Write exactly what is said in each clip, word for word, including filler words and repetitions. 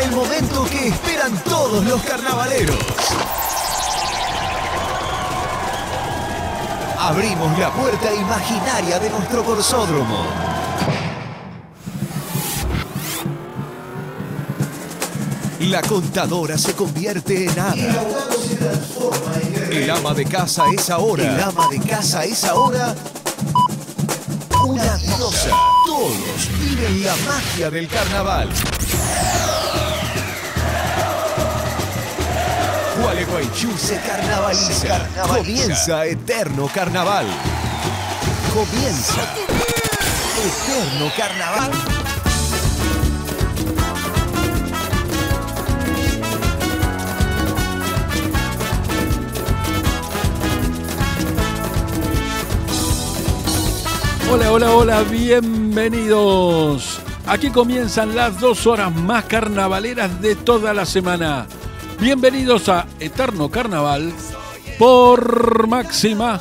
el momento que esperan todos los carnavaleros. Abrimos la puerta imaginaria de nuestro corsódromo. La contadora se convierte en hada. El abogado se transforma en el... El ama de casa es ahora. El ama de casa es ahora una diosa. Todos viven la magia del carnaval. Gualeguaychú se carnavaliza. Se carnavaliza. Comienza Eterno Carnaval. Comienza Eterno Carnaval. Hola, hola, hola, bienvenidos. Aquí comienzan las dos horas más carnavaleras de toda la semana. Bienvenidos a Eterno Carnaval por Máxima.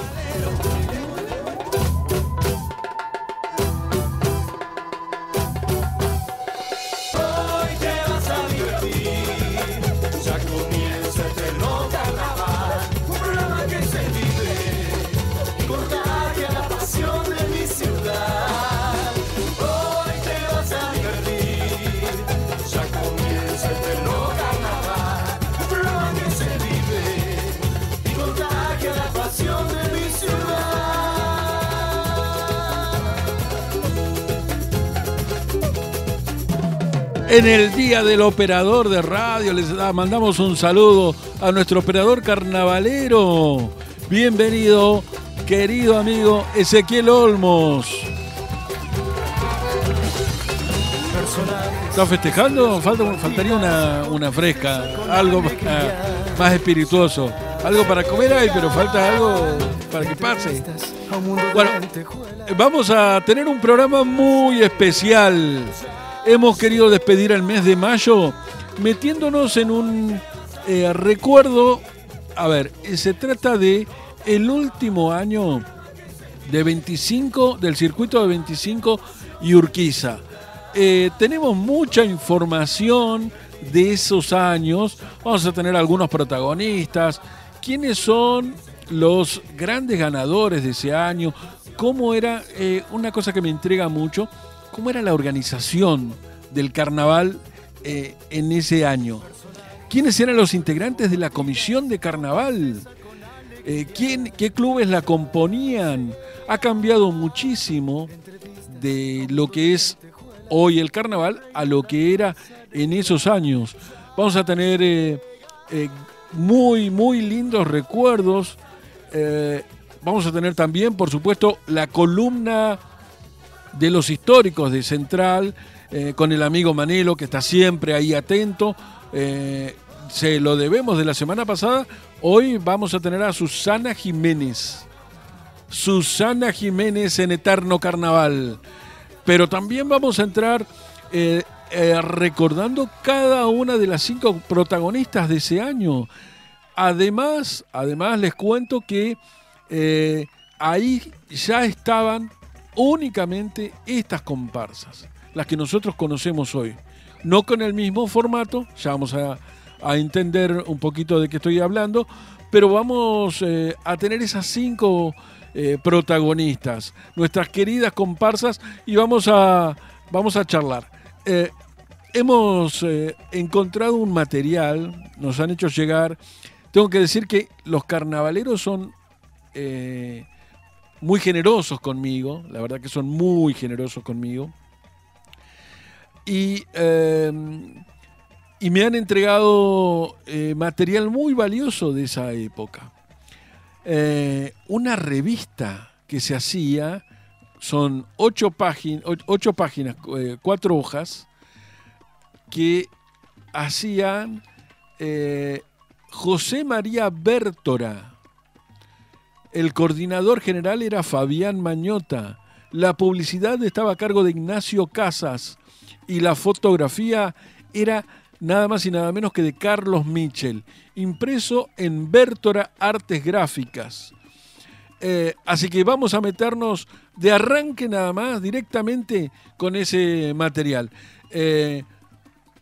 En el Día del Operador de Radio les mandamos un saludo a nuestro operador carnavalero. Bienvenido, querido amigo Ezequiel Olmos. ¿Estás festejando? Falta, faltaría una, una fresca, algo más, más espirituoso. Algo para comer hay, pero falta algo para que pase. Bueno, vamos a tener un programa muy especial. Hemos querido despedir el mes de mayo metiéndonos en un eh, recuerdo. A ver, se trata de el último año de veinticinco, del circuito de veinticinco y Urquiza. Eh, tenemos mucha información de esos años. Vamos a tener algunos protagonistas. ¿Quiénes son los grandes ganadores de ese año? ¿Cómo era? Eh, una cosa que me intriga mucho. ¿Cómo era la organización del carnaval eh, en ese año? ¿Quiénes eran los integrantes de la comisión de carnaval? Eh, ¿quién, ¿Qué clubes la componían? Ha cambiado muchísimo de lo que es hoy el carnaval a lo que era en esos años. Vamos a tener eh, eh, muy, muy lindos recuerdos. Eh, vamos a tener también, por supuesto, la columna de los históricos de Central, eh, con el amigo Manelo, que está siempre ahí atento. Eh, se lo debemos de la semana pasada. Hoy vamos a tener a Susana Jiménez. Susana Jiménez en Eterno Carnaval. Pero también vamos a entrar eh, eh, recordando cada una de las cinco protagonistas de ese año. Además, además les cuento que eh, ahí ya estaban únicamente estas comparsas, las que nosotros conocemos hoy, no con el mismo formato. Ya vamos a, a entender un poquito de qué estoy hablando, pero vamos eh, a tener esas cinco eh, protagonistas, nuestras queridas comparsas, y vamos a, vamos a charlar. Eh, hemos eh, encontrado un material, nos han hecho llegar. Tengo que decir que los carnavaleros son Eh, muy generosos conmigo, la verdad que son muy generosos conmigo. Y, eh, y me han entregado eh, material muy valioso de esa época. Eh, una revista que se hacía, son ocho, págin, ocho páginas, eh, cuatro hojas, que hacían eh, José María Bértora. El coordinador general era Fabián Mañota. La publicidad estaba a cargo de Ignacio Casas. Y la fotografía era nada más y nada menos que de Carlos Michel. Impreso en Bértora Artes Gráficas. Eh, así que vamos a meternos de arranque nada más directamente con ese material. Eh,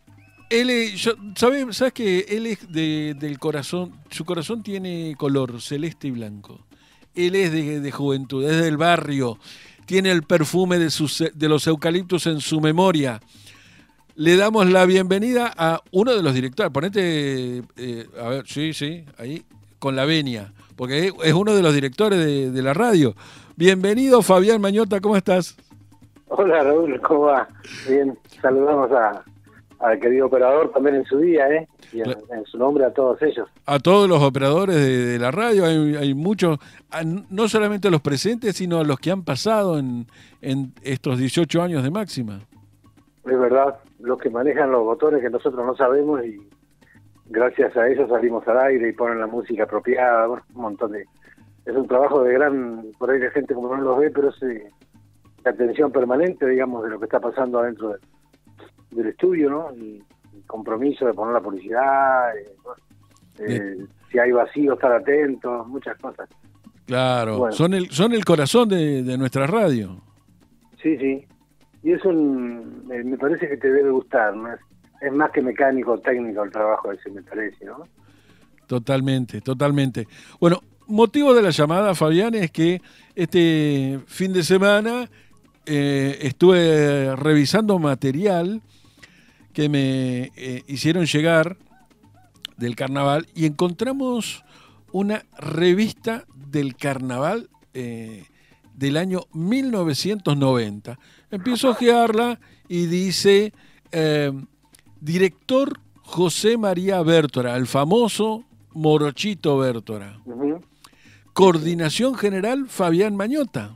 Él es, yo, ¿sabes, sabes que él es de, del corazón, su corazón tiene color celeste y blanco. Él es de, de juventud, es del barrio, tiene el perfume de, sus, de los eucaliptos en su memoria. Le damos la bienvenida a uno de los directores. Ponete, eh, a ver, sí, sí, ahí, con la venia, porque es uno de los directores de, de la radio. Bienvenido, Fabián Mañota, ¿cómo estás? Hola, Raúl, ¿cómo va? Bien, saludamos a, al querido operador también en su día, ¿eh? Y en, en su nombre a todos ellos. A todos los operadores de, de la radio, hay, hay muchos, no solamente a los presentes, sino a los que han pasado en, en estos dieciocho años de Máxima. Es verdad, los que manejan los botones que nosotros no sabemos y gracias a ellos salimos al aire y ponen la música apropiada, bueno, un montón de... Es un trabajo de gran, por ahí la gente como no los ve, pero es de atención permanente, digamos, de lo que está pasando adentro del, del estudio, ¿no? Y, y compromiso de poner la publicidad, eh, eh, si hay vacío, estar atentos, muchas cosas. Claro, bueno. son el son el corazón de, de nuestra radio. Sí, sí. Y eso eh, me parece que te debe gustar, ¿no? Es, es más que mecánico, técnico el trabajo ese, me parece, ¿no? Totalmente, totalmente. Bueno, motivo de la llamada, Fabián, es que este fin de semana eh, estuve revisando material que me eh, hicieron llegar del carnaval y encontramos una revista del carnaval eh, del año mil novecientos noventa. Empiezo a ojearla y dice eh, director José María Bértora, el famoso Morochito Bértora. Uh-huh. Coordinación general Fabián Mañota.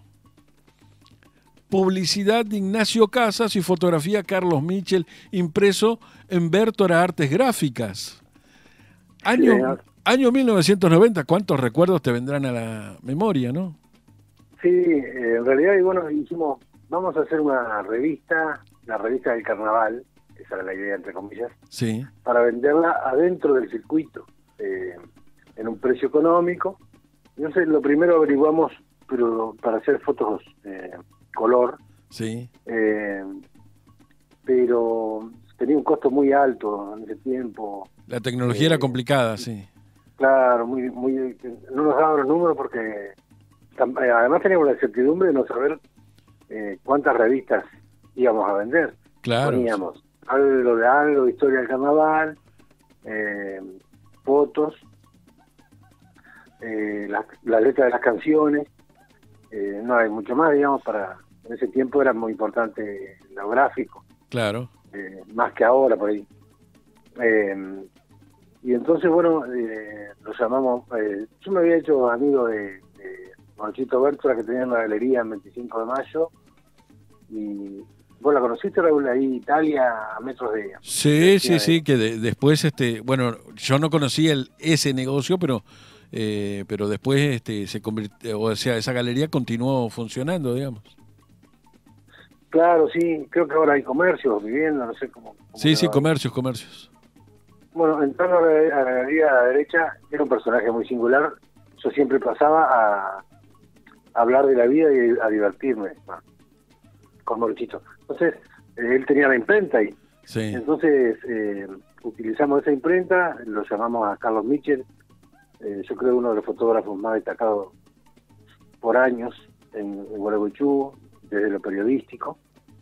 Publicidad de Ignacio Casas y fotografía Carlos Michel, impreso en Bértora Artes Gráficas. Año, sí, año mil novecientos noventa, ¿cuántos recuerdos te vendrán a la memoria, no? Sí, eh, en realidad, y bueno, dijimos, vamos a hacer una revista, la revista del carnaval, esa era la idea, entre comillas, sí, para venderla adentro del circuito, eh, en un precio económico. Entonces, lo primero averiguamos, pero para hacer fotos eh, color, sí, eh, pero tenía un costo muy alto en ese tiempo. La tecnología eh, era complicada, sí. Claro, muy, muy, no nos daban los números porque además teníamos la incertidumbre de no saber eh, cuántas revistas íbamos a vender. Claro. Poníamos algo de algo, historia del carnaval, eh, fotos, eh, la, la letra de las canciones, eh, no hay mucho más, digamos, para en ese tiempo era muy importante lo gráfico. Claro. Eh, más que ahora, por ahí. Eh, y entonces, bueno, eh, lo llamamos, eh, yo me había hecho amigo de, de Morochito Bértora, que tenía una galería en veinticinco de mayo, y vos la conociste, Raúl, ahí Italia, a metros de ella. Sí, de, sí, de... sí, que de, después, este, bueno, yo no conocía el, ese negocio, pero eh, pero después este se convirtió, o sea, esa galería continuó funcionando, digamos. Claro, sí, creo que ahora hay comercios, viviendas, no sé cómo. cómo sí, sí, comercios, comercios. Bueno, entrando a la, a la galería a la derecha, era un personaje muy singular. Yo siempre pasaba a, a hablar de la vida y a divertirme, ¿no? Con Morochito. Entonces, eh, él tenía la imprenta ahí. Sí. Entonces, eh, utilizamos esa imprenta, lo llamamos a Carlos Michel, eh, yo creo uno de los fotógrafos más destacados por años en, en Gualeguaychú, desde lo periodístico.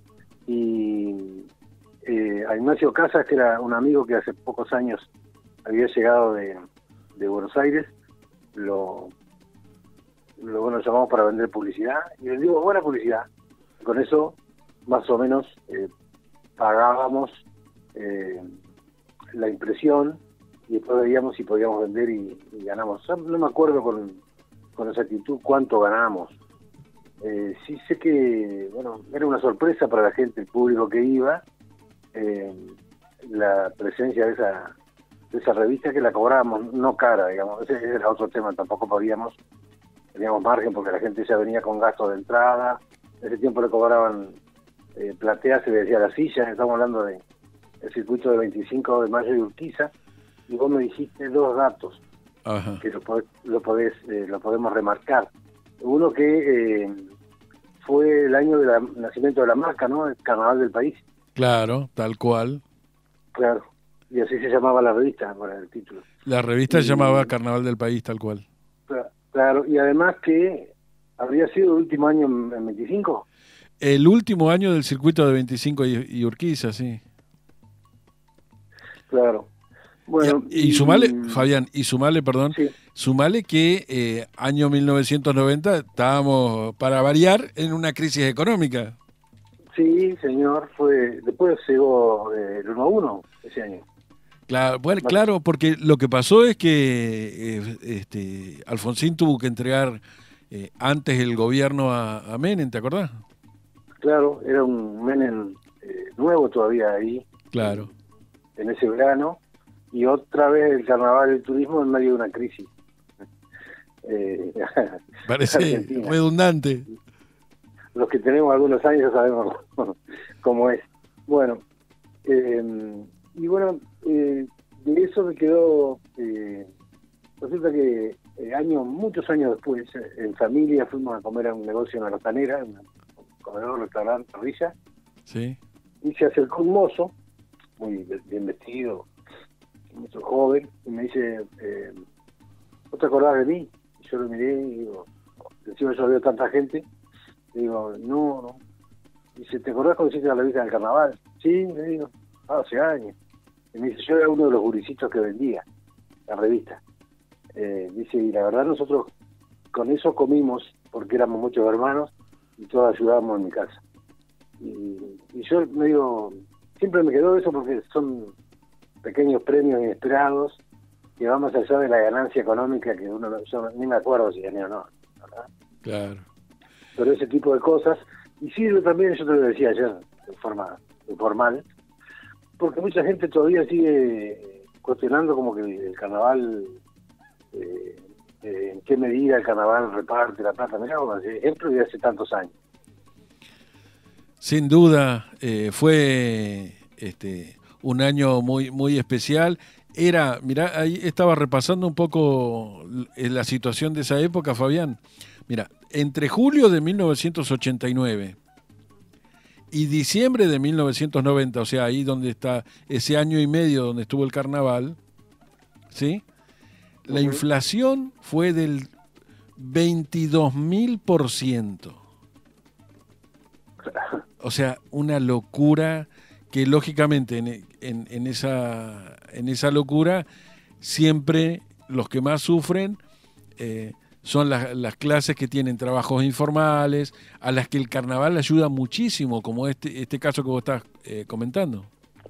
Y eh, a Ignacio Casas, que era un amigo que hace pocos años había llegado de, de Buenos Aires, lo, lo bueno, llamamos para vender publicidad, y les digo, buena publicidad. Con eso, más o menos, eh, pagábamos eh, la impresión y después veíamos si podíamos vender y, y ganamos. No me acuerdo con, con exactitud cuánto ganamos. Eh, sí sé que, bueno, era una sorpresa para la gente, el público que iba, eh, la presencia de esa de esa revista, que la cobrábamos no cara, digamos. Ese era otro tema, tampoco podíamos, teníamos margen porque la gente ya venía con gastos de entrada. En ese tiempo le cobraban eh, platea, se le decía la silla. Estamos hablando de el circuito de veinticinco de mayo y Urquiza, y vos me dijiste dos datos. Ajá. Que lo podés, lo, podés, eh, lo podemos remarcar. Uno que eh, fue el año del nacimiento de la marca, ¿no? El carnaval del país. Claro, tal cual. Claro. y así se llamaba la revista, para el título. La revista y, se llamaba Carnaval del País, tal cual. Claro, y además que habría sido el último año en veinticinco. El último año del circuito de veinticinco y, y Urquiza, sí. Claro. Bueno, y, y, y sumale, Fabián, y sumale, perdón, sí. sumale que eh, año mil novecientos noventa estábamos, para variar, en una crisis económica. Sí, señor, fue después llegó eh, el uno a uno ese año. Claro, bueno, claro, porque lo que pasó es que eh, este, Alfonsín tuvo que entregar eh, antes el gobierno a, a Menem, ¿te acordás? Claro, era un Menem eh, nuevo todavía ahí. Claro. En, en ese verano, y otra vez el carnaval y el turismo en medio de una crisis. Eh, Parece redundante. Los que tenemos algunos años ya sabemos cómo es. Bueno, eh, y bueno, eh, de eso me quedó, eh, resulta que eh, años, muchos años después, en familia fuimos a comer a un negocio en la Costanera, en un comedor, restaurante, parrilla, sí. Y se acercó un mozo, muy bien vestido, muy joven, y me dice, eh, ¿no te acordás de mí? Y yo lo miré y digo, encima yo veo tanta gente, y digo, no, no. Dice, ¿te acordás cuando hiciste la revista del carnaval? Sí, le digo, ah, hace años. Y me dice, yo era uno de los gurisitos que vendía la revista. Eh, dice, y la verdad nosotros con eso comimos, porque éramos muchos hermanos, y todos ayudábamos en mi casa. Y, y yo me digo, siempre me quedó eso porque son pequeños premios inesperados que van más allá de la ganancia económica que uno, yo ni me acuerdo si gané o no, ¿verdad? Claro. Pero ese tipo de cosas, y sirve también, yo te lo decía ayer, de forma informal, porque mucha gente todavía sigue cuestionando como que el carnaval, eh, eh, en qué medida el carnaval reparte la plata. Mirá, como ejemplo de hace tantos años. Sin duda, eh, fue este un año muy muy especial. Era, mirá, ahí estaba repasando un poco la situación de esa época, Fabián. Mira, entre julio de mil novecientos ochenta y nueve y diciembre de mil novecientos noventa, o sea, ahí donde está ese año y medio donde estuvo el carnaval, ¿sí? La uh-huh. inflación fue del veintidós mil por ciento. O sea, una locura que lógicamente en, en, en, esa, en esa locura siempre los que más sufren eh, son las, las clases que tienen trabajos informales, a las que el carnaval ayuda muchísimo, como este este caso que vos estás eh, comentando.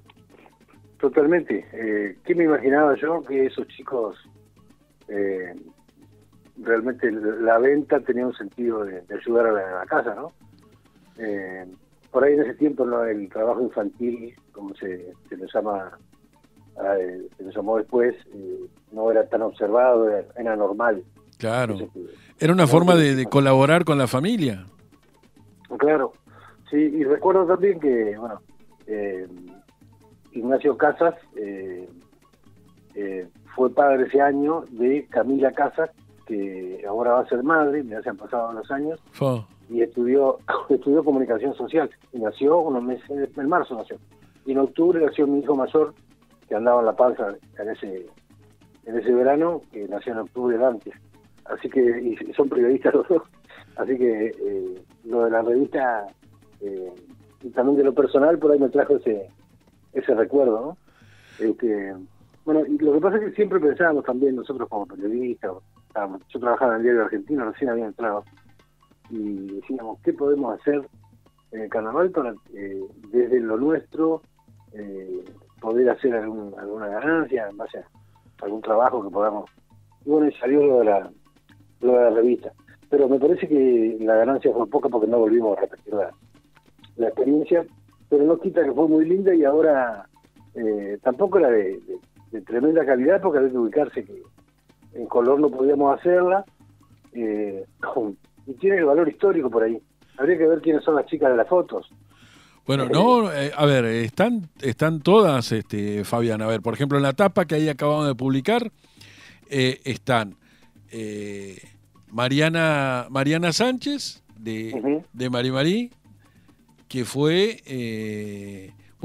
Totalmente. Eh, ¿Qué me imaginaba yo? Que esos chicos, eh, realmente la venta tenía un sentido de, de ayudar a la, a la casa, ¿no? Eh, por ahí en ese tiempo, ¿no?, el trabajo infantil, como se, se lo llama, eh, se lo llamó después, eh, no era tan observado, era, era normal. Claro, era una forma de, de colaborar con la familia. Claro, sí, y recuerdo también que, bueno, eh, Ignacio Casas eh, eh, fue padre ese año de Camila Casas, que ahora va a ser madre, ya se han pasado los años, oh. y estudió estudió comunicación social, y nació unos meses, en marzo nació, y en octubre nació mi hijo mayor, que andaba en la panza en ese, en ese verano, que nació en octubre de antes. Así que, y son periodistas los dos, así que eh, lo de la revista eh, y también de lo personal por ahí me trajo ese ese recuerdo, ¿no? Este, bueno, y lo que pasa es que siempre pensábamos también nosotros como periodistas, yo trabajaba en el Diario Argentino, recién había entrado, y decíamos, ¿qué podemos hacer en el carnaval para eh, desde lo nuestro eh, poder hacer algún, alguna ganancia en base a algún trabajo que podamos? Y bueno, y salió lo de la lo de la revista, pero me parece que la ganancia fue poca porque no volvimos a repetir la, la experiencia, pero no quita que fue muy linda, y ahora eh, tampoco era de, de, de tremenda calidad, porque había que ubicarse que en color no podíamos hacerla, eh, y tiene el valor histórico por ahí. Habría que ver quiénes son las chicas de las fotos. Bueno, no, eh, a ver, están están todas, este, Fabián. A ver, por ejemplo, en la tapa que ahí acabamos de publicar, eh, están eh, Mariana Mariana Sánchez, de, uh-huh. de Mari Marí, que fue, eh, bueno,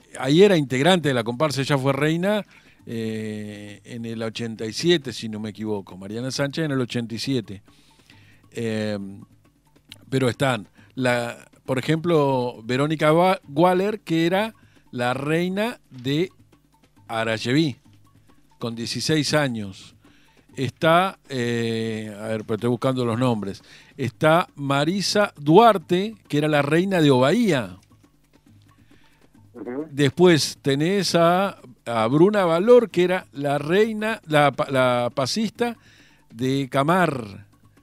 ahí era integrante de la comparsa, ella fue reina eh, en el ochenta y siete, si no me equivoco, Mariana Sánchez en el ochenta y siete. Eh, pero están, la, por ejemplo, Verónica Waller, que era la reina de Arayeví, con dieciséis años. Está, eh, a ver, pero estoy buscando los nombres. Está Marisa Duarte, que era la reina de Ovaía. Uh-huh. Después tenés a, a Bruna Valor, que era la reina, la, la pasista de Camar.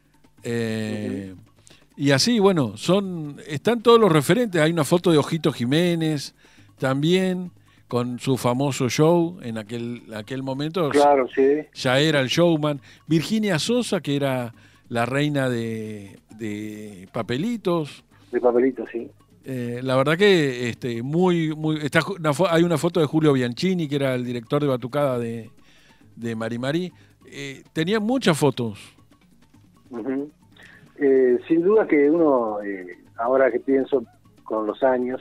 Eh, uh-huh. Y así, bueno, son están todos los referentes. Hay una foto de Ojito Jiménez también, con su famoso show en aquel, aquel momento. Claro, sí. Ya era el showman. Virginia Sosa, que era la reina de, de Papelitos. De Papelitos, sí. Eh, la verdad que este, muy, muy está una, hay una foto de Julio Bianchini, que era el director de Batucada de, de Mari Mari. Eh, tenía muchas fotos. Uh-huh. Eh, sin duda que uno, eh, ahora que pienso con los años,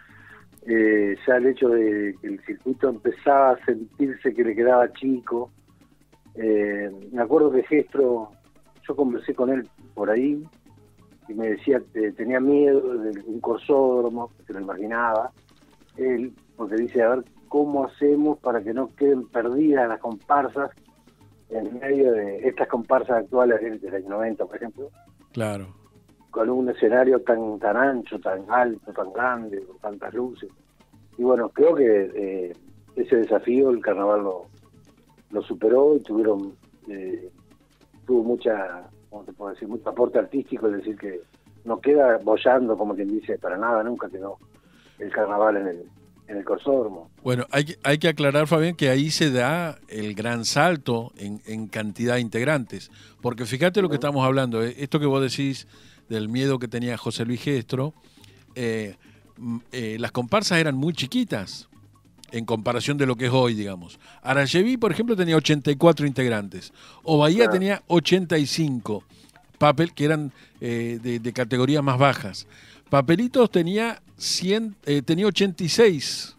eh, ya el hecho de que el circuito empezaba a sentirse que le quedaba chico. Eh, me acuerdo que Gestro, yo conversé con él por ahí y me decía que tenía miedo de un corsódromo, se lo imaginaba él, porque dice, a ver, ¿cómo hacemos para que no queden perdidas las comparsas en medio de estas comparsas actuales del año noventa, por ejemplo? Claro. Con un escenario tan tan ancho, tan alto, tan grande, con tantas luces. Y bueno, creo que eh, ese desafío el carnaval lo, lo superó y tuvieron eh, tuvo mucha, ¿cómo te puedo decir? Mucho aporte artístico, es decir, que no queda boyando, como quien dice, para nada, nunca quedó el carnaval en el, en el corsódromo. Bueno, hay, hay que aclarar, Fabián, que ahí se da el gran salto en, en cantidad de integrantes, porque fíjate lo que estamos hablando, eh, esto que vos decís del miedo que tenía José Luis Gestro, eh, eh, las comparsas eran muy chiquitas en comparación de lo que es hoy, digamos. Arayeví, por ejemplo, tenía ochenta y cuatro integrantes, Ovaía claro. tenía ochenta y cinco, Papel, que eran eh, de, de categorías más bajas. Papelitos tenía, cien, eh, tenía ochenta y seis.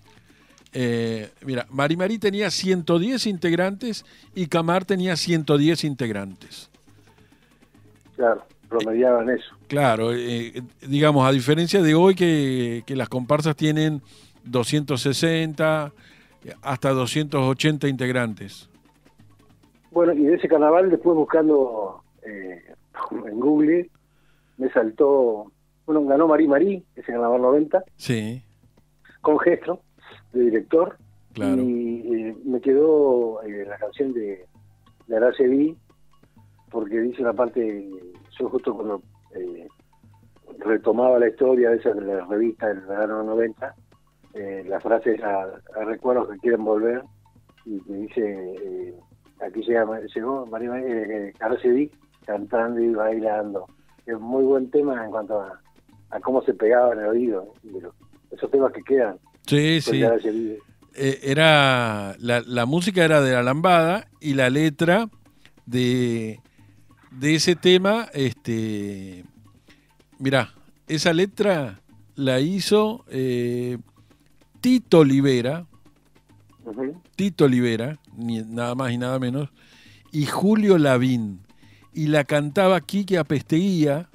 Eh, mira, Mari Mari tenía ciento diez integrantes y Camar tenía ciento diez integrantes. Claro, promediaban eso. Claro, eh, digamos, a diferencia de hoy que, que las comparsas tienen doscientos sesenta hasta doscientos ochenta integrantes. Bueno, y de ese carnaval, después buscando eh, en Google, me saltó, bueno, ganó Mari Mari, ese carnaval noventa. Sí. Con Gestro, de director. Claro. Y eh, me quedó eh, la canción de, de Arayeví, porque dice una parte, yo justo cuando eh, retomaba la historia de esa de la revista del verano noventa, eh, la frase era, recuerdos que quieren volver, y me dice, eh, aquí llega, llegó Mari Mari, eh, Arayeví cantando y bailando. Es muy buen tema en cuanto a, a cómo se pegaba en el oído, de los, esos temas que quedan. Sí, sí. Eh, era la, la música era de la lambada y la letra de, de ese tema, este, mirá, esa letra la hizo eh, Tito Olivera, uh-huh. Tito Olivera, ni, nada más y nada menos, y Julio Lavín, y la cantaba Quique Apesteguía,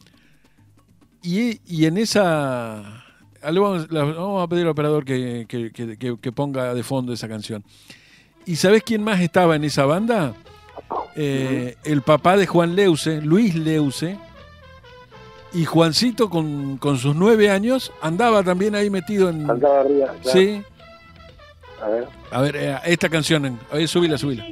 y, y en esa... Vamos, vamos a pedir al operador que, que, que, que ponga de fondo esa canción. ¿Y sabés quién más estaba en esa banda? Eh, uh-huh. El papá de Juan Leuce, Luis Leuce, y Juancito con, con sus nueve años andaba también ahí metido en... Andaba arriba, claro. Sí. A ver. A ver, eh, esta canción, a ver, subila, subila.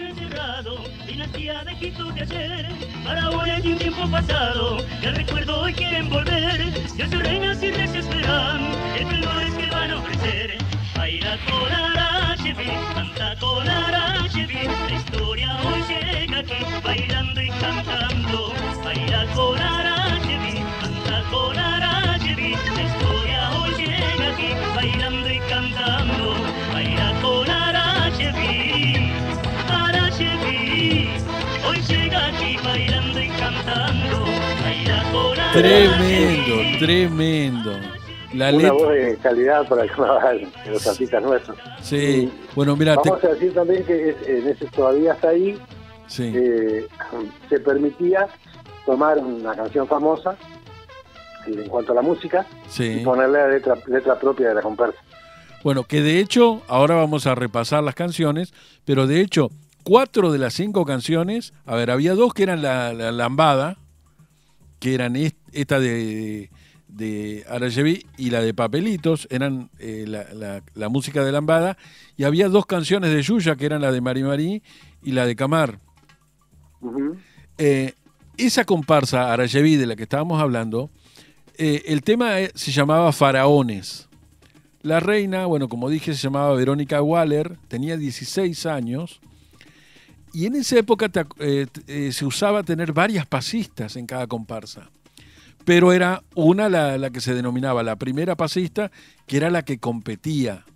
Para ahora y un tiempo pasado, que el recuerdo hoy quieren volver. Ya sus reinas y reyes verán el colores que van a ofrecer. Baila con Arayeví, canta con Arayeví. La historia hoy llega aquí, bailando y cantando. Baila con Arayeví, canta con Arayeví. La historia hoy llega aquí, bailando y cantando. Baila con Arayeví, Arayeví. Hoy llega aquí bailando y cantando, baila con Arayeví. Tremendo, tremendo. La una letra. voz de calidad para el carnaval de los artistas nuestros. Sí, Y bueno, mira, vamos te... a decir también que es, en ese todavía hasta ahí sí. eh, se permitía tomar una canción famosa en cuanto a la música Sí. y ponerle la letra, letra propia de la comparsa. Bueno, que de hecho, ahora vamos a repasar las canciones, pero de hecho, cuatro de las cinco canciones, a ver, había dos que eran la, la lambada, que eran est, esta de, de Arayeví y la de Papelitos, eran eh, la, la, la música de lambada, y había dos canciones de Yuya, que eran la de Mari Mari y la de Camar. Uh-huh. Eh, esa comparsa Arayeví de la que estábamos hablando, eh, el tema eh, se llamaba Faraones. La reina, bueno, como dije, se llamaba Verónica Waller, tenía dieciséis años, y en esa época te, eh, eh, se usaba tener varias pasistas en cada comparsa, pero era una la, la que se denominaba la primera pasista, que era la que competía.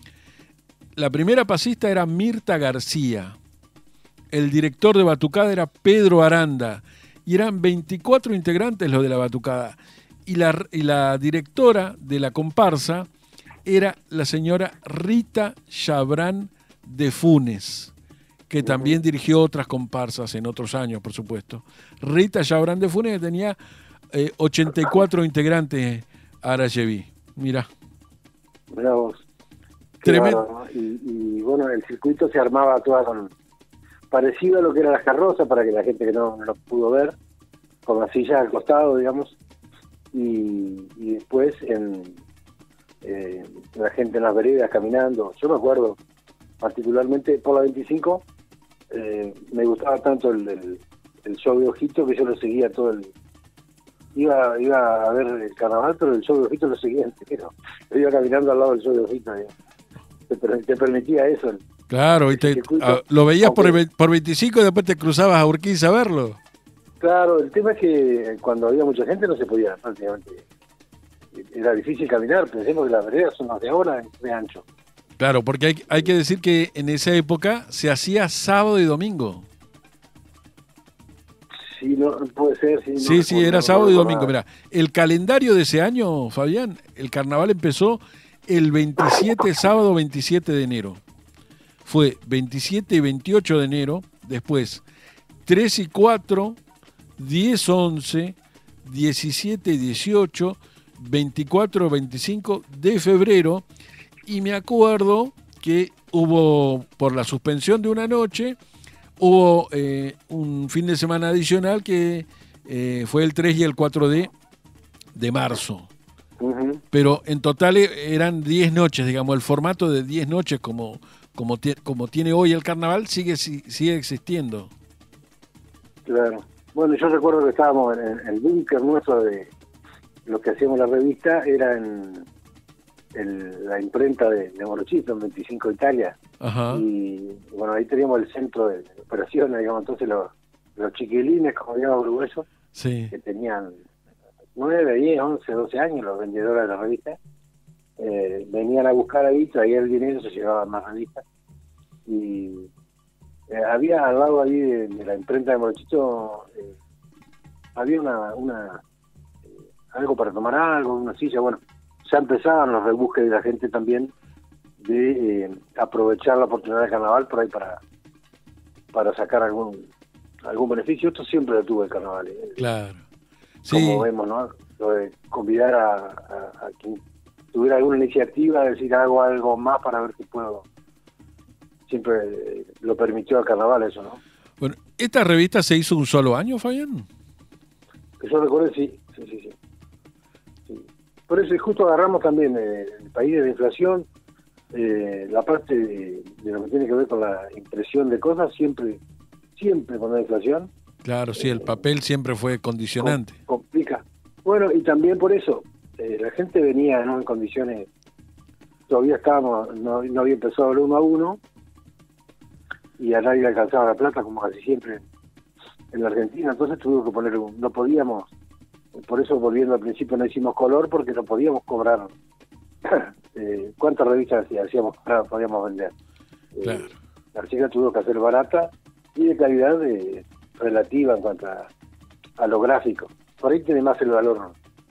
La primera pasista era Mirta García, el director de batucada era Pedro Aranda, y eran veinticuatro integrantes los de la batucada, y la, y la directora de la comparsa era la señora Rita Chabrán de Funes, que también dirigió otras comparsas en otros años, por supuesto. Rita Chabrán de Funes tenía eh, ochenta y cuatro integrantes a Arayeví. Mirá. Mirá vos. Tremendo. Bárbaro, ¿no? Y, y bueno, el circuito se armaba toda con parecido a lo que eran las carrozas, para que la gente que no, no lo pudo ver, con las sillas al costado, digamos, y, y después en eh, la gente en las veredas caminando. Yo me acuerdo particularmente por la veinticinco, eh, me gustaba tanto el, el, el show de Ojito que yo lo seguía todo el... Iba, iba a ver el carnaval, pero el show de Ojito lo seguía entero. Yo iba caminando al lado del show de Ojito. Te, te permitía eso. El, claro, y te, a, lo veías por, el, por veinticinco y después te cruzabas a Urquiza a verlo. Claro, el tema es que cuando había mucha gente no se podía prácticamente. Era difícil caminar, pensemos que las veredas son las de ahora de ancho. Claro, porque hay, hay que decir que en esa época se hacía sábado y domingo. Sí, no, puede ser. Sí, sí, no, sí no, era no, sábado no, y no, domingo. no. Mirá, el calendario de ese año, Fabián, el carnaval empezó el veintisiete, sábado veintisiete de enero. Fue veintisiete y veintiocho de enero, después tres y cuatro, diez, once, diecisiete y dieciocho, veinticuatro, veinticinco de febrero, y me acuerdo que hubo, por la suspensión de una noche, hubo eh, un fin de semana adicional que eh, fue el tres y el cuatro de, de marzo. Uh-huh. Pero en total eran diez noches, digamos, el formato de diez noches como, como, tie, como tiene hoy el carnaval sigue, sigue existiendo. Claro. Bueno, yo recuerdo que estábamos en, en el búnker nuestro de lo que hacíamos la revista, era en, en la imprenta de, de Morochito, en veinticinco Italia. Ajá. Y bueno, ahí teníamos el centro de operaciones, digamos, entonces los, los chiquilines, como digamos, uruguayos, sí, que tenían nueve, diez, once, doce años, los vendedores de la revista, eh, venían a buscar ahí, traían el dinero, se llevaban más revistas. Y eh, había al lado ahí de, de la imprenta de Morochito, eh, había una, una eh, algo para tomar algo, una silla. Bueno, ya empezaban los rebusques de la gente también de eh, aprovechar la oportunidad del carnaval por ahí para para sacar algún algún beneficio. Esto siempre lo tuvo el carnaval, eh. Claro. Como Sí. vemos, ¿no? Lo de convidar a, a, a quien tuviera alguna iniciativa, decir hago algo más para ver si puedo. Siempre eh, lo permitió el carnaval eso, ¿no? Bueno, ¿esta revista se hizo un solo año, Fabián? Que yo recuerdo, sí, sí, sí, sí. sí. Por eso justo agarramos también eh, el país de la inflación, eh, la parte de, de lo que tiene que ver con la impresión de cosas, siempre, siempre con la inflación. Claro, sí, el papel siempre fue condicionante. Com- complica. Bueno, y también por eso, eh, la gente venía, ¿no?, en condiciones, todavía estábamos, no, no había empezado el uno a uno, y a nadie le alcanzaba la plata, como casi siempre en la Argentina, entonces tuvimos que poner, un, no podíamos, por eso volviendo al principio no hicimos color, porque no podíamos cobrar, eh, ¿cuántas revistas hacíamos, podíamos vender? Eh, Claro. La chica tuvo que hacer barata y de calidad de, relativa en cuanto a, a lo gráfico. Por ahí tiene más el valor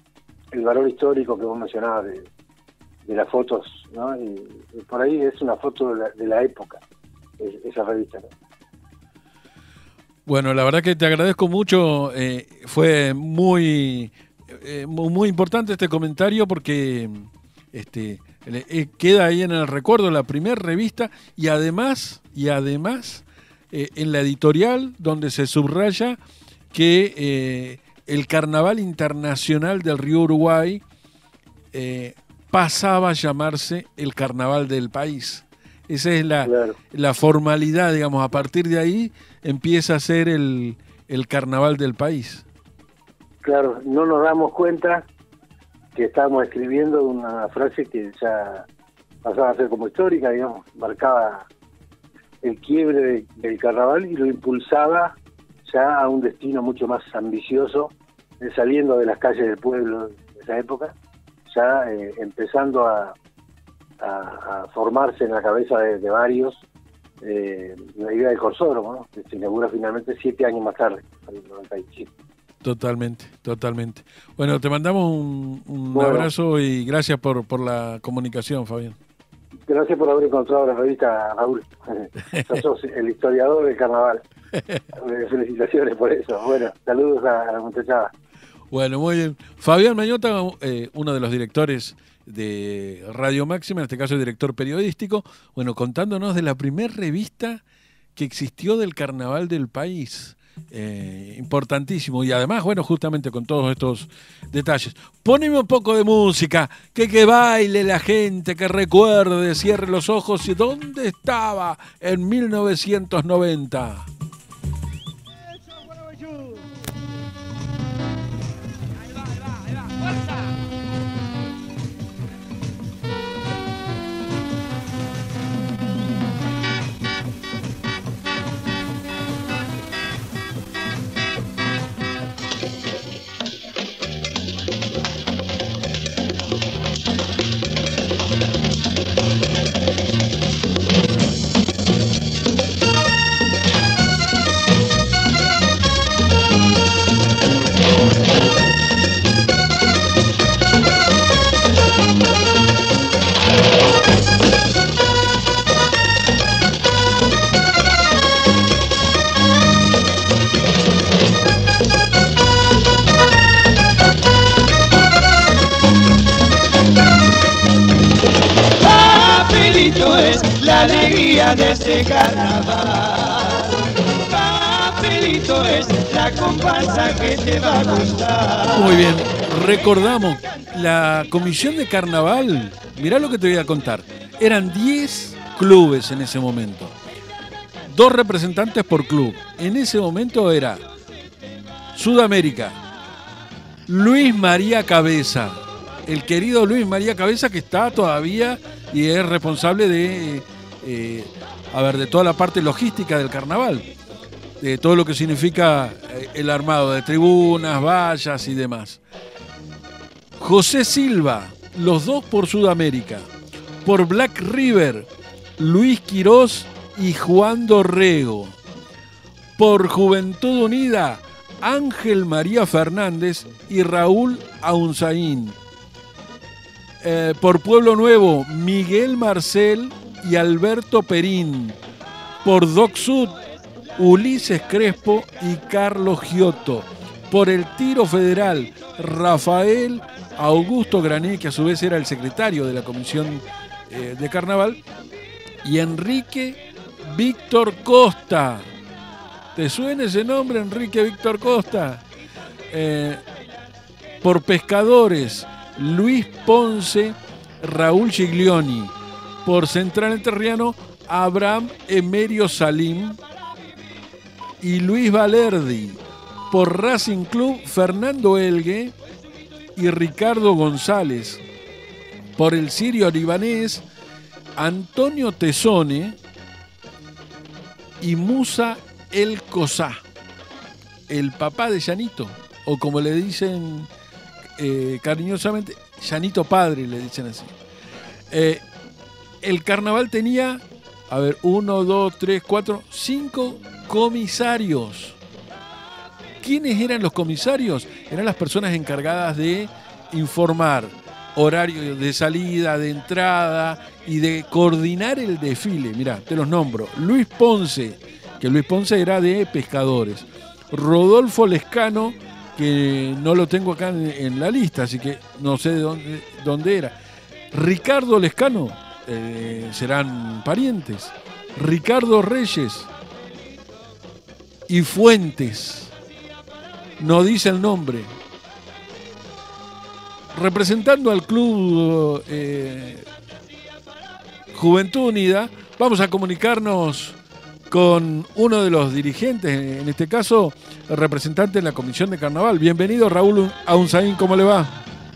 el valor histórico que vos mencionabas de, de las fotos, ¿no? Y, y por ahí es una foto de la, de la época, esa revista, ¿no? Bueno, la verdad que te agradezco mucho, eh, fue muy, eh, muy importante este comentario porque este, eh, queda ahí en el recuerdo la primera revista y además, y además eh, en la editorial donde se subraya que eh, el Carnaval Internacional del Río Uruguay eh, pasaba a llamarse el Carnaval del País. Esa es la, claro. la formalidad, digamos, a partir de ahí empieza a ser el, el Carnaval del País. Claro, no nos damos cuenta que estábamos escribiendo una frase que ya pasaba a ser como histórica, digamos, marcaba el quiebre de, del carnaval y lo impulsaba ya a un destino mucho más ambicioso, eh, saliendo de las calles del pueblo de esa época, ya eh, empezando a, a, a formarse en la cabeza de, de varios eh, la idea del corsódromo, ¿no? Que se inaugura finalmente siete años más tarde, en el noventa y siete. Totalmente, totalmente. Bueno, te mandamos un, un bueno, abrazo y gracias por, por la comunicación, Fabián. Gracias por haber encontrado la revista, Raúl. Sos el historiador del carnaval. Felicitaciones por eso. Bueno, saludos a la muchachada. Bueno, muy bien. Fabián Mañota, eh, uno de los directores de Radio Máxima, en este caso el director periodístico, bueno, contándonos de la primera revista que existió del carnaval del país. Eh, importantísimo y además, bueno, justamente con todos estos detalles. Poneme un poco de música, que que baile la gente, que recuerde, cierre los ojos y dónde estaba en mil novecientos noventa. La alegría de este carnaval. Papelito es la comparsa que te va a gustar. Muy bien, recordamos la comisión de carnaval. Mirá lo que te voy a contar. Eran diez clubes en ese momento, dos representantes por club. En ese momento era Sudamérica, Luis María Cabeza, el querido Luis María Cabeza, que está todavía y es responsable de eh, a ver, de toda la parte logística del carnaval, de todo lo que significa eh, el armado de tribunas, vallas y demás. José Silva, los dos por Sudamérica. Por Black River, Luis Quirós y Juan Dorrego. Por Juventud Unida, Ángel María Fernández y Raúl Aunzaín. Eh, por Pueblo Nuevo, Miguel Marcel y Alberto Perín. Por Doc Sud, Ulises Crespo y Carlos Giotto. Por el Tiro Federal, Rafael Augusto Grané, que a su vez era el secretario de la Comisión eh, de Carnaval, y Enrique Víctor Costa. ¿Te suena ese nombre, Enrique Víctor Costa? Eh, por Pescadores, Luis Ponce, Raúl Giglioni. Por Central Entrerriano, Abraham Emerio Salim y Luis Valerdi. Por Racing Club, Fernando Elgue y Ricardo González. Por el Sirio Libanés, Antonio Tesone y Musa El Cosá, el papá de Llanito, o como le dicen eh, cariñosamente, Llanito padre, le dicen así. Eh, el carnaval tenía, a ver, uno, dos, tres, cuatro, cinco comisarios. ¿Quiénes eran los comisarios? Eran las personas encargadas de informar horario de salida, de entrada y de coordinar el desfile. Mirá, te los nombro. Luis Ponce, que Luis Ponce era de Pescadores. Rodolfo Lescano, que no lo tengo acá en, en la lista, así que no sé de dónde, dónde era. Ricardo Lescano, eh, serán parientes. Ricardo Reyes y Fuentes, no dice el nombre. Representando al club eh, Juventud Unida, vamos a comunicarnos con uno de los dirigentes, en este caso el representante de la Comisión de Carnaval. Bienvenido, Raúl Aunzaín, ¿cómo le va?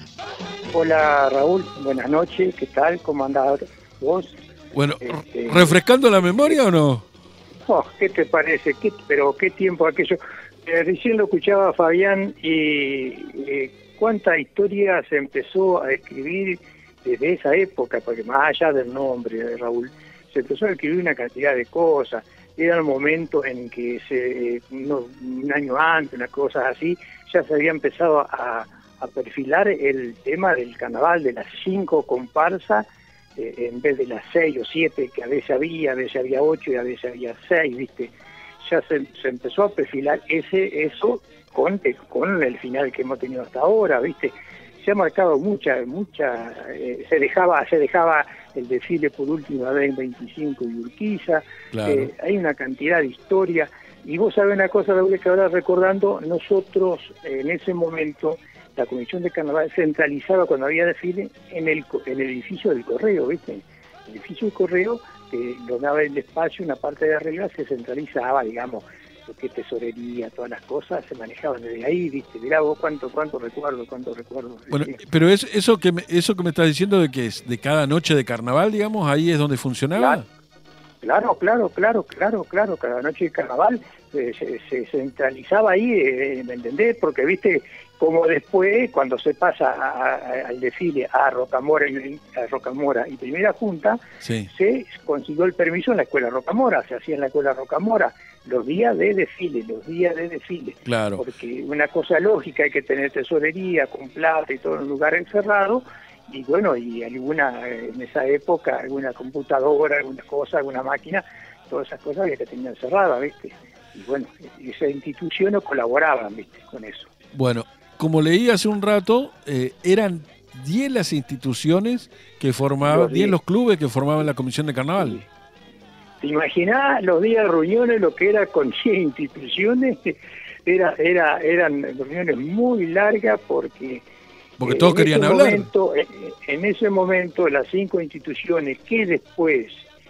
Hola, Raúl, buenas noches, ¿qué tal? ¿Cómo andás vos? Bueno, este... ¿refrescando la memoria o no? Oh, ¿qué te parece? ¿Qué, pero qué tiempo aquello. Eh, recién lo escuchaba Fabián y eh, cuánta historia se empezó a escribir desde esa época, porque más allá del nombre de Raúl, se empezó a escribir una cantidad de cosas. Era el momento en que se, no, un año antes, unas cosas así, ya se había empezado a, a perfilar el tema del carnaval, de las cinco comparsas, eh, en vez de las seis o siete que a veces había, a veces había ocho y a veces había seis, ¿viste? Ya se, se empezó a perfilar ese eso con, con el final que hemos tenido hasta ahora, ¿viste? Se ha marcado mucha, mucha, eh, se dejaba, se dejaba el desfile por última vez en veinticinco y Urquiza, claro. eh, hay una cantidad de historia, y vos sabés una cosa, Raúl, que ahora recordando, nosotros eh, en ese momento, la Comisión de Carnaval centralizaba cuando había desfile en el, en el edificio del Correo, ¿viste? El edificio del Correo, que donaba el espacio, una parte de arriba se centralizaba, digamos, lo que es tesorería, todas las cosas se manejaban desde ahí, ¿viste? Mirá vos cuánto, cuánto recuerdo, cuánto recuerdo. Bueno, pero es, eso que me, eso que me estás diciendo de que es de cada noche de carnaval, digamos, ahí es donde funcionaba. Claro, claro, claro, claro, claro, cada noche de carnaval eh, se, se centralizaba ahí, eh, ¿me entendés? Porque, viste, como después, cuando se pasa a, a, al desfile a Rocamora, y, a Rocamora y Primera Junta, sí. se consiguió el permiso en la Escuela Rocamora, se hacía en la Escuela Rocamora, los días de desfile, los días de desfile. Claro. Porque una cosa lógica, hay que tener tesorería con plata y todo en un lugar encerrado, y bueno, y alguna, en esa época, alguna computadora, alguna cosa, alguna máquina, todas esas cosas había que tener cerradas, ¿viste? Y bueno, esas instituciones colaboraban, ¿viste? Con eso. Bueno, como leí hace un rato, eh, eran diez las instituciones que formaban, diez los clubes que formaban la Comisión de Carnaval. Sí. ¿Te imaginás los días de reuniones, lo que era con diez instituciones? Era, era, eran reuniones muy largas porque... Porque todos querían hablar. Momento, en ese momento, las cinco instituciones que después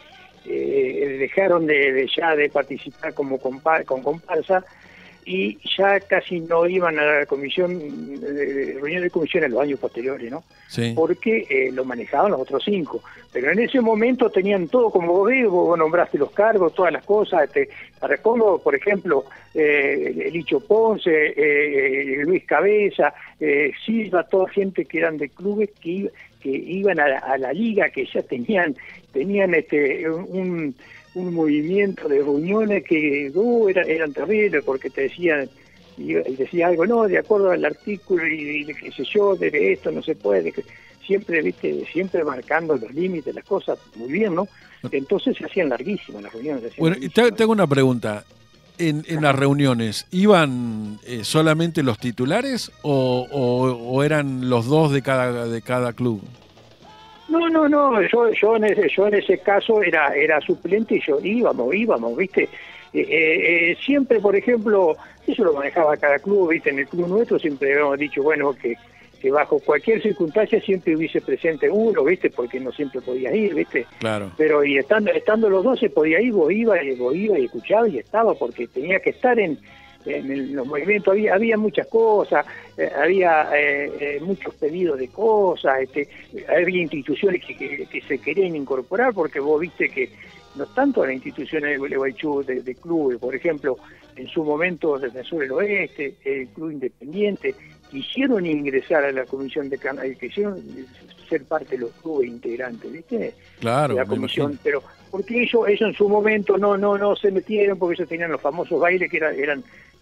eh, dejaron de, de ya de participar como compa con comparsa y ya casi no iban a la comisión, de, reunión de comisión en los años posteriores, ¿no? Sí. Porque eh, lo manejaban los otros cinco. Pero en ese momento tenían todo, como vos ves, vos nombraste los cargos, todas las cosas. Este, para como, por ejemplo, eh, Licho Ponce, eh, Luis Cabeza, eh, Silva, toda gente que eran de clubes que, que iban a la, a la liga, que ya tenían, tenían este un... un movimiento de reuniones que uh, eran, eran terribles porque te decían, y, y decía algo, no, de acuerdo al artículo y, y qué sé yo, de esto no se puede, que siempre, viste, siempre marcando los límites, las cosas, muy bien, ¿no? Entonces se hacían larguísimas las reuniones. Se hacían bueno, y te, te hago una pregunta. En, en las reuniones, ¿iban eh, solamente los titulares o, o, o eran los dos de cada, de cada club? No, no, no, yo yo en ese, yo en ese caso era era suplente y yo íbamos, íbamos, ¿viste? Eh, eh, siempre, por ejemplo, eso lo manejaba cada club, ¿viste? En el club nuestro siempre habíamos dicho, bueno, que, que bajo cualquier circunstancia siempre hubiese presente uno, ¿viste? Porque no siempre podías ir, ¿viste? Claro. Pero y estando estando los dos se podía ir, vos ibas, vos ibas y escuchabas y estaba, porque tenía que estar en... en el, los movimientos había había muchas cosas, eh, había eh, eh, muchos pedidos de cosas, este, había instituciones que, que, que se querían incorporar, porque vos viste que no tanto las instituciones de Gualeguaychú, de, de clubes, por ejemplo, en su momento Defensor del Oeste, el Club Independiente, quisieron ingresar a la Comisión de Carnaval, quisieron ser parte de los clubes integrantes, ¿viste? Claro, de la comisión, pero porque ellos, ellos en su momento no no no se metieron, porque ellos tenían los famosos bailes que eran, eran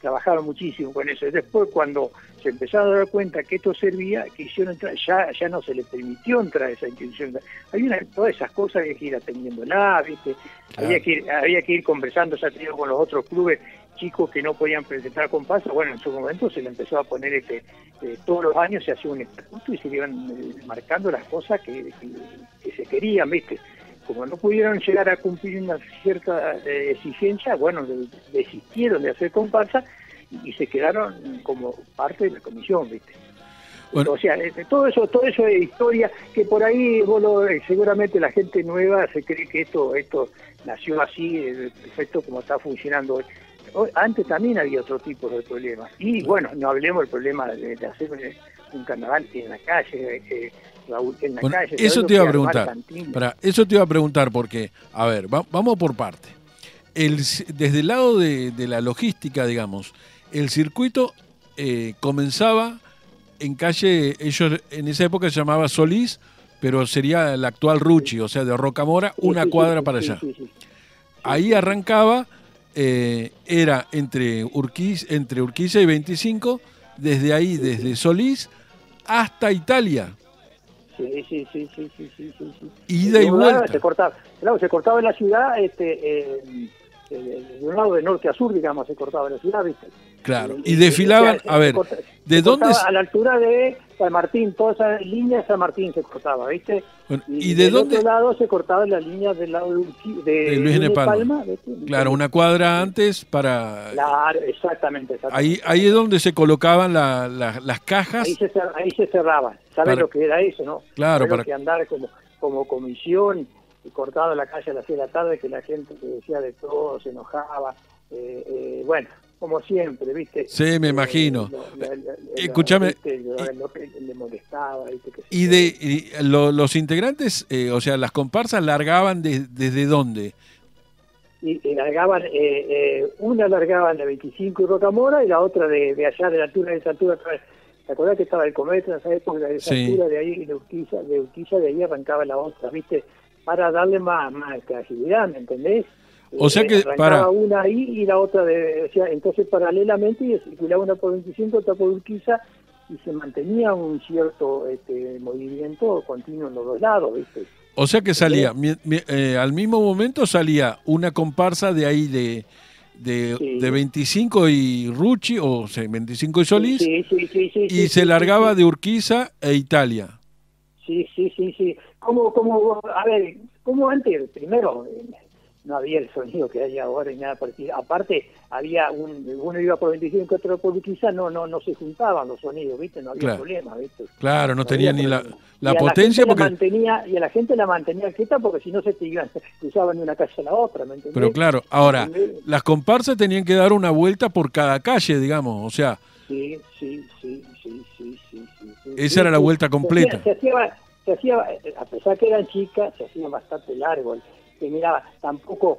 trabajaron muchísimo con eso. Y después, cuando se empezaron a dar cuenta que esto servía, que hicieron entrar, ya ya no se les permitió entrar esa institución. Hay una, todas esas cosas había que ir atendiéndolas, ¿viste? Claro. Había que ir, había que ir conversando, ya te digo, con los otros clubes chicos que no podían presentar comparsa. Bueno, en su momento se le empezó a poner este eh, todos los años se hacía un estatuto y se iban eh, marcando las cosas que, que, que se querían, ¿viste? Como no pudieron llegar a cumplir una cierta eh, exigencia, bueno, de, desistieron de hacer comparsa y, y se quedaron como parte de la comisión, ¿viste? Bueno. O sea, eh, todo eso todo eso es historia que por ahí vos lo, eh, seguramente la gente nueva se cree que esto esto nació así, eh, perfecto como está funcionando hoy. Hoy, antes también había otro tipo de problemas. Y bueno, no hablemos del problema de, de hacer un carnaval en la calle, eh, Raúl, en la Bueno, calle. eso te iba a preguntar. Para, eso te iba a preguntar porque, a ver, va, vamos por parte. El, desde el lado de, de la logística, digamos, el circuito eh, comenzaba en calle, ellos en esa época se llamaba Solís, pero sería la actual Rucci, o sea, de Rocamora, una sí, sí, cuadra sí, para sí, allá. sí, sí. Ahí arrancaba, eh, era entre, Urquiz, entre Urquiza y veinticinco, desde ahí, desde Solís hasta Italia. Sí, sí, sí, sí, sí, sí, sí, sí. Ida y De un lado vuelta. Se cortaba, claro, se cortaba en la ciudad, este, eh, eh, de un lado de norte a sur, digamos, se cortaba en la ciudad, ¿viste? Claro, Y, y desfilaban, se- a se ver, corta- ¿de se dónde? cortaba a la altura de San Martín, toda esa línea de San Martín se cortaba, ¿viste? Bueno, y, ¿y de del dónde? otro lado se cortaba la línea del lado de, Urqui- de, De Luis N. Palma. ¿viste? Claro, una cuadra antes para... Claro, exactamente, exactamente. Ahí, ahí es donde se colocaban la- la- las cajas. Ahí se, cer- ahí se cerraba. ¿Sabes Para- lo que era eso, no? Claro, ¿Sabés para- lo que andar como, como comisión y cortado la calle a las seis de la tarde, que la gente se decía de todo, se enojaba. Eh, eh, bueno, como siempre, ¿viste? Sí, me Eh, imagino. lo- lo- lo- lo- Escúchame, ¿viste? Lo- y- lo que le molestaba, ¿viste? Que se- Y de y lo- los integrantes, eh, o sea, las comparsas largaban de- desde dónde. y, y largaban, eh, eh, una largaban de veinticinco y Rocamora y la otra de, de allá, de la altura de esa altura. ¿Te acordás que estaba el cometa en esa época? De esa Sí. altura de ahí, de Urquiza, de Urquiza, de ahí arrancaba la otra, ¿viste? Para darle más, más agilidad, ¿me entendés? O sea que, arrancaba para- una ahí y la otra de, o sea, entonces paralelamente y circulaba una por veinticinco, otra por Urquiza y se mantenía un cierto este, movimiento continuo en los dos lados, ¿viste? O sea que salía, mi- mi- eh, al mismo momento salía una comparsa de ahí de, de, Sí. de veinticinco y Rucci, o sea, veinticinco y Solís, Sí, sí, sí, sí, y sí, se sí, largaba sí, de Urquiza e Italia. Sí, sí, sí, sí. Como, como, a ver, como antes, primero, eh, no había el sonido que hay ahora y nada parecido. Aparte, había un, uno iba por veinticinco, otro por Urquiza, no, no, no se juntaban los sonidos, ¿viste? No había Claro. problema, ¿viste? Claro, no tenía había ni la, problema. la Y a potencia gente la porque... mantenía, y a la gente la mantenía quieta porque si no se te iban, cruzaban de una calle a la otra, ¿me entendés? Pero claro, ahora, ¿Entendés? las comparsas tenían que dar una vuelta por cada calle, digamos, o sea, Sí, sí, sí, sí, sí, sí, sí, sí. Esa Sí, era la sí. vuelta completa. Se hacía, se hacía, se hacía, a pesar que eran chicas, se hacía bastante largo. Que miraba, tampoco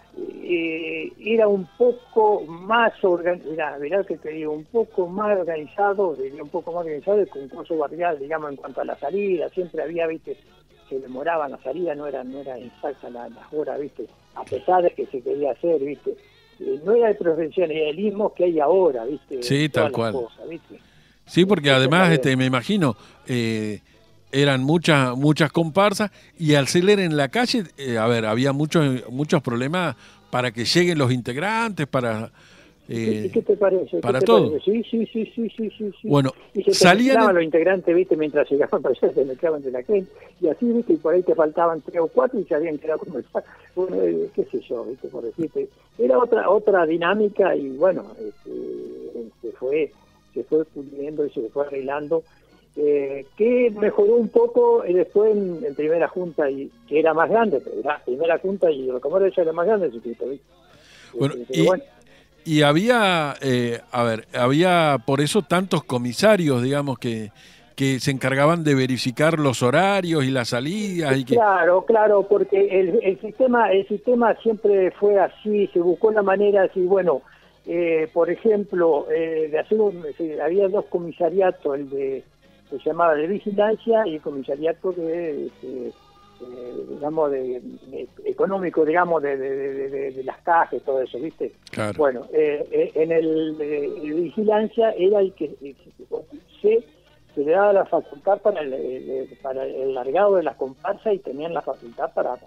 eh, era un poco más organizado, mirá, mirá que te digo, un poco más organizado, diría un poco más organizado el concurso barrial, digamos, en cuanto a la salida, siempre había, viste, se demoraban la salida, no era, no era exacta la, las horas, viste, a pesar de que se quería hacer, viste. Eh, no era el profesionalismo que hay ahora, ¿viste? Sí, Todas tal cual. las cosas, ¿viste? sí, porque Eso además, también. este, me imagino, eh, eran muchas muchas comparsas y al ser en la calle, eh, a ver, había muchos muchos problemas para que lleguen los integrantes, para... eh, ¿Y qué te parece? ¿Qué para te todo. parece? Sí, sí, sí, sí, sí, sí, sí. Bueno, y se te salían mezclaban en- los integrantes, viste, mientras llegaban para allá, se mezclaban de la gente, y así, viste, y por ahí te faltaban tres o cuatro y se habían quedado como el bueno, eh, qué sé yo, viste, por decirte. Era otra otra dinámica y bueno, este, se fue se fue puliendo y se fue arreglando, eh, que mejoró un poco eh, después en, en primera junta, y que era más grande, pero era primera junta y lo como ya era más grande el circuito, ¿viste? Bueno, Este, pero y, bueno. y había, eh, a ver, había por eso tantos comisarios, digamos, que, que se encargaban de verificar los horarios y las salidas y que... Claro, claro, porque el, el sistema el sistema siempre fue así, se buscó la manera así, bueno, eh, por ejemplo, eh, de hacer un, sí, había dos comisariatos, el de se llamaba de vigilancia y el comisariato de, este, eh, digamos, de, de- económico, digamos, de, de, de, de- de las cajas, todo eso, ¿viste? Claro. Bueno, eh, eh, en el eh, de vigilancia era el que eh, se, se le daba la facultad para el, eh, para el largado de las comparsas y tenían la facultad para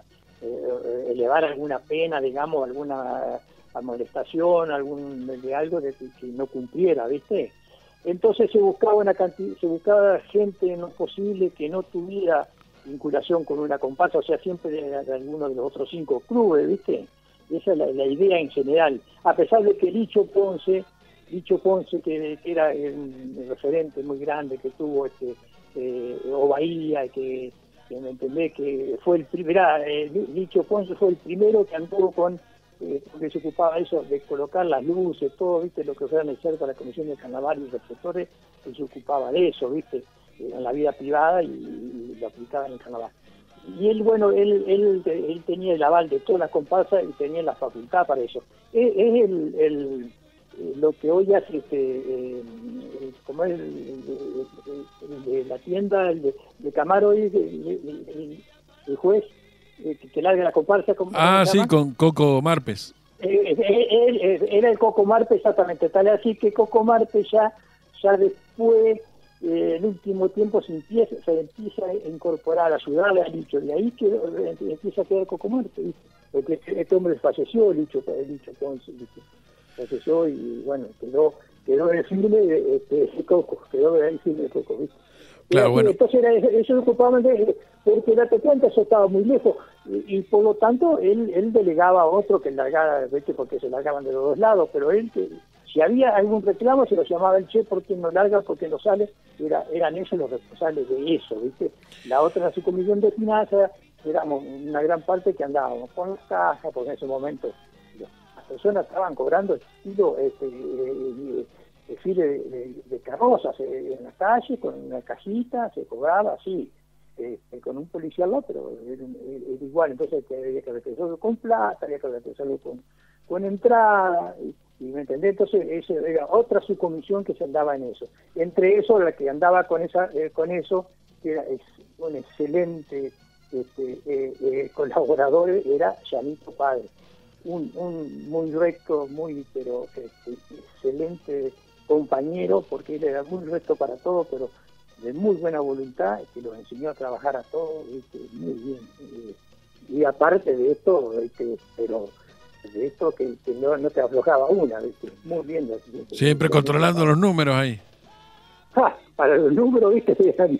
eh, elevar alguna pena, digamos, alguna amonestación, algún de algo de que, que no cumpliera, ¿viste? Entonces se buscaba una cantidad, se buscaba gente en lo posible que no tuviera vinculación con una comparsa, o sea, siempre de, de alguno de los otros cinco clubes, ¿viste? Esa es la, la idea en general. A pesar de que Licho Ponce, Licho Ponce, que, que era un referente muy grande que tuvo este eh, o Bahía, que, que me entendés que fue el primero, eh, Licho Ponce fue el primero que anduvo con eh, porque se ocupaba eso de colocar las luces, todo, viste, lo que fuera necesario para la comisión de carnaval y reflectores, él se ocupaba de eso, viste, en la vida privada y, y lo aplicaba en el carnaval. Y él, bueno, él, él, él tenía el aval de todas las comparsas y tenía la facultad para eso. Es, es el, el, lo que hoy hace, este, eh, como es el, el, el de la tienda, el de, de Camaro, el, el, el, el juez eh, que, que larga la comparsa. ¿Cómo Ah, se sí, llama? con Coco Marpes. Eh, eh, eh, eh, era el Coco Marpe, exactamente, tal así que Coco Marpe ya, ya después, eh, en último tiempo se empieza, se empieza a incorporar, a ayudarle a Licho, y ahí que eh, empieza a quedar Coco Marpe, ¿viste? Porque este, este hombre falleció, Licho, Licho Ponce, ¿viste? Falleció y bueno, quedó, quedó en firme este, Coco, quedó ahí firme Coco, ¿viste? Claro, Y, bueno. entonces era, ellos se ocupaban de, porque date cuenta, eso estaba muy lejos, y, y por lo tanto él, él delegaba a otro que largara, ¿viste? Porque se largaban de los dos lados, pero él, que si había algún reclamo, se lo llamaba el che, ¿por qué no larga? ¿Por qué no sale? Era, eran ellos los responsables de eso, ¿viste? La otra era su comisión de finanzas, éramos una gran parte que andábamos con las cajas, porque en ese momento las personas estaban cobrando estilo este, eh, desfile de, de, de carrozas eh, en la calle, con una cajita, se cobraba así, eh, con un policía al lado, pero era, era igual, entonces había que regresarlo con plata, había que regresarlo con, con entrada, y, y me entendés, entonces eso era otra subcomisión que se andaba en eso. Entre eso, la que andaba con esa eh, con eso, que era es, un excelente este, eh, eh, colaborador, era Yanito Padre, un, un muy recto, muy, pero este, excelente compañero, porque él era muy recto para todo, pero de muy buena voluntad, que los enseñó a trabajar a todos, ¿viste? Muy bien. Eh, y aparte de esto, ¿viste? Pero de esto que, que no, no te aflojaba una, ¿viste? Muy bien. ¿Viste? Siempre controlando los números ahí. ¡Ja! Para los números, ¿viste?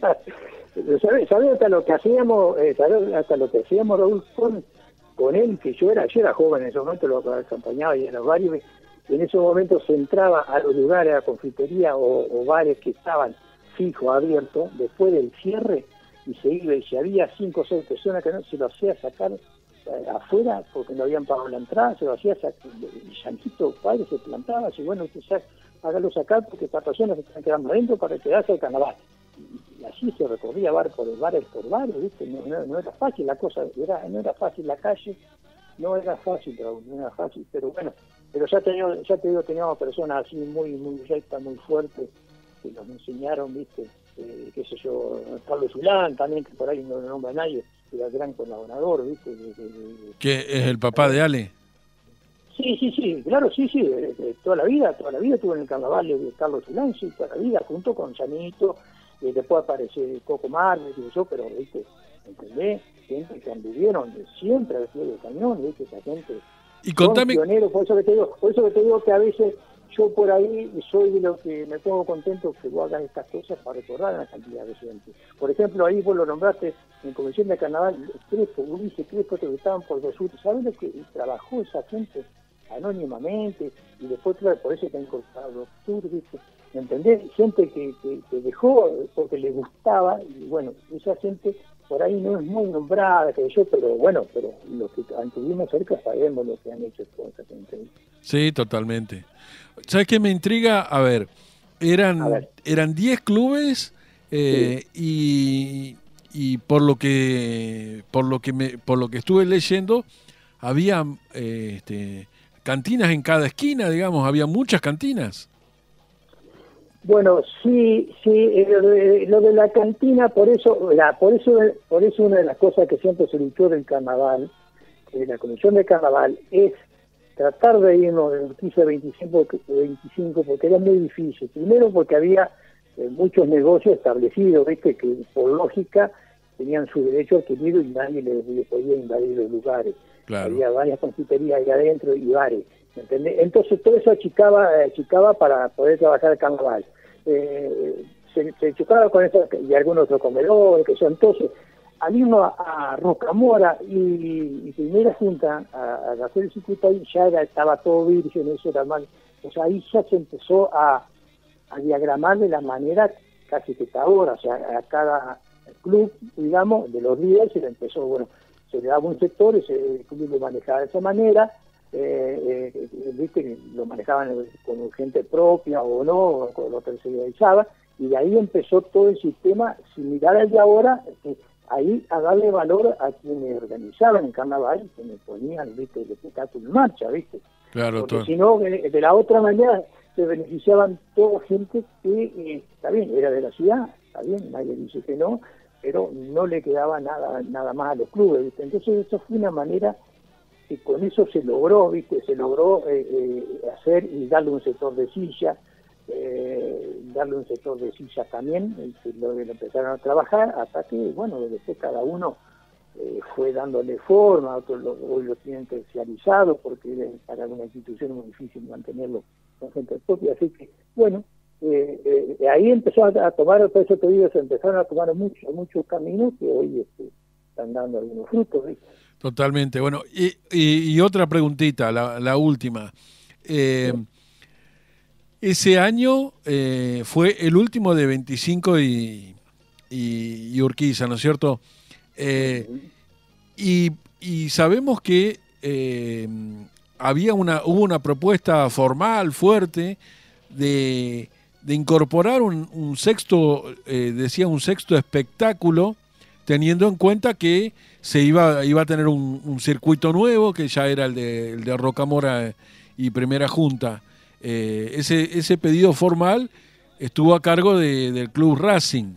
¿Sabes ¿Sabes hasta lo que hacíamos, eh, ¿sabes hasta lo que hacíamos, Raúl, con, con él? Que yo era, yo era joven en ese momento, lo acompañaba y en los varios. En esos momentos se entraba a los lugares, a confitería o, o bares que estaban fijos, abiertos, después del cierre, y se iba, y si había cinco o seis personas que no, se lo hacía sacar eh, afuera porque no habían pagado la entrada, se lo hacía sacar, y Yanito Padre se plantaba, así, bueno, usted ya, hágalo sacar porque estas personas se están quedando adentro para quedarse al carnaval. Y, y así se recorría bar por bares por bares, ¿viste? No, no, no era fácil la cosa, era, no era fácil la calle, no era fácil, Raúl, no era fácil, pero bueno, pero ya te digo, ya te digo, teníamos personas así muy, muy rectas, muy fuertes, que nos enseñaron, viste, eh, qué sé yo, Carlos Zulán también, que por ahí no lo nombra nadie, era gran colaborador, viste. De, de, de, ¿Que es el papá de Ale? Sí, sí, sí, claro, sí, sí, eh, eh, toda la vida, toda la vida estuvo en el carnaval de Carlos Zulán, sí, toda la vida, junto con Yanito, eh, después aparece Coco Mar, qué sé yo, pero, viste, ¿entendés? Gente que anduvieron siempre al pie del cañón, viste, esa gente. Y contame... Son pioneros, por eso que te digo, por eso que te digo que a veces yo por ahí soy de lo que me pongo contento que vos hagas estas cosas para recordar a la cantidad de gente. Por ejemplo, ahí vos lo nombraste en Comisión de Carnaval, Crespo, Ulises Crespo, que estaban por los sur. ¿Sabes lo que trabajó esa gente anónimamente? Y después, claro, por eso te han incorporado los sur, ¿viste? ¿Me entendés? Gente que, que, que dejó porque le gustaba, y bueno, esa gente por ahí no es muy nombrada, que yo, pero bueno, pero los que estuvimos cerca sabemos lo que han hecho con esa gente. Sí, totalmente. ¿Sabes qué me intriga? A ver, eran A ver. eran diez clubes eh, Sí. y, y por lo que por lo que me por lo que estuve leyendo había eh, este, cantinas en cada esquina, digamos, había muchas cantinas. Bueno, sí, sí, eh, lo de la cantina, por eso, la, por eso, por eso una de las cosas que siempre se luchó del carnaval, de la Comisión de Carnaval, es tratar de irnos de Urquiza veinticinco, veinticinco, porque era muy difícil. Primero porque había eh, muchos negocios establecidos, ¿viste? Que por lógica tenían su derecho adquirido y nadie le, le podía invadir los lugares. Claro. Había varias confiterías ahí adentro y bares. ¿Entendés? Entonces todo eso achicaba, achicaba para poder trabajar el carnaval. Eh, se, se chocaba con eso y algunos otros comedores, que son entonces, al irnos a, a Rocamora y, y primera junta a, a hacer el circuito ahí, ya era, estaba todo virgen, eso era mal. O sea, ahí ya se empezó a, a diagramar de la manera casi que está ahora, o sea, a cada club, digamos, de los días se le empezó, bueno, se le daba un sector, ese el club lo manejaba de esa manera. Eh, eh, viste, lo manejaban con gente propia o no, o lo tercerizaba, y de ahí empezó todo el sistema similar al de ahora, eh, ahí a darle valor a quienes organizaban el carnaval, quienes ponían, viste, el espectáculo en marcha, viste. Claro, porque todo. si no, de, de la otra manera se beneficiaban toda gente que, eh, está bien, era de la ciudad, está bien, nadie dice que no, pero no le quedaba nada, nada más a los clubes, viste. Entonces eso fue una manera y con eso se logró, viste, se logró eh, eh, hacer y darle un sector de silla, eh, darle un sector de silla también, y lo, lo empezaron a trabajar hasta que, bueno, después cada uno eh, fue dándole forma, otros lo, hoy lo tienen terciarizado porque para una institución es muy difícil mantenerlo con gente propia, así que, bueno, eh, eh, ahí empezó a, a tomar, por eso te digo, se empezaron a tomar muchos, muchos caminos que hoy este, están dando algunos frutos, ¿viste? Totalmente. Bueno, y, y, y otra preguntita, la, la última. Eh, ese año eh, fue el último de veinticinco y, y, y Urquiza, ¿no es cierto? Eh, y, y sabemos que eh, había una, hubo una propuesta formal, fuerte, de, de incorporar un, un sexto, eh, decía un sexto espectáculo, teniendo en cuenta que se iba, iba a tener un, un circuito nuevo, que ya era el de, el de Rocamora y Primera Junta. Eh, ese, ese pedido formal estuvo a cargo de, del Club Racing.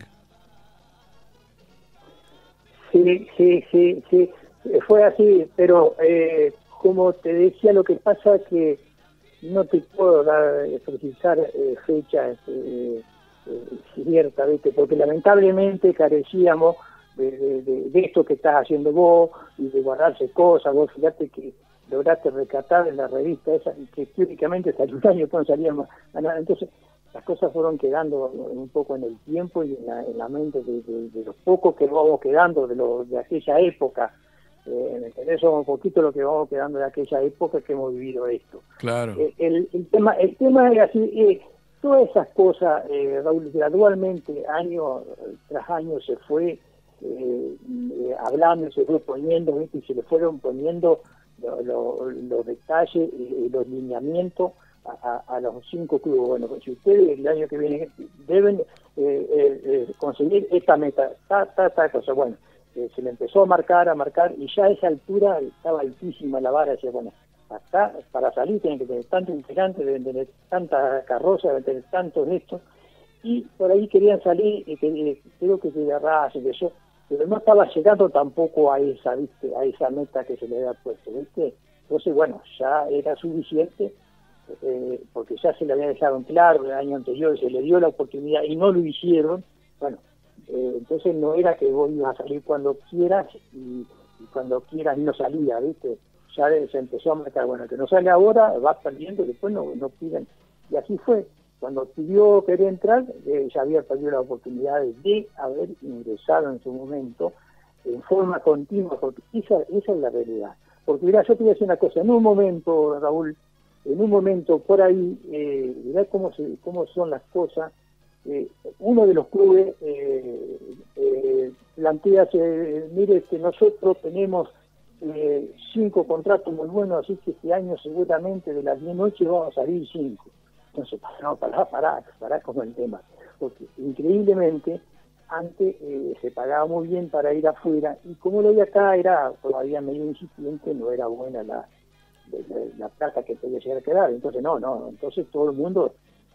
Sí, sí, sí, sí, fue así, pero eh, como te decía, lo que pasa es que no te puedo dar, precisar eh, fechas eh, eh, ciertas, ¿viste? Porque lamentablemente carecíamos De, de, de esto que estás haciendo vos y de guardarse cosas. Vos fíjate que lograste rescatar en la revista esa que teóricamente hasta el año pueden salir más, más. Entonces las cosas fueron quedando un poco en el tiempo y en la, en la mente de, de, de los pocos que vamos quedando de, lo, de aquella época. Eh, ¿me entendés? Somos un poquito lo que vamos quedando de aquella época que hemos vivido esto. Claro. Eh, el, el tema el tema es así, eh, todas esas cosas, eh, Raúl, gradualmente, año tras año se fue Eh, eh, hablando y se fue poniendo, ¿viste? Y se le fueron poniendo lo, lo, los detalles y, y los lineamientos a, a, a los cinco clubes. Bueno, pues si ustedes el año que viene deben eh, eh, eh, conseguir esta meta, ta, ta, ta cosa, bueno, eh, se le empezó a marcar, a marcar, y ya a esa altura estaba altísima la vara, decía, bueno, hasta para salir tienen que tener tantos integrantes, deben tener tanta carroza, deben tener tantos de estos, y por ahí querían salir, y que, eh, creo que se agarrase, que yo, pero no estaba llegando tampoco a esa, ¿viste? A esa meta que se le había puesto, ¿viste? Entonces, bueno, ya era suficiente, eh, porque ya se le había dejado en claro el año anterior, se le dio la oportunidad y no lo hicieron. Bueno, eh, entonces no era que vos ibas a salir cuando quieras y, y cuando quieras no salía, ¿viste? Ya se empezó a marcar, bueno, que no sale ahora, vas perdiendo, después no, no piden. Y así fue. Cuando pidió querer entrar, eh, ya había perdido la oportunidad de haber ingresado en su momento en forma continua, porque esa, esa es la realidad. Porque mirá, yo te voy a decir una cosa, en un momento, Raúl, en un momento por ahí, eh, mirá cómo, se, cómo son las cosas, eh, uno de los clubes eh, eh, plantea, eh, mire, que nosotros tenemos eh, cinco contratos muy buenos, así que este año seguramente de las diez noches vamos a salir cinco. Entonces, no, pará, pará, pará como el tema. Porque increíblemente, antes eh, se pagaba muy bien para ir afuera, y como lo de acá era todavía medio incipiente, no era buena la, la, la plata que podía llegar a quedar. Entonces, no, no, entonces todo el mundo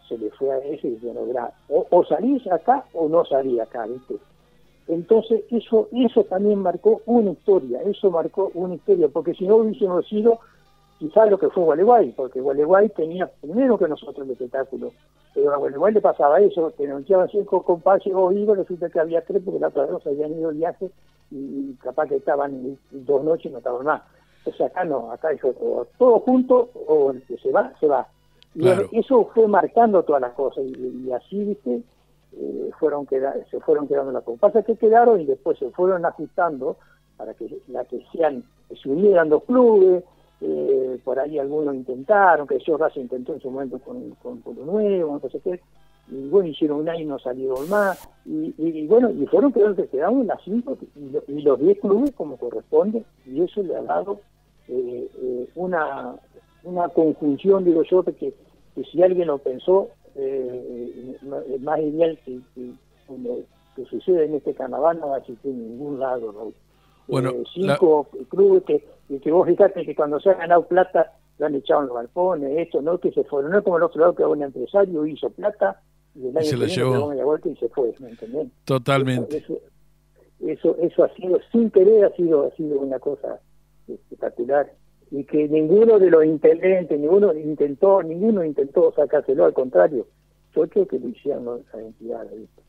se le fue a ese y dice, no, verá, o, o salís acá o no salís acá, ¿viste? Entonces eso eso también marcó una historia, eso marcó una historia, porque si no hubiésemos sido quizás lo que fue Gualeguay, porque Gualeguay tenía primero que nosotros el espectáculo, pero a Gualeguay le pasaba eso, que nos llevaban cinco compases o iban, resulta que había tres porque la otra vez habían ido de viaje y capaz que estaban dos noches y no estaban más. Entonces acá no, acá es o todo junto o el que se va, se va. Y Claro. bueno, eso fue marcando todas las cosas y, y así, viste, eh, fueron queda, se fueron quedando las cosas. Pasa que quedaron y después se fueron ajustando para que la que sean, que se unieran los clubes, eh, por ahí algunos intentaron, que yo Racing intentó en su momento con, con Pueblo Nuevo, no sé qué, y bueno, hicieron un año y no salieron más, y, y, y bueno, y fueron quedando, quedaron las cinco y, lo, y los diez clubes como corresponde, y eso le ha dado eh, eh, una una conjunción, digo yo, de que, que si alguien lo pensó, eh, es más ideal que, que, que, que suceda en este carnaval no va a existir en ningún lado, ¿no? Bueno, eh, cinco la... clubes que, que vos fijate que cuando se ha ganado plata lo han echado en los galpones, esto, no que se fueron, no es como el otro lado que un empresario hizo plata y el año se la llevó media vuelta y se fue, ¿me entendés? Totalmente. Eso, eso, eso, eso ha sido, sin querer, ha sido, ha sido una cosa espectacular. Y que ninguno de los intendentes, ninguno intentó, ninguno intentó sacárselo, al contrario, yo creo que lo hicieron esas entidades. ¿Viste?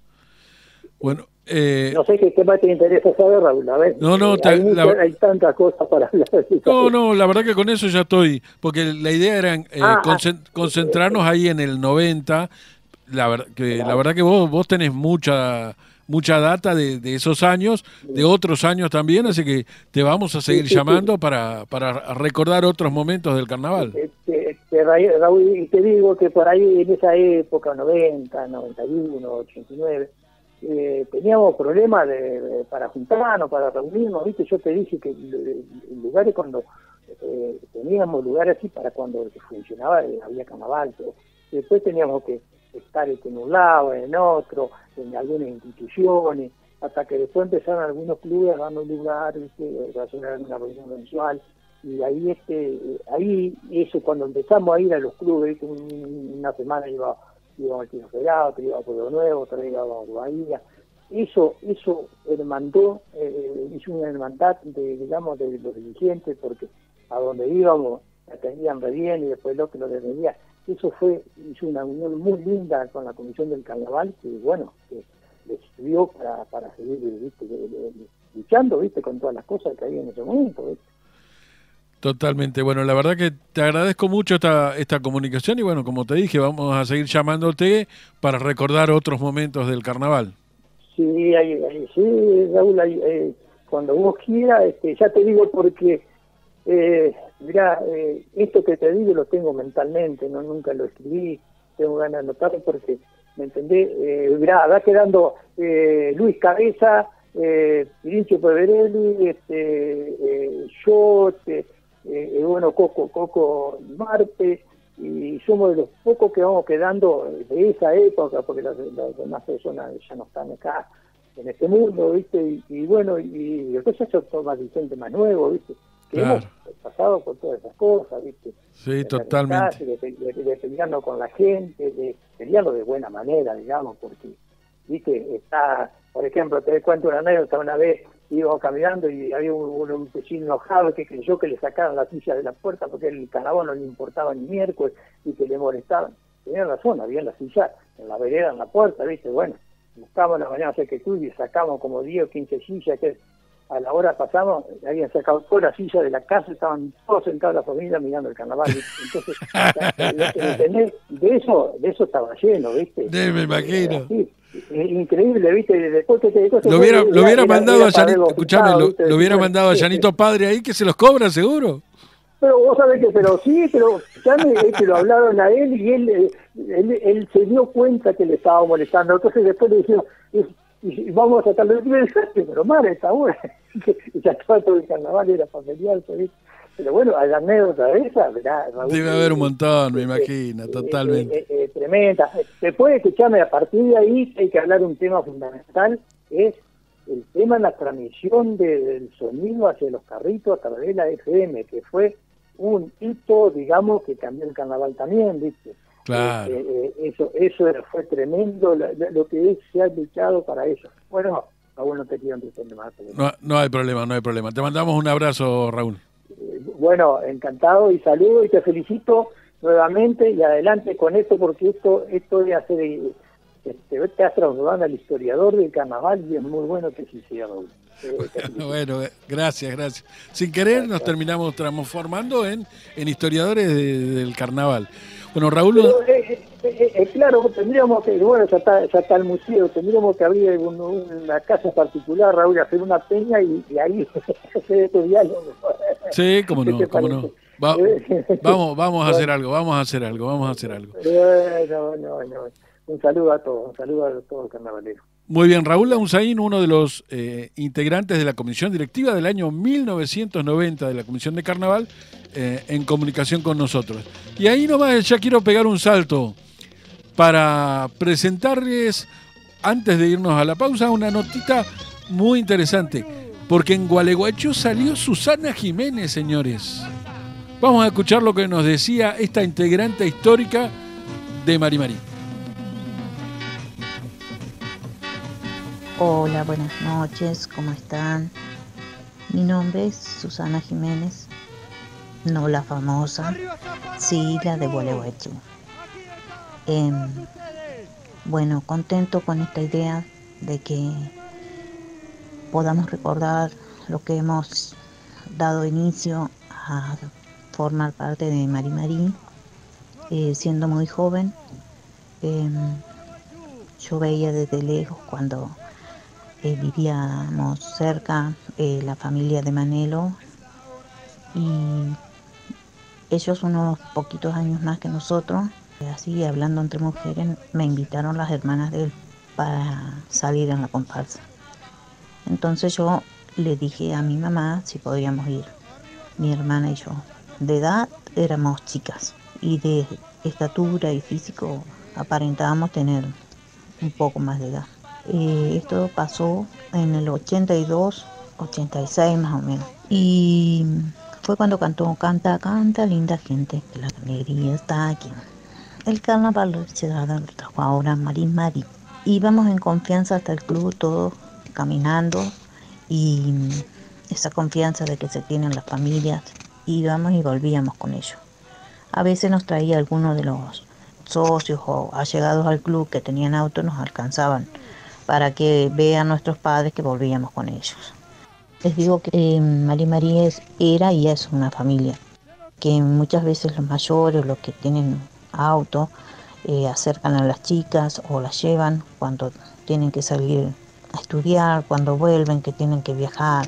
Bueno, eh, no sé qué, qué más te interesa saber, Raúl, a ver, no, no, eh, te, hay, mucha, la, hay tantas cosas para hablar. No, no, la verdad que con eso ya estoy, porque la idea era eh, ah, concent, concentrarnos ahí en el noventa, la, ver, que, claro. la verdad que vos, vos tenés mucha... mucha data de, de esos años, de otros años también, así que te vamos a seguir sí, sí, llamando sí. Para, para recordar otros momentos del carnaval. Este, este, Raúl, y te digo que por ahí en esa época, noventa, noventa y uno, ochenta y nueve, eh, teníamos problemas de, de, para juntarnos, para reunirnos, ¿viste? Yo te dije que en lugares cuando eh, teníamos lugares así para cuando funcionaba, eh, había carnaval, pero después teníamos que estar en un lado, en otro, en algunas instituciones, hasta que después empezaron algunos clubes dando lugar, ¿viste? A hacer una reunión mensual, y ahí este ahí eso cuando empezamos a ir a los clubes, ¿viste? Una semana iba íbamos al Tino Federado, otra iba a Pueblo Nuevo, otra iba a Bahía, eso eso hermandó, eh, hizo una hermandad de, digamos, de los dirigentes, porque a donde íbamos la atendían re bien y después lo que lo defendía. Eso fue, hizo una unión muy linda con la Comisión del Carnaval, que bueno, que les sirvió para, para seguir, ¿viste? De, de, de, luchando, ¿viste? Con todas las cosas que había en ese momento, ¿viste? Totalmente. Bueno, la verdad que te agradezco mucho esta, esta comunicación y bueno, como te dije, vamos a seguir llamándote para recordar otros momentos del carnaval. Sí, ahí, ahí, sí, Raúl, ahí, eh, cuando vos quieras, este, ya te digo porque... Eh, mirá, eh, esto que te digo lo tengo mentalmente, no nunca lo escribí, tengo ganas de anotarlo porque, ¿me entendés? Eh, mirá, va quedando eh, Luis Cabeza, eh, Pirincho Peverelli, este, eh, yo, este, eh, bueno, Coco, Coco Marte, y somos de los pocos que vamos quedando de esa época, porque las, las demás personas ya no están acá en este mundo, ¿viste? Y, y bueno, y después ya son más Vicente más nuevo, ¿viste? Que claro. Hemos pasado por todas esas cosas, ¿viste? Sí, de totalmente. De, de, de, de pelearnos con la gente, de pelearlo de buena manera, digamos, porque, ¿viste? Está, por ejemplo, te cuento una anécdota, una vez íbamos caminando y había un, un vecino enojado que creyó que le sacaron la silla de la puerta porque el carnaval no le importaba ni miércoles y que le molestaban. Tenía razón, había la silla en la vereda, en la puerta, ¿viste? Bueno, buscamos la mañana sé que tú y sacamos como diez o quince sillas que a la hora pasamos, habían sacado toda la silla de la casa, estaban todos sentados la familia mirando el carnaval, ¿viste? Entonces, de eso, de eso estaba lleno, ¿viste? Sí, me imagino. Así, increíble, ¿viste? Después que te lo hubiera, lo hubiera mandado a Llanito, escuchame, lo, lo hubiera mandado a Llanito Padre ahí, que se los cobra seguro. Pero vos sabés que, pero sí, pero ya me, que lo hablaron a él y él, él, él, él se dio cuenta que le estaba molestando, entonces después le dijeron, y vamos a sacarlo de pero madre, está bueno. Y ya todo el carnaval era familiar, pero bueno, hay anécdota de esa, ¿verdad? Raúl, debe haber un montón, me eh, imagino, eh, totalmente. Eh, eh, eh, tremenda. Después, escuchame, a partir de ahí hay que hablar un tema fundamental, es el tema de la transmisión de, del sonido hacia los carritos a través de la F M, que fue un hito, digamos, que cambió el carnaval también, ¿viste? Claro. Eh, eh, eso eso fue tremendo, lo, lo que es, se ha luchado para eso. Bueno, aún no te quiero entender más. No, no hay problema, no hay problema. Te mandamos un abrazo, Raúl. Eh, bueno, encantado y saludo y te felicito nuevamente y adelante con esto, porque esto esto de hacer, este, te has transformado al historiador del carnaval y es muy bueno que sí sea, Raúl. Bueno, gracias, gracias. Sin querer nos terminamos transformando en, en historiadores de, del carnaval. Bueno, Raúl... Pero, eh, eh, eh, claro, tendríamos que, bueno, ya está, ya está el museo, tendríamos que abrir un, una casa particular, Raúl, hacer una peña y, y ahí hacer este diálogo. Sí, cómo no, cómo no. Va, vamos, vamos a hacer algo, vamos a hacer algo, vamos a hacer algo. No, no, no. Un saludo a todos, un saludo a todos los carnavaleros. Muy bien, Raúl Launzaín, uno de los eh, integrantes de la comisión directiva del año mil novecientos noventa de la Comisión de Carnaval, eh, en comunicación con nosotros. Y ahí nomás ya quiero pegar un salto para presentarles, antes de irnos a la pausa, una notita muy interesante, porque en Gualeguaychú salió Susana Jiménez, señores. Vamos a escuchar lo que nos decía esta integrante histórica de Mari Mari. Hola, buenas noches, ¿cómo están? Mi nombre es Susana Jiménez, no la famosa, sí la de Gualeguaychú. Eh, bueno, contento con esta idea de que podamos recordar lo que hemos dado inicio a formar parte de Mari Mari, eh, siendo muy joven. Eh, yo veía desde lejos cuando Eh, vivíamos cerca, eh, la familia de Manelo, y ellos unos poquitos años más que nosotros, así hablando entre mujeres, me invitaron las hermanas de él para salir en la comparsa. Entonces yo le dije a mi mamá si podíamos ir, mi hermana y yo. De edad éramos chicas y de estatura y físico aparentábamos tener un poco más de edad. Eh, esto pasó en el ochenta y dos, ochenta y seis más o menos. Y fue cuando cantó Canta, canta, linda gente, que la alegría está aquí. El carnaval se trajo ahora Mari Mari. Íbamos en confianza hasta el club, todos caminando, y esa confianza de que se tienen las familias, íbamos y volvíamos con ellos. A veces nos traía algunos de los socios o allegados al club que tenían auto, nos alcanzaban para que vean nuestros padres que volvíamos con ellos. Les digo que eh, Mari Mari es, era y es una familia, que muchas veces los mayores, los que tienen auto, eh, acercan a las chicas o las llevan cuando tienen que salir a estudiar, cuando vuelven, que tienen que viajar.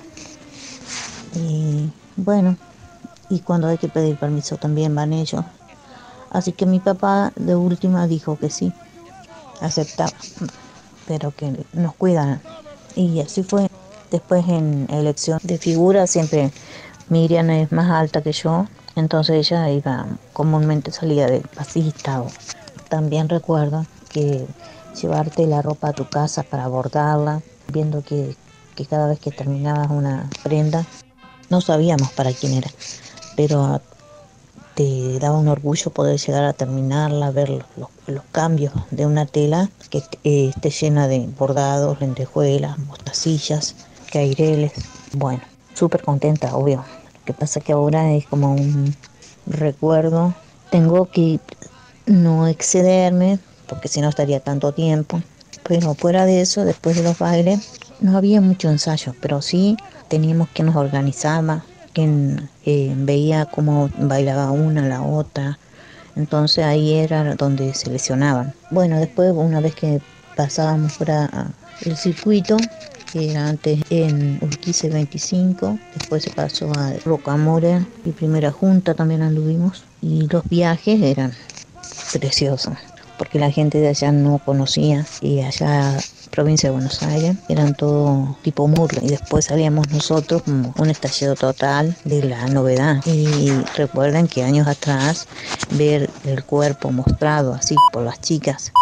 Y bueno, y cuando hay que pedir permiso también van ellos. Así que mi papá de última dijo que sí, aceptaba, pero que nos cuidan. Y así fue. Después en elección de figura siempre Miriam es más alta que yo, entonces ella iba, comúnmente salía de pasista. O también recuerdo que llevarte la ropa a tu casa para bordarla, viendo que, que cada vez que terminabas una prenda, no sabíamos para quién era, pero te daba un orgullo poder llegar a terminarla, ver los, los, los cambios de una tela que eh, esté llena de bordados, lentejuelas, mostacillas, caireles. Bueno, súper contenta, obvio. Lo que pasa que ahora es como un recuerdo. Tengo que no excederme, porque si no estaría tanto tiempo. Pero fuera de eso, después de los bailes, no había mucho ensayo, pero sí teníamos que nos organizaba, quien eh, veía cómo bailaba una la otra. Entonces ahí era donde se lesionaban. Bueno, después una vez que pasábamos por el circuito, que era antes en Urquiza veinticinco, después se pasó a Rocamora y Primera Junta también anduvimos, y los viajes eran preciosos, porque la gente de allá no conocía, y allá provincia de Buenos Aires eran todo tipo murga, y después salíamos nosotros como un estallido total de la novedad. Y recuerden que años atrás ver el cuerpo mostrado así por las chicas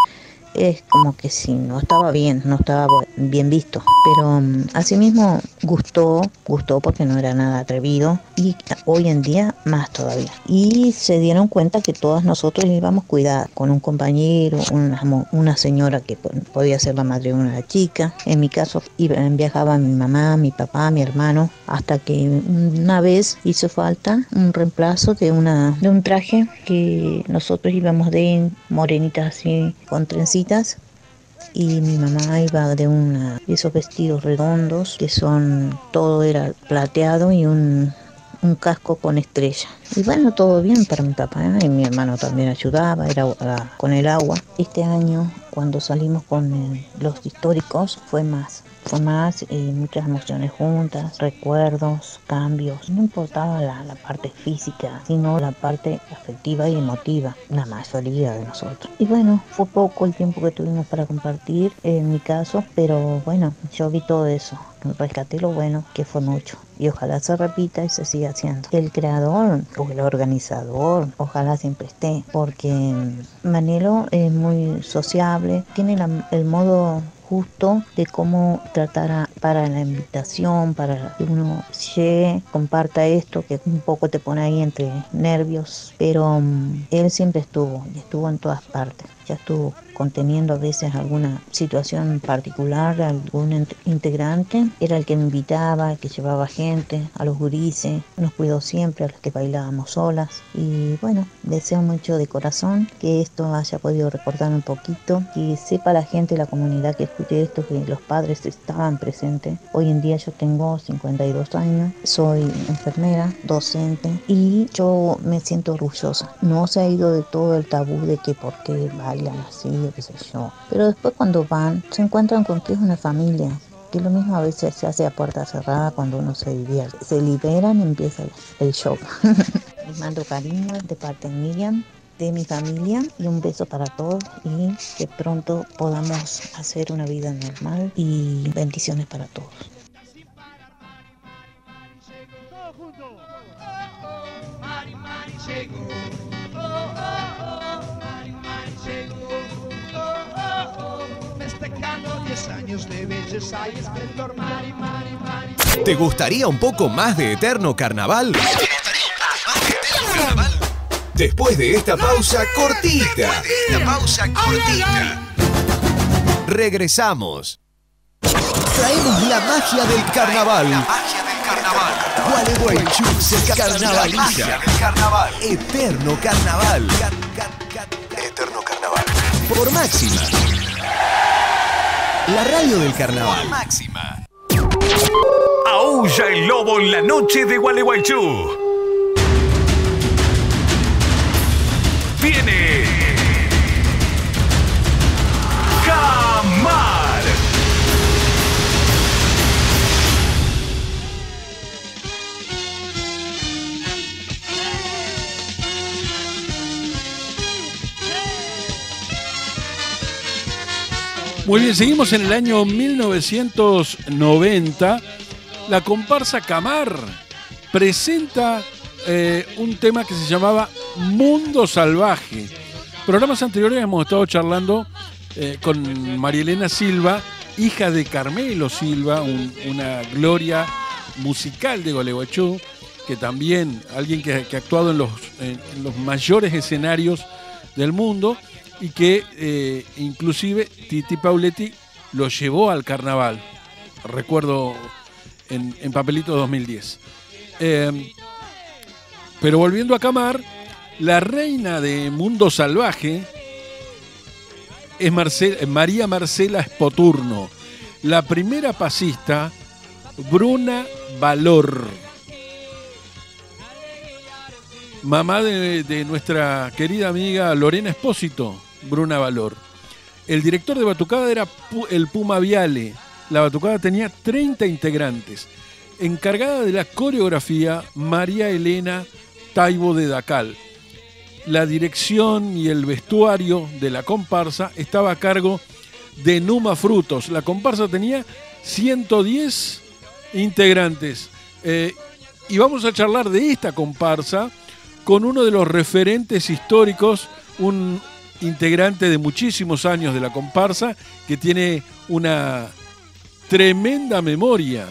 es como que sí, no estaba bien, no estaba bien visto. Pero um, asimismo gustó, gustó porque no era nada atrevido y hoy en día más todavía. Y se dieron cuenta que todas nosotros íbamos cuidadas, con un compañero, una, una señora que podía ser la madre de una chica. En mi caso iba, viajaba mi mamá, mi papá, mi hermano, hasta que una vez hizo falta un reemplazo de, una, de un traje que nosotros íbamos de morenitas así con trencitas y mi mamá iba de una de esos vestidos redondos que son, todo era plateado y un, un casco con estrella. Y bueno, todo bien para mi papá, ¿eh? Y mi hermano también ayudaba, era uh, con el agua. Este año cuando salimos con el, los históricos fue más. Fue más, eh, muchas emociones juntas, recuerdos, cambios. No importaba la, la parte física, sino la parte afectiva y emotiva, la mayoría de nosotros. Y bueno, fue poco el tiempo que tuvimos para compartir, en mi caso, pero bueno, yo vi todo eso. Rescaté lo bueno, que fue mucho. Y ojalá se repita y se siga haciendo. El creador o el organizador, ojalá siempre esté, porque Manelo es muy sociable, tiene la, el modo justo de cómo tratar a, para la invitación, para que uno llegue, comparta esto, que un poco te pone ahí entre nervios, pero um, él siempre estuvo, y estuvo en todas partes. Ya estuvo conteniendo a veces alguna situación particular, algún integrante, era el que me invitaba, el que llevaba gente, a los gurises, nos cuidó siempre, a los que bailábamos solas. Y bueno, deseo mucho de corazón que esto haya podido recordar un poquito, que sepa la gente, la comunidad que escuche esto, que los padres estaban presentes. Hoy en día yo tengo cincuenta y dos años, soy enfermera, docente, y yo me siento orgullosa. No se ha ido de todo el tabú de que por qué bailan así, o qué sé yo. Pero después cuando van, se encuentran con que es una familia, que lo mismo a veces se hace a puerta cerrada cuando uno se divierte. Se liberan y empieza el show. Les mando cariño de parte de Miriam, de mi familia, y un beso para todos, y que pronto podamos hacer una vida normal, y bendiciones para todos. ¿Te gustaría un poco más de Eterno Carnaval? Después de esta pausa cortita. Después de esta pausa cortita. Regresamos. Traemos la magia del carnaval. La magia del carnaval. Gualeguaychú se carnavaliza. Eterno Carnaval. Eterno Carnaval. Por Máxima. La radio del carnaval. Máxima. Aúlla el lobo en la noche de Gualeguaychú. Viene Camar. Muy bien, seguimos en el año mil novecientos noventa. La comparsa Camar presenta eh, un tema que se llamaba Mundo Salvaje. Programas anteriores hemos estado charlando eh, con María Elena Silva, hija de Carmelo Silva, un, una gloria musical de Gualeguaychú, que también, alguien que, que ha actuado en los, en, en los mayores escenarios del mundo, y que eh, inclusive Titi Pauletti lo llevó al carnaval, recuerdo en, en Papelito dos mil diez. Eh, pero volviendo a Camar, la reina de Mundo Salvaje es Marcel, María Marcela Spoturno, la primera pasista, Bruna Valor, mamá de, de nuestra querida amiga Lorena Espósito, Bruna Valor. El director de Batucada era el Puma Viale. La Batucada tenía treinta integrantes. Encargada de la coreografía, María Elena Taibo de Dacal. La dirección y el vestuario de la comparsa estaba a cargo de Numa Frutos. La comparsa tenía ciento diez integrantes. Eh, y vamos a charlar de esta comparsa con uno de los referentes históricos, un integrante de muchísimos años de la comparsa, que tiene una tremenda memoria.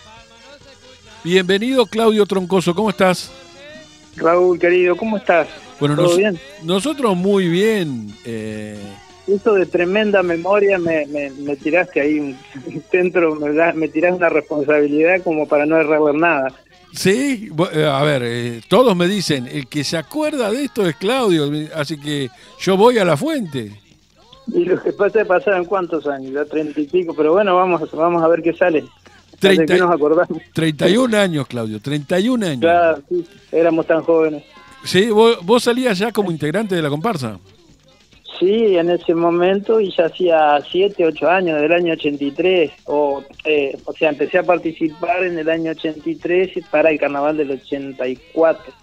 Bienvenido, Claudio Troncoso, ¿cómo estás? Raúl, querido, ¿cómo estás? Bueno, ¿Todo nos, bien? nosotros muy bien. Eh, Eso de tremenda memoria me, me, me tiraste ahí un centro, me, da- me tirás una responsabilidad como para no errar nada. sí, bo- eh, a ver, eh, todos me dicen, el que se acuerda de esto es Claudio, así que yo voy a la fuente. Y lo que pasa es que pasaron cuántos años, ya treinta y pico, pero bueno, vamos, vamos a ver qué sale. treinta, ¿De qué nos acordamos? treinta y un años, Claudio, treinta y un años. Claro, sí, éramos tan jóvenes. Sí, vos, vos salías ya como integrante de la comparsa. Sí, en ese momento, y ya hacía siete, ocho años, del año ochenta y tres, o, eh, o sea, empecé a participar en el año ochenta y tres para el carnaval del ochenta y cuatro.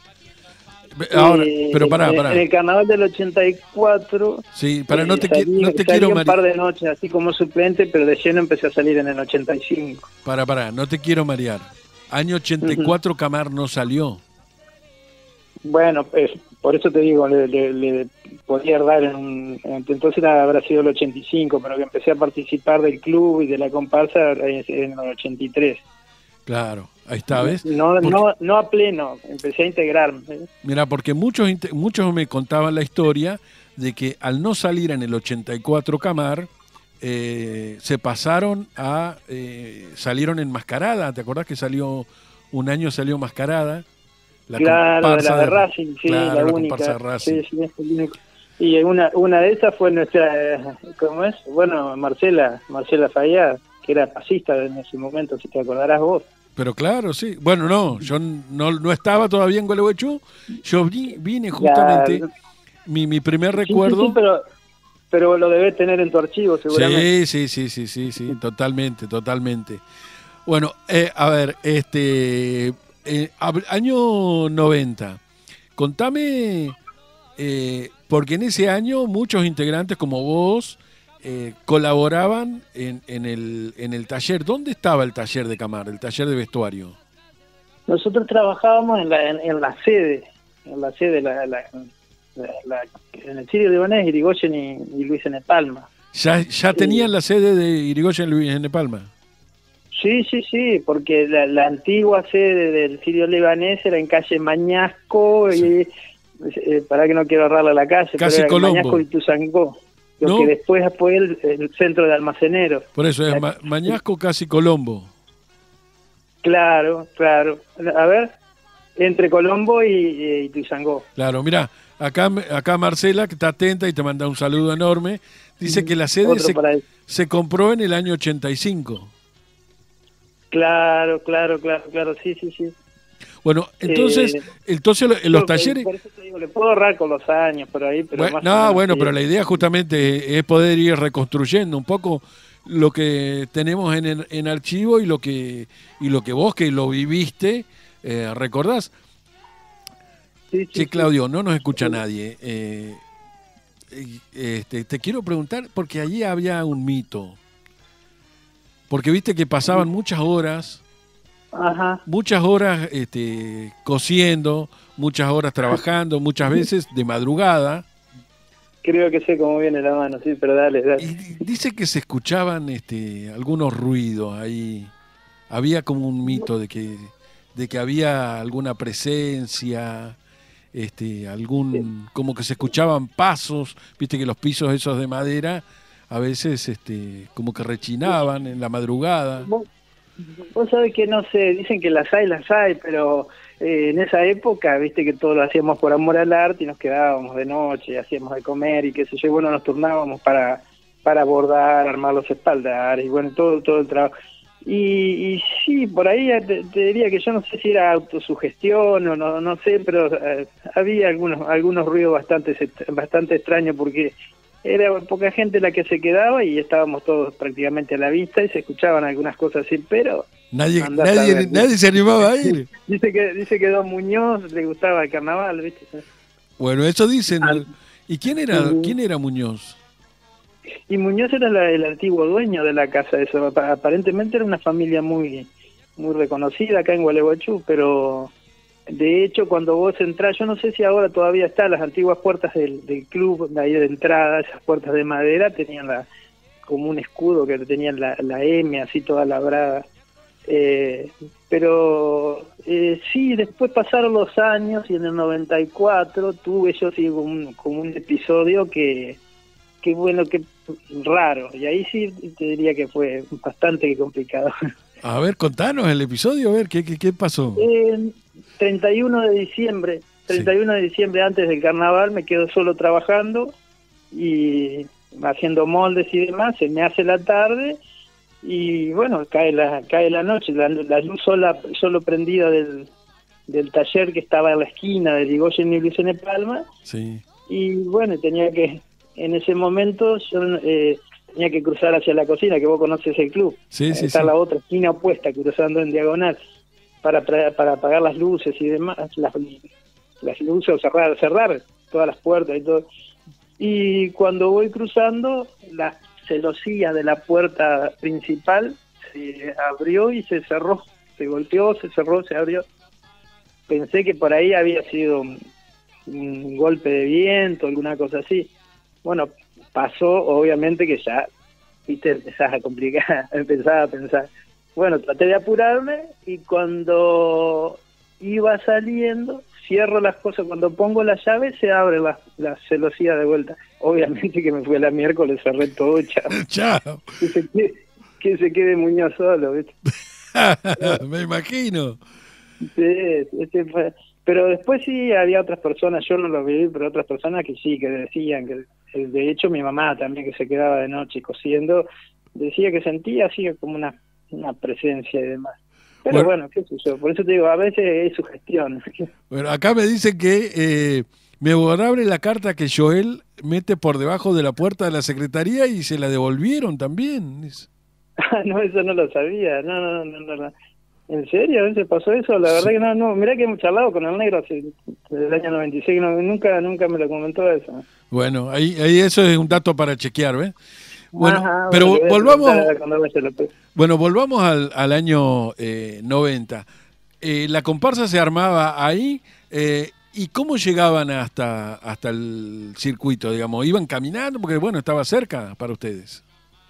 Ahora, Eh, pero pará, en- pará. En el carnaval del ochenta y cuatro, Sí, para no te, eh, qui- salí, no te salí quiero un mari- par de noches, así como suplente, pero de lleno empecé a salir en el ochenta y cinco. para, para, no te quiero marear. Año ochenta y cuatro Camar no salió. Bueno, pues, por eso te digo, le, le- le podía dar en un... en- entonces habrá sido el ochenta y cinco, pero que empecé a participar del club y de la comparsa en en el ochenta y tres. Claro, ahí está, ¿ves? No, Porque- no, no a pleno, empecé a integrarme. Mira, porque muchos, inte- muchos me contaban la historia de que al no salir en el ochenta y cuatro Camar, eh, se pasaron a... eh, salieron en Mascarada. ¿Te acordás que salió un año salió Mascarada? La Claro, de comparsa la de Racing, sí, claro, la, la única. comparsa de Racing. Sí, sí, es el único. Y una, una de esas fue nuestra, eh, ¿cómo es? Bueno, Marcela, Marcela Fayad, que era pasista en ese momento, si te acordarás vos. Pero claro, sí. Bueno, no, yo no, no estaba todavía en Gualeguaychú. Yo vi- vine justamente, Claro. mi, mi primer Sí, sí, recuerdo... sí, pero, pero lo debes tener en tu archivo, seguramente. Sí, sí, sí, sí, sí, sí, totalmente, totalmente. Bueno, eh, a ver, este eh, ab- año noventa, contame, eh, porque en ese año muchos integrantes como vos eh, colaboraban en, en, el, en el taller. ¿Dónde estaba el taller de Camar, el taller de vestuario? Nosotros trabajábamos en la, en, en la sede, en la sede, la, la, la, la- en el Sirio Libanés, Irigoyen y, y Luis N. Palma. ¿Ya, ya tenían la sede de Irigoyen Luis en Palma? Sí, sí, sí, porque la, la antigua sede del Sirio Libanés era en calle Mañasco, y eh, para que no quiero ahorrarle la calle, Casi pero era Colombo. Mañasco y Tuzangó, lo No. que después fue el, el centro de almaceneros. Por eso es Ma- Mañasco, casi Colombo. Claro, claro. A ver, entre Colombo y, y, y Tuzangó. Claro, mira, acá, acá Marcela, que está atenta y te manda un saludo enorme, dice que la sede Otro se, para él. se compró en el año ochenta y cinco. Claro, claro, claro, claro, sí, sí, sí. Bueno, entonces, Eh, entonces lo- en los Yo, talleres... Por eso te digo, le puedo ahorrar con los años por ahí, pero Bueno, más o no, menos, bueno, sí. pero la idea justamente es poder ir reconstruyendo un poco lo que tenemos en, el- en archivo y lo que y lo que vos que lo viviste, eh, ¿recordás? Sí, sí, Che, sí. Claudio, no nos escucha nadie. Eh, eh, este, te quiero preguntar, porque allí había un mito. Porque viste que pasaban muchas horas, Ajá. muchas horas este, cosiendo, muchas horas trabajando, muchas veces de madrugada. Creo que sé cómo viene la mano, sí, pero dale, dale. Y di- dice que se escuchaban este, algunos ruidos ahí. Había como un mito de que, de que había alguna presencia, este, algún, como que se escuchaban pasos, viste que los pisos esos de madera a veces este, como que rechinaban en la madrugada. Vos, vos sabés que no sé, dicen que las hay, las hay, pero eh, en esa época, viste que todo lo hacíamos por amor al arte y nos quedábamos de noche, hacíamos de comer y qué sé yo, y bueno, nos turnábamos para, para bordar, armar los espaldares y bueno, todo, todo el trabajo. Y, y sí, por ahí te, te diría que yo no sé si era autosugestión o no, no sé, pero eh, había algunos, algunos ruidos bastante, bastante extraños porque era poca gente la que se quedaba y estábamos todos prácticamente a la vista y se escuchaban algunas cosas así, pero Nadie, andá a nadie, saber. nadie se animaba a ir. dice que dice que Don Muñoz le gustaba el carnaval, ¿viste? Bueno, eso dicen. Ah. ¿Y quién era, Ujú. quién era Muñoz? Y Muñoz era la- el antiguo dueño de la casa, eso aparentemente era una familia muy muy reconocida acá en Gualeguaychú, pero De hecho, cuando vos entrás, yo no sé si ahora todavía están las antiguas puertas del, del club, de ahí de entrada, esas puertas de madera, tenían la como un escudo que tenían la, la M así toda labrada. Eh, pero eh, sí, después pasaron los años y en el noventa y cuatro tuve yo sí como un, como un episodio que, que bueno, que raro, y ahí sí te diría que fue bastante complicado. A ver, contanos el episodio, a ver, ¿qué, qué, qué pasó? Eh, treinta y uno de diciembre, treinta y uno de diciembre antes del carnaval, me quedo solo trabajando y haciendo moldes y demás, se me hace la tarde y bueno, cae la cae la noche, la, la luz sola, solo prendida del, del taller que estaba en la esquina de Irigoyen y Luciene Palma, sí. Y bueno, tenía que, en ese momento yo eh, tenía que cruzar hacia la cocina, que vos conoces el club, sí, sí, está sí. la otra esquina opuesta, cruzando en diagonal, para para apagar las luces y demás, las, las luces, o cerrar, cerrar todas las puertas y todo. Y cuando voy cruzando, la celosía de la puerta principal se abrió y se cerró, se golpeó, se cerró, se abrió. Pensé que por ahí había sido un, un golpe de viento, alguna cosa así. Bueno, pasó, obviamente que ya, viste, empezás a complicar, empezaba a pensar. Bueno, traté de apurarme y cuando iba saliendo, cierro las cosas, cuando pongo la llave se abre la, la celosía de vuelta. Obviamente que me fue la miércoles, cerré todo, chao. Chao. Que se quede, que se quede Muñoz solo, ¿viste? Me imagino. Sí, ese fue. Pero después sí había otras personas, yo no lo viví, pero otras personas que sí, que decían que, de hecho mi mamá también, que se quedaba de noche cosiendo, decía que sentía así como una, una presencia y demás. Pero bueno, bueno, qué sé yo, por eso te digo, a veces es sugestión. Bueno, acá me dicen que eh, memorable la carta que Joel mete por debajo de la puerta de la secretaría y se la devolvieron también. No, eso no lo sabía, no, no, no, no, no. ¿En serio? ¿A veces pasó eso? La verdad sí. que no, no, mirá que hemos charlado con el negro hace, desde el año noventa y seis, no, nunca nunca me lo comentó eso. Bueno, ahí, ahí eso es un dato para chequear, ¿ves? Bueno, Ajá, pero bueno, volvamos, lo... bueno, volvamos al, al año eh, noventa. Eh, la comparsa se armaba ahí, eh, ¿y cómo llegaban hasta, hasta el circuito, digamos? ¿Iban caminando? Porque, bueno, estaba cerca para ustedes.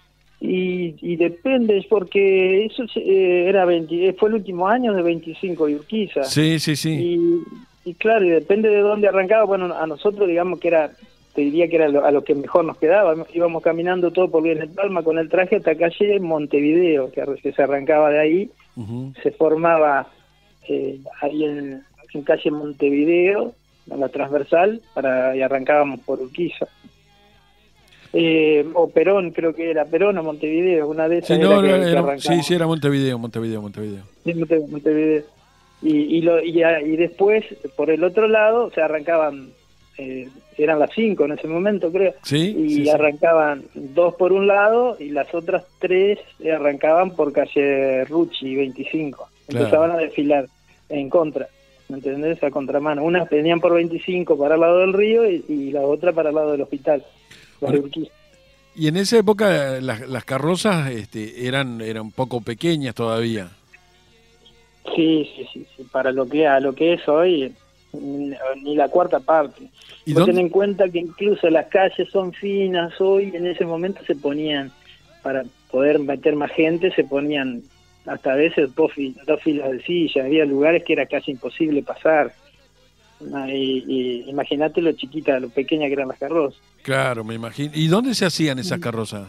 Y, y depende, porque eso eh, era veinte, fue el último año de veinticinco de Urquiza. Sí, sí, sí. Y, y claro, y depende de dónde arrancaba. Bueno, a nosotros, digamos que era, te diría que era lo, a lo que mejor nos quedaba. Íbamos caminando todo por Luciene Palma con el traje hasta calle Montevideo, que, que se arrancaba de ahí. Uh-huh. Se formaba eh, ahí en, en calle Montevideo, en la transversal, para y arrancábamos por Urquiza. Eh, o Perón, creo que era Perón o Montevideo, una de esas. Sí, no, era que, era, que sí, sí, era Montevideo, Montevideo, Montevideo. Sí, Montevideo. Y, y, lo, y, y después, por el otro lado, se arrancaban, eh, eran las cinco en ese momento, creo, sí, y sí, arrancaban sí. dos por un lado y las otras tres arrancaban por calle Rucci veinticinco. Claro. Empezaban a desfilar en contra, ¿me entendés? A contramano. Unas venían por veinticinco para el lado del río y, y la otra para el lado del hospital. Bueno, y en esa época las, las carrozas este, eran eran un poco pequeñas todavía. Sí, sí, sí, sí, para lo que a lo que es hoy, ni, ni la cuarta parte. ¿Y ten en cuenta que incluso las calles son finas hoy, en ese momento se ponían, para poder meter más gente, se ponían hasta a veces dos, dos filas de sillas, había lugares que era casi imposible pasar. Y, y imagínate lo chiquita, lo pequeña que eran las carrozas. Claro, me imagino. ¿Y dónde se hacían esas carrozas?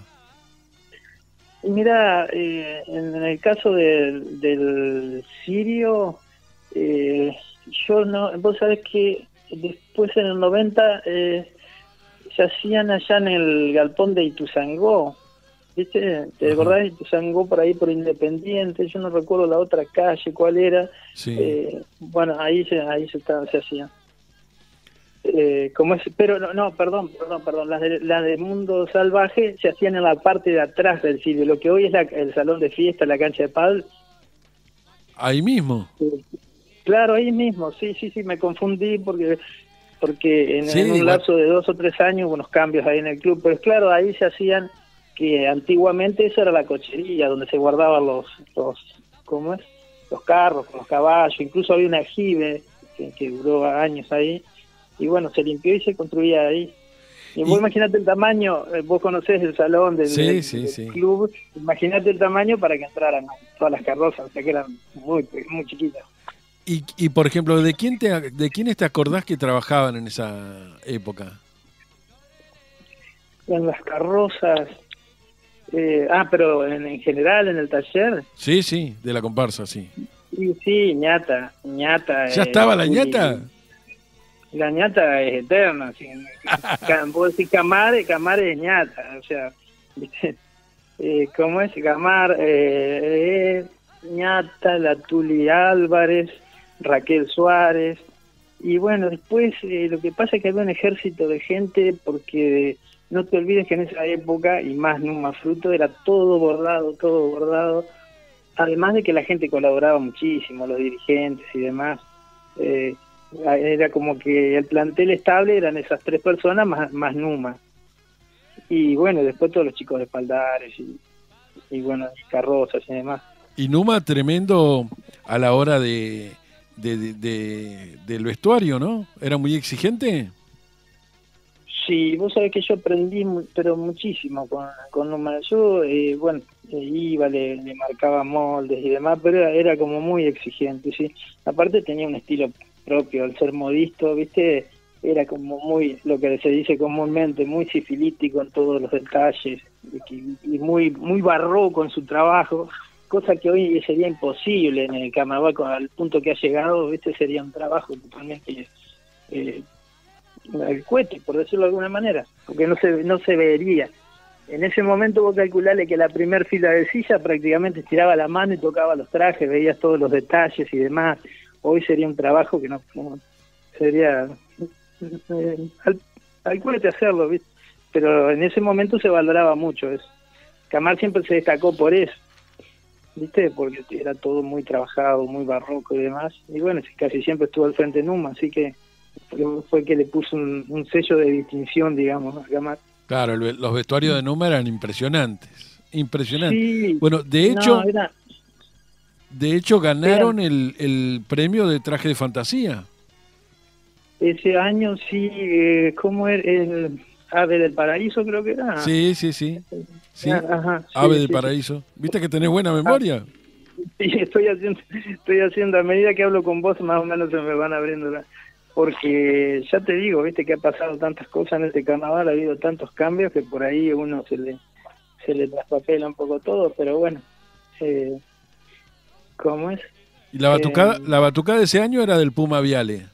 Y mira, eh, en, en el caso del, del Sirio, eh, yo no, vos sabés que después en el noventa eh, se hacían allá en el galpón de Ituzaingó, ¿viste? ¿Te acordás de Ituzaingó por ahí por Independiente? Yo no recuerdo la otra calle, cuál era. Sí. Eh, bueno, ahí se, ahí se, estaba, se hacía. Eh, como es, pero no, no, perdón, perdón, perdón, las de, las de Mundo Salvaje se hacían en la parte de atrás del Sirio, lo que hoy es la, el salón de fiesta, la cancha de pádel. Ahí mismo. Eh, claro, ahí mismo, sí, sí, sí, me confundí porque porque en, sí, en un igual. lapso de dos o tres años hubo unos cambios ahí en el club, pero claro, ahí se hacían, que antiguamente esa era la cochería donde se guardaban los, los ¿cómo es? Los carros, los caballos, incluso había un aljibe que, que duró años ahí, y bueno, se limpió y se construía ahí. Y vos Y- imaginate el tamaño, eh, vos conocés el salón del, Sí, del- sí, del sí. club, imaginate el tamaño para que entraran todas las carrozas, o sea que eran muy, muy chiquitas. Y, y por ejemplo, ¿de quién te de quiénes te acordás que trabajaban en esa época? En las carrozas, eh, ah, pero en, en general en el taller, Sí, sí, de la comparsa, sí. sí, sí, ñata, ñata. ¿Ya eh, estaba la Juli. ñata? La ñata es eterna, así, ca- vos decís Camar, Camar es ñata, o sea, ¿viste? Eh, ¿cómo es? Camar, eh, eh, ñata, la Tuli Álvarez, Raquel Suárez, y bueno, después eh, lo que pasa es que había un ejército de gente, porque no te olvides que en esa época, y más Numa Fruto, era todo bordado, todo bordado, además de que la gente colaboraba muchísimo, los dirigentes y demás, eh, era como que el plantel estable eran esas tres personas más, más Numa. Y bueno, después todos los chicos de espaldares y, y bueno, y carrozas y demás. Y Numa tremendo a la hora de, de, de- de- del vestuario, ¿no? ¿Era muy exigente? Sí, vos sabés que yo aprendí, mu- pero muchísimo con, con Numa. Yo, eh, bueno, eh, iba, le, le marcaba moldes y demás, pero era, era como muy exigente, sí. Aparte tenía un estilo propio, al ser modisto, ¿viste? Era como muy, lo que se dice comúnmente, muy sifilítico en todos los detalles y, y muy muy barroco en su trabajo, cosa que hoy sería imposible en el carnaval, con al punto que ha llegado, ¿viste? Sería un trabajo totalmente eh, al cohete, por decirlo de alguna manera, porque no se no se vería. En ese momento vos calculale que la primer fila de silla prácticamente estiraba la mano y tocaba los trajes, veías todos los detalles y demás. Hoy sería un trabajo que no, no- sería eh, al, al cohete hacerlo, ¿viste? Pero en ese momento se valoraba mucho eso. Camar siempre se destacó por eso, ¿viste? Porque era todo muy trabajado, muy barroco y demás. Y bueno, casi siempre estuvo al frente Numa, así que fue que le puso un, un sello de distinción, digamos, a Camar. Claro, el- los vestuarios de Numa eran impresionantes. Impresionantes. Sí, Bueno, de hecho, no, era, de hecho ganaron el, el premio de traje de fantasía. ese año sí, eh, ¿cómo era? El Ave del Paraíso creo que era. Sí, sí, sí. Sí. Ah, ajá, sí, Ave sí, del sí. Paraíso. ¿Viste que tenés buena memoria? Sí, estoy haciendo, estoy haciendo, a medida que hablo con vos, más o menos se me van abriendo la... Porque ya te digo, viste que ha pasado tantas cosas en este carnaval, ha habido tantos cambios que por ahí uno se le se le traspapela un poco todo, pero bueno, eh, ¿cómo es? Y la batucada, Eh, la batucada de ese año era del Puma Viale.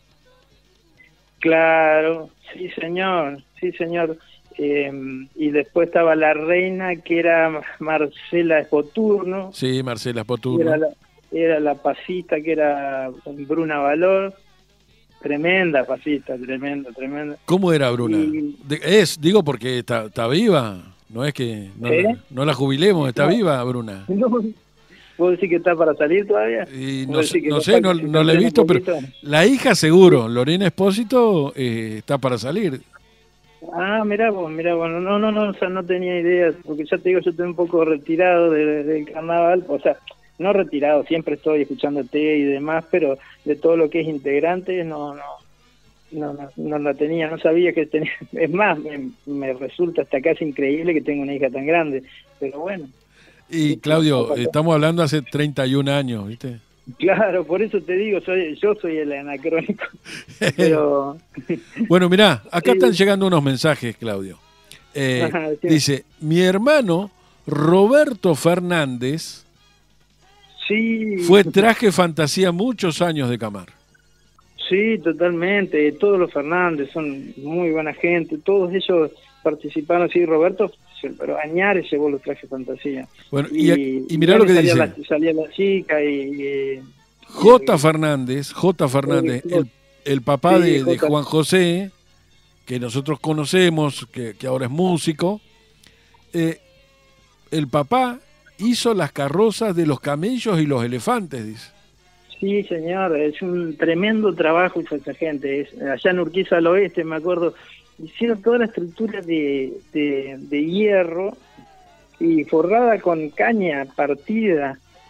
Claro, sí señor, sí señor. Eh, y después estaba la reina, que era Marcela Espoturno, Sí, Marcela y Spoturno. era la, era la pasista, que era Bruna Valor. Tremenda pasista, tremenda, tremenda. ¿Cómo era Bruna? Y- De- es, digo, porque está, está viva. No es que no, ¿Eh? la, no la jubilemos, está No. viva Bruna. ¿Vos decís que está para salir todavía? Y ¿Vos no, decís sé- que no va sé, para no, que se no la he entrene un visto, pero poquito? la hija seguro, Lorena Espósito, eh, está para salir. Ah, mirá vos, mirá vos, no, no, no, o sea, no tenía idea, porque ya te digo, yo estoy un poco retirado de- del carnaval, o sea, no retirado, siempre estoy escuchándote y demás, pero de todo lo que es integrante, no, no, no, no, no la tenía, no sabía que tenía, es más, me, me resulta hasta casi increíble que tenga una hija tan grande, pero bueno, Y Claudio, estamos hablando hace treinta y un años, ¿viste? claro, por eso te digo, soy, yo soy el anacrónico, pero... Bueno, mirá, acá Sí. están llegando unos mensajes, Claudio. Eh, Ajá, sí. dice, mi hermano Roberto Fernández Sí, fue traje fantasía muchos años de Camar. sí, totalmente. Todos los Fernández son muy buena gente. Todos ellos participaron. Sí, Roberto, pero Añares llevó los trajes fantasía. Bueno, y, y mirá lo que salía dice. La, salía la chica y... y- J. Fernández, J. Fernández, el, el papá Sí, de, de J. Juan José, que nosotros conocemos, que, que ahora es músico, eh, el papá hizo las carrozas de los camellos y los elefantes, dice. Sí, señor, es un tremendo trabajo hizo esa gente. Es, allá en Urquiza al Oeste, me acuerdo, hicieron toda la estructura de, de, de hierro y forrada con caña partida.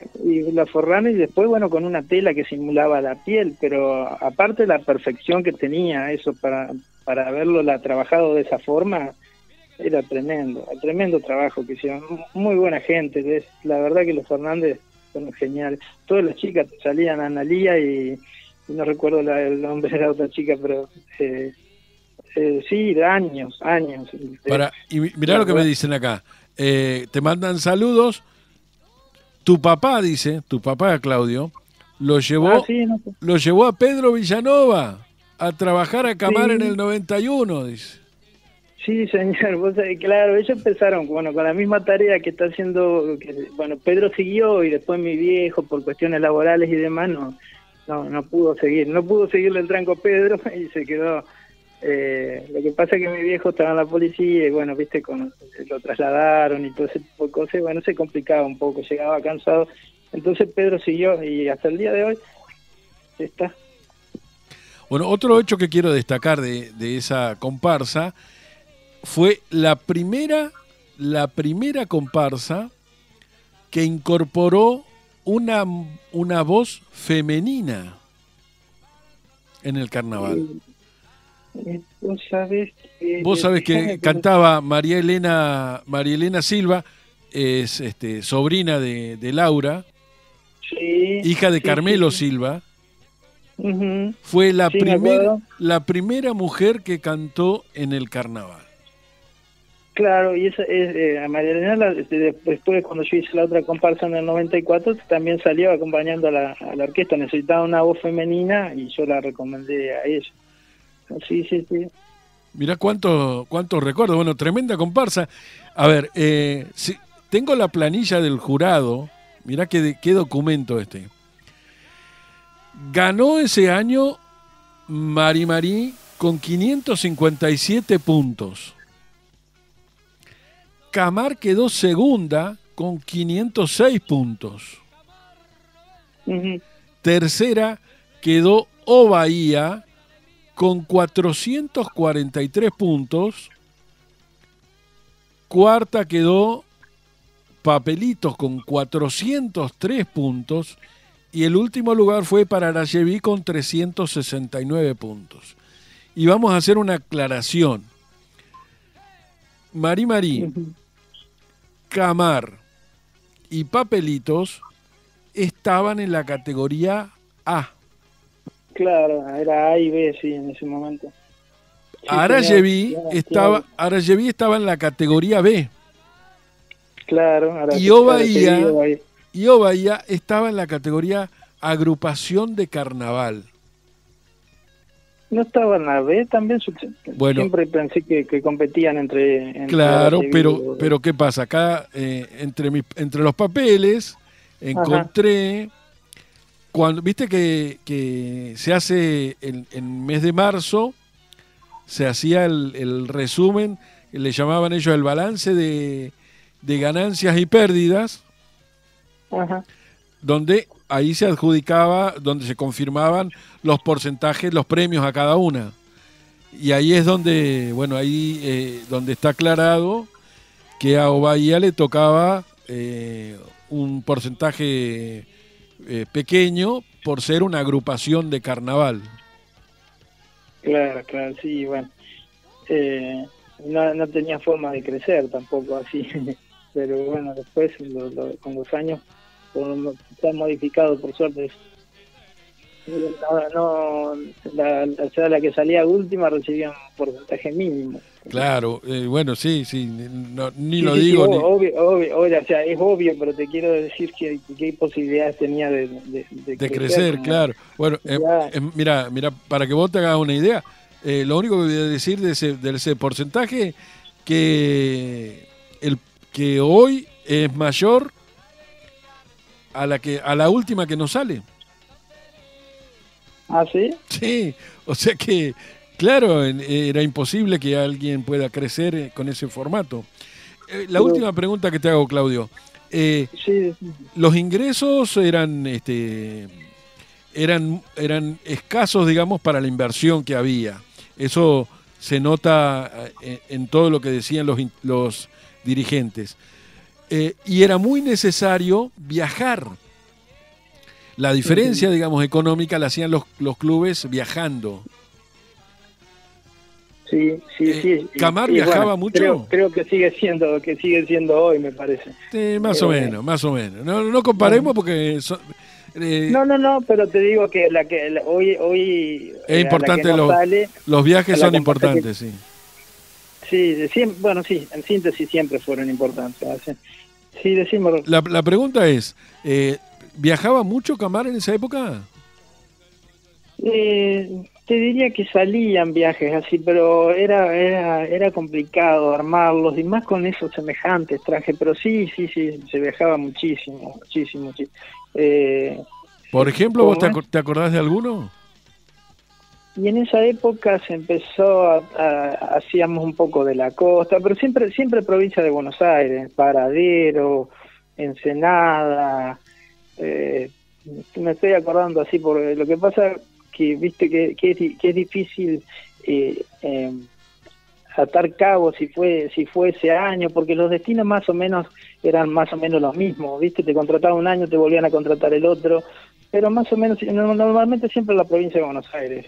y la forrana, y después, bueno, con una tela que simulaba la piel, pero aparte la perfección que tenía eso para, para haberlo la, trabajado de esa forma, era tremendo, el tremendo trabajo que hicieron, muy buena gente, es, la verdad que los Fernández son geniales. Todas las chicas salían, Analía y, y no recuerdo la, el nombre de la otra chica, pero eh, eh, sí, de años, años. Para, y mirá lo que me dicen acá, eh, te mandan saludos. Tu papá, dice, tu papá Claudio, lo llevó, ah, sí, no sé. lo llevó a Pedro Villanova a trabajar a Camar Sí. en el noventa y uno, dice. Sí, señor, vos sabés, claro, ellos empezaron bueno, con la misma tarea que está haciendo, que, bueno, Pedro siguió y después mi viejo, por cuestiones laborales y demás, no, no, no pudo seguir, no pudo seguirle el tranco a Pedro y se quedó. Eh, lo que pasa es que mi viejo estaba en la policía y bueno, viste, con, lo trasladaron y todo ese tipo de cosas, y bueno, se complicaba un poco, llegaba cansado, entonces Pedro siguió y hasta el día de hoy está. Bueno, otro hecho que quiero destacar de, de esa comparsa fue la primera, la primera comparsa que incorporó una, una voz femenina en el carnaval. Eh, Vos sabés que, Vos sabés que cantaba María Elena, María Elena Silva, es este, sobrina de, de Laura, sí, hija de sí, Carmelo sí, sí. Silva. Ujú. Fue la, Sí, me primer, acuerdo. la primera mujer que cantó en el carnaval. Claro, y esa es eh, a María Elena, la- de- después cuando yo hice la otra comparsa en el noventa y cuatro, también salió acompañando a la, a la orquesta, necesitaba una voz femenina y yo la recomendé a ella. Sí, sí, sí. Mirá cuántos cuántos recuerdos. Bueno, tremenda comparsa. A ver, eh, si, tengo la planilla del jurado. Mirá qué, qué documento este. Ganó ese año Mari Marí con quinientos cincuenta y siete puntos. Camar quedó segunda con quinientos seis puntos. Ujú. Tercera quedó O Bahía con cuatrocientos cuarenta y tres puntos. Cuarta quedó Papelitos con cuatrocientos tres puntos. Y el último lugar fue para Arayeví con trescientos sesenta y nueve puntos. Y vamos a hacer una aclaración. Mari Marí, Ujú. Camar y Papelitos estaban en la categoría A. Claro, era A y B, sí, en ese momento. Sí, Arayeví señor, estaba, Arayeví estaba en la categoría B. Claro, ahora Y O ahora Bahía, sí, O Bahía. y O Bahía estaba en la categoría Agrupación de Carnaval. ¿No estaba en la B también? Su- Bueno. Siempre pensé que, que competían entre... entre Claro, Arayeví pero, y- pero ¿qué pasa? Acá, eh, entre, mis- entre los papeles, encontré, cuando viste que, que se hace en en mes de marzo, se hacía el, el resumen, le llamaban ellos el balance de, de ganancias y pérdidas, Ajá. donde ahí se adjudicaba, donde se confirmaban los porcentajes, los premios a cada una. Y ahí es donde, bueno, ahí eh, donde está aclarado que a O Bahía le tocaba eh, un porcentaje eh, pequeño por ser una agrupación de carnaval. Claro, claro, sí, bueno. Eh, no, no tenía forma de crecer tampoco así, pero bueno, después lo- lo- con los años por- está modificado por suerte. No, no, la, la, o sea, la que salía última recibía un porcentaje mínimo. Claro, eh, bueno, sí, sí, no, ni Sí, lo sí, sí, digo. ob- ni- obvio, obvio, obvio, o sea, es obvio, pero te quiero decir que, que hay posibilidades tenía de, de, de de crecer, como- claro. Bueno, eh, Ya. eh, mira, mira, para que vos te hagas una idea, eh, lo único que voy a decir de ese, de ese porcentaje que el que hoy es mayor a la que a la última que nos sale. ¿Ah, sí? Sí, o sea que claro, en- era imposible que alguien pueda crecer eh, con ese formato. Eh, la Pero- última pregunta que te hago, Claudio. Eh, Sí, los ingresos eran este eran eran escasos, digamos, para la inversión que había. Eso se nota eh, en todo lo que decían los, los dirigentes. Eh, y era muy necesario viajar la diferencia, digamos, económica la hacían los, los clubes viajando. Sí, sí, Eh, sí. ¿Camar Y, viajaba bueno, mucho? Creo, creo que sigue siendo, que sigue siendo hoy, me parece. Sí, más o Eh, menos, más o menos. No, no comparemos porque... so- eh, No, no, no, pero te digo que la que la- hoy hoy es eh, importante, a la que no los, sale, los viajes a la son comparsa que- importantes, sí. sí, de siem- bueno, sí, en síntesis siempre fueron importantes. ¿sí? Sí, decimos. La, la pregunta es, eh, ¿viajaba mucho Camar en esa época? Eh, te diría que salían viajes así, pero era era era complicado armarlos y más con esos semejantes trajes, pero sí, sí, sí, se viajaba muchísimo, muchísimo, sí. Eh, Por ejemplo, ¿vos te, ¿cómo es? acor- te acordás de alguno? Y en esa época se empezó a, a- hacíamos un poco de la costa, pero siempre siempre provincia de Buenos Aires, Paradero, Ensenada, eh, me estoy acordando así, porque lo que pasa que viste que, que, es, di- que es difícil eh, eh, atar cabos si fue si fue ese año, porque los destinos más o menos eran más o menos los mismos, viste, te contrataban un año, te volvían a contratar el otro, pero más o menos no- normalmente siempre la provincia de Buenos Aires.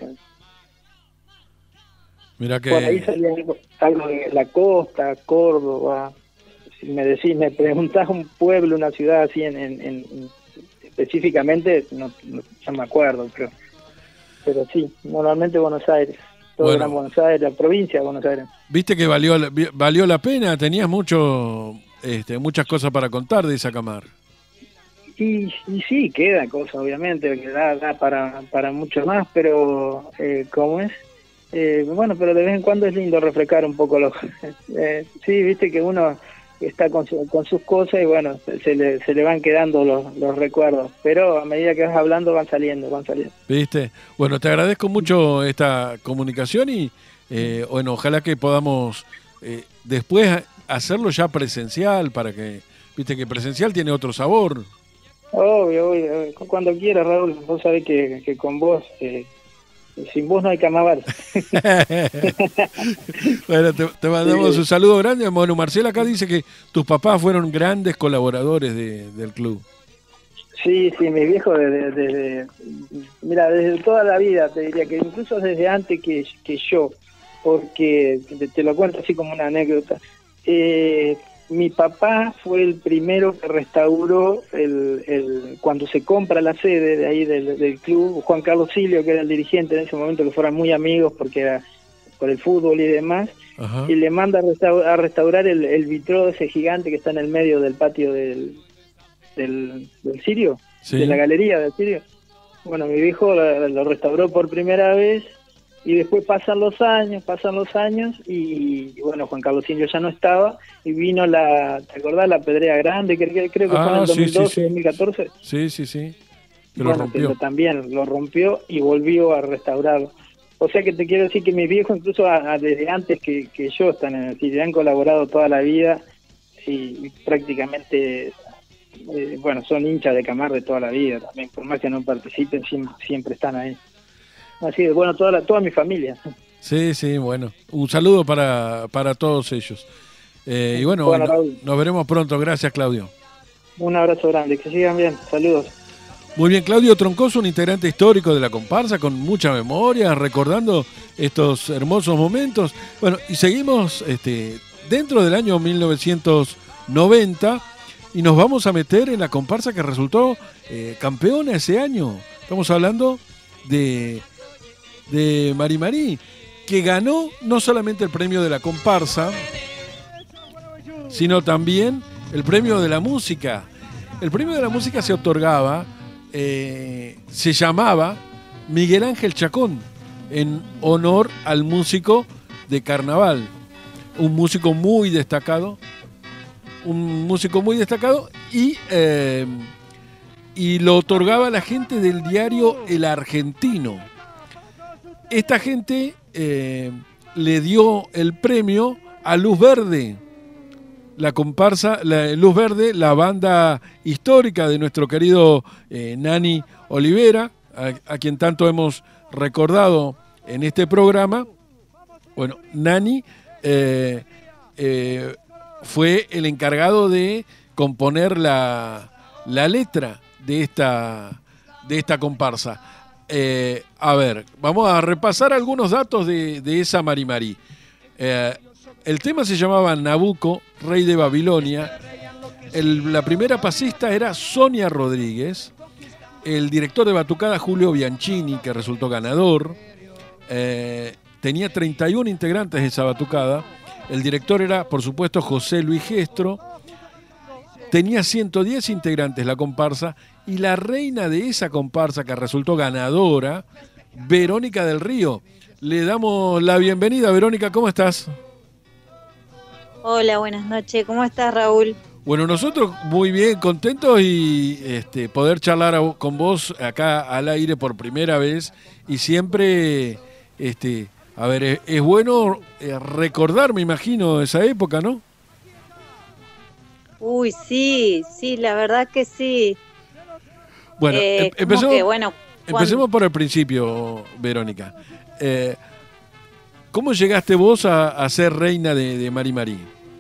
Mira que... Por ahí salía algo, algo de la costa, Córdoba. Si me decís, me preguntás un pueblo, una ciudad así en, en, en- específicamente, no, no, no me acuerdo, pero, pero sí, normalmente Buenos Aires. Todo Bueno. era Buenos Aires, la provincia de Buenos Aires. ¿Viste que valió, la- vi- valió la pena? Tenías mucho, este, muchas cosas para contar de esa Camar. Y, y sí, queda cosa, obviamente, que da, da para, para mucho más, pero eh, ¿cómo es? Eh, bueno, pero de vez en cuando es lindo refrescar un poco los... eh, sí, viste que uno está con, su- con sus cosas y bueno, se, se le, se le van quedando los, los recuerdos, pero a medida que vas hablando van saliendo, van saliendo. ¿Viste? Bueno, te agradezco mucho esta comunicación y eh, bueno, ojalá que podamos eh, después hacerlo ya presencial para que, viste que presencial tiene otro sabor. Obvio, obvio, obvio. Cuando quieras, Raúl, vos sabés que, que con vos, eh, sin vos no hay carnaval. Bueno, te, te mandamos Sí. un saludo grande. Bueno, Marcela acá dice que tus papás fueron grandes colaboradores de- del club. Sí, sí, mis viejos desde, desde, mira, desde toda la vida, te diría que incluso desde antes que, que yo, porque te, te lo cuento así como una anécdota. Eh, mi papá fue el primero que restauró el, el cuando se compra la sede de ahí del, del club, Juan Carlos Silio, que era el dirigente en ese momento, que fueron muy amigos porque era por el fútbol y demás, Ajá. y le manda a restaurar, a restaurar el, el vitró ese gigante que está en el medio del patio del, del, del Sirio, Sí. de la galería del Sirio. Bueno, mi viejo lo, lo restauró por primera vez y después pasan los años, pasan los años y, y bueno, Juan Carlos Silio ya no estaba y vino la, ¿te acordás? La Pedrea Grande, que, que creo que Ah, fue en el sí, sí, dos mil doce, sí. dos mil catorce. Sí, sí, sí. Que lo Bueno, rompió. pero también lo rompió y volvió a restaurarlo. O sea que te quiero decir que mis viejos, incluso a- a desde antes que, que yo, están en el Sirio, han colaborado toda la vida y, y prácticamente, eh, bueno, son hinchas de Camar de toda la vida también, por más que no participen, siempre, siempre están ahí. Así que, bueno, toda, la, toda mi familia. Sí, sí, bueno. Un saludo para, para todos ellos. Eh, y bueno, Bueno, no- Raúl. nos veremos pronto. Gracias, Claudio. Un abrazo grande, que sigan bien, saludos. Muy bien, Claudio Troncoso, un integrante histórico de la comparsa con mucha memoria, recordando estos hermosos momentos. Bueno, y seguimos este, dentro del año mil novecientos noventa y nos vamos a meter en la comparsa que resultó eh, campeona ese año. Estamos hablando de, de Mari Marí, que ganó no solamente el premio de la comparsa, sino también el premio de la música. El premio de la música se otorgaba, eh, se llamaba Miguel Ángel Chacón, en honor al músico de carnaval. Un músico muy destacado, un músico muy destacado y, eh, y lo otorgaba la gente del diario El Argentino. Esta gente eh, le dio el premio a Luz Verde, la comparsa, la Luz Verde, la banda histórica de nuestro querido eh, Nani Olivera, a, a quien tanto hemos recordado en este programa. Bueno, Nani eh, eh, fue el encargado de componer la, la letra de esta, de esta comparsa. Eh, a ver, vamos a repasar algunos datos de, de esa Marimarí. Eh, el tema se llamaba Nabucco, rey de Babilonia. El, la primera pasista era Sonia Rodríguez. El director de batucada, Julio Bianchini, que resultó ganador. Eh, tenía treinta y uno integrantes de esa batucada. El director era, por supuesto, José Luis Gestro. Tenía ciento diez integrantes la comparsa, y la reina de esa comparsa, que resultó ganadora, Verónica del Río. Le damos la bienvenida. Verónica, ¿cómo estás? Hola, buenas noches. ¿Cómo estás, Raúl? Bueno, nosotros muy bien, contentos y este, poder charlar a, con vos acá al aire por primera vez. Y siempre, este, a ver, es, es bueno recordar, me imagino, esa época, ¿no? Uy, sí, sí, la verdad que sí. Bueno, eh, em, empecemos, que, bueno empecemos por el principio, Verónica. Eh, ¿Cómo llegaste vos a, a ser reina de, de Marimarí?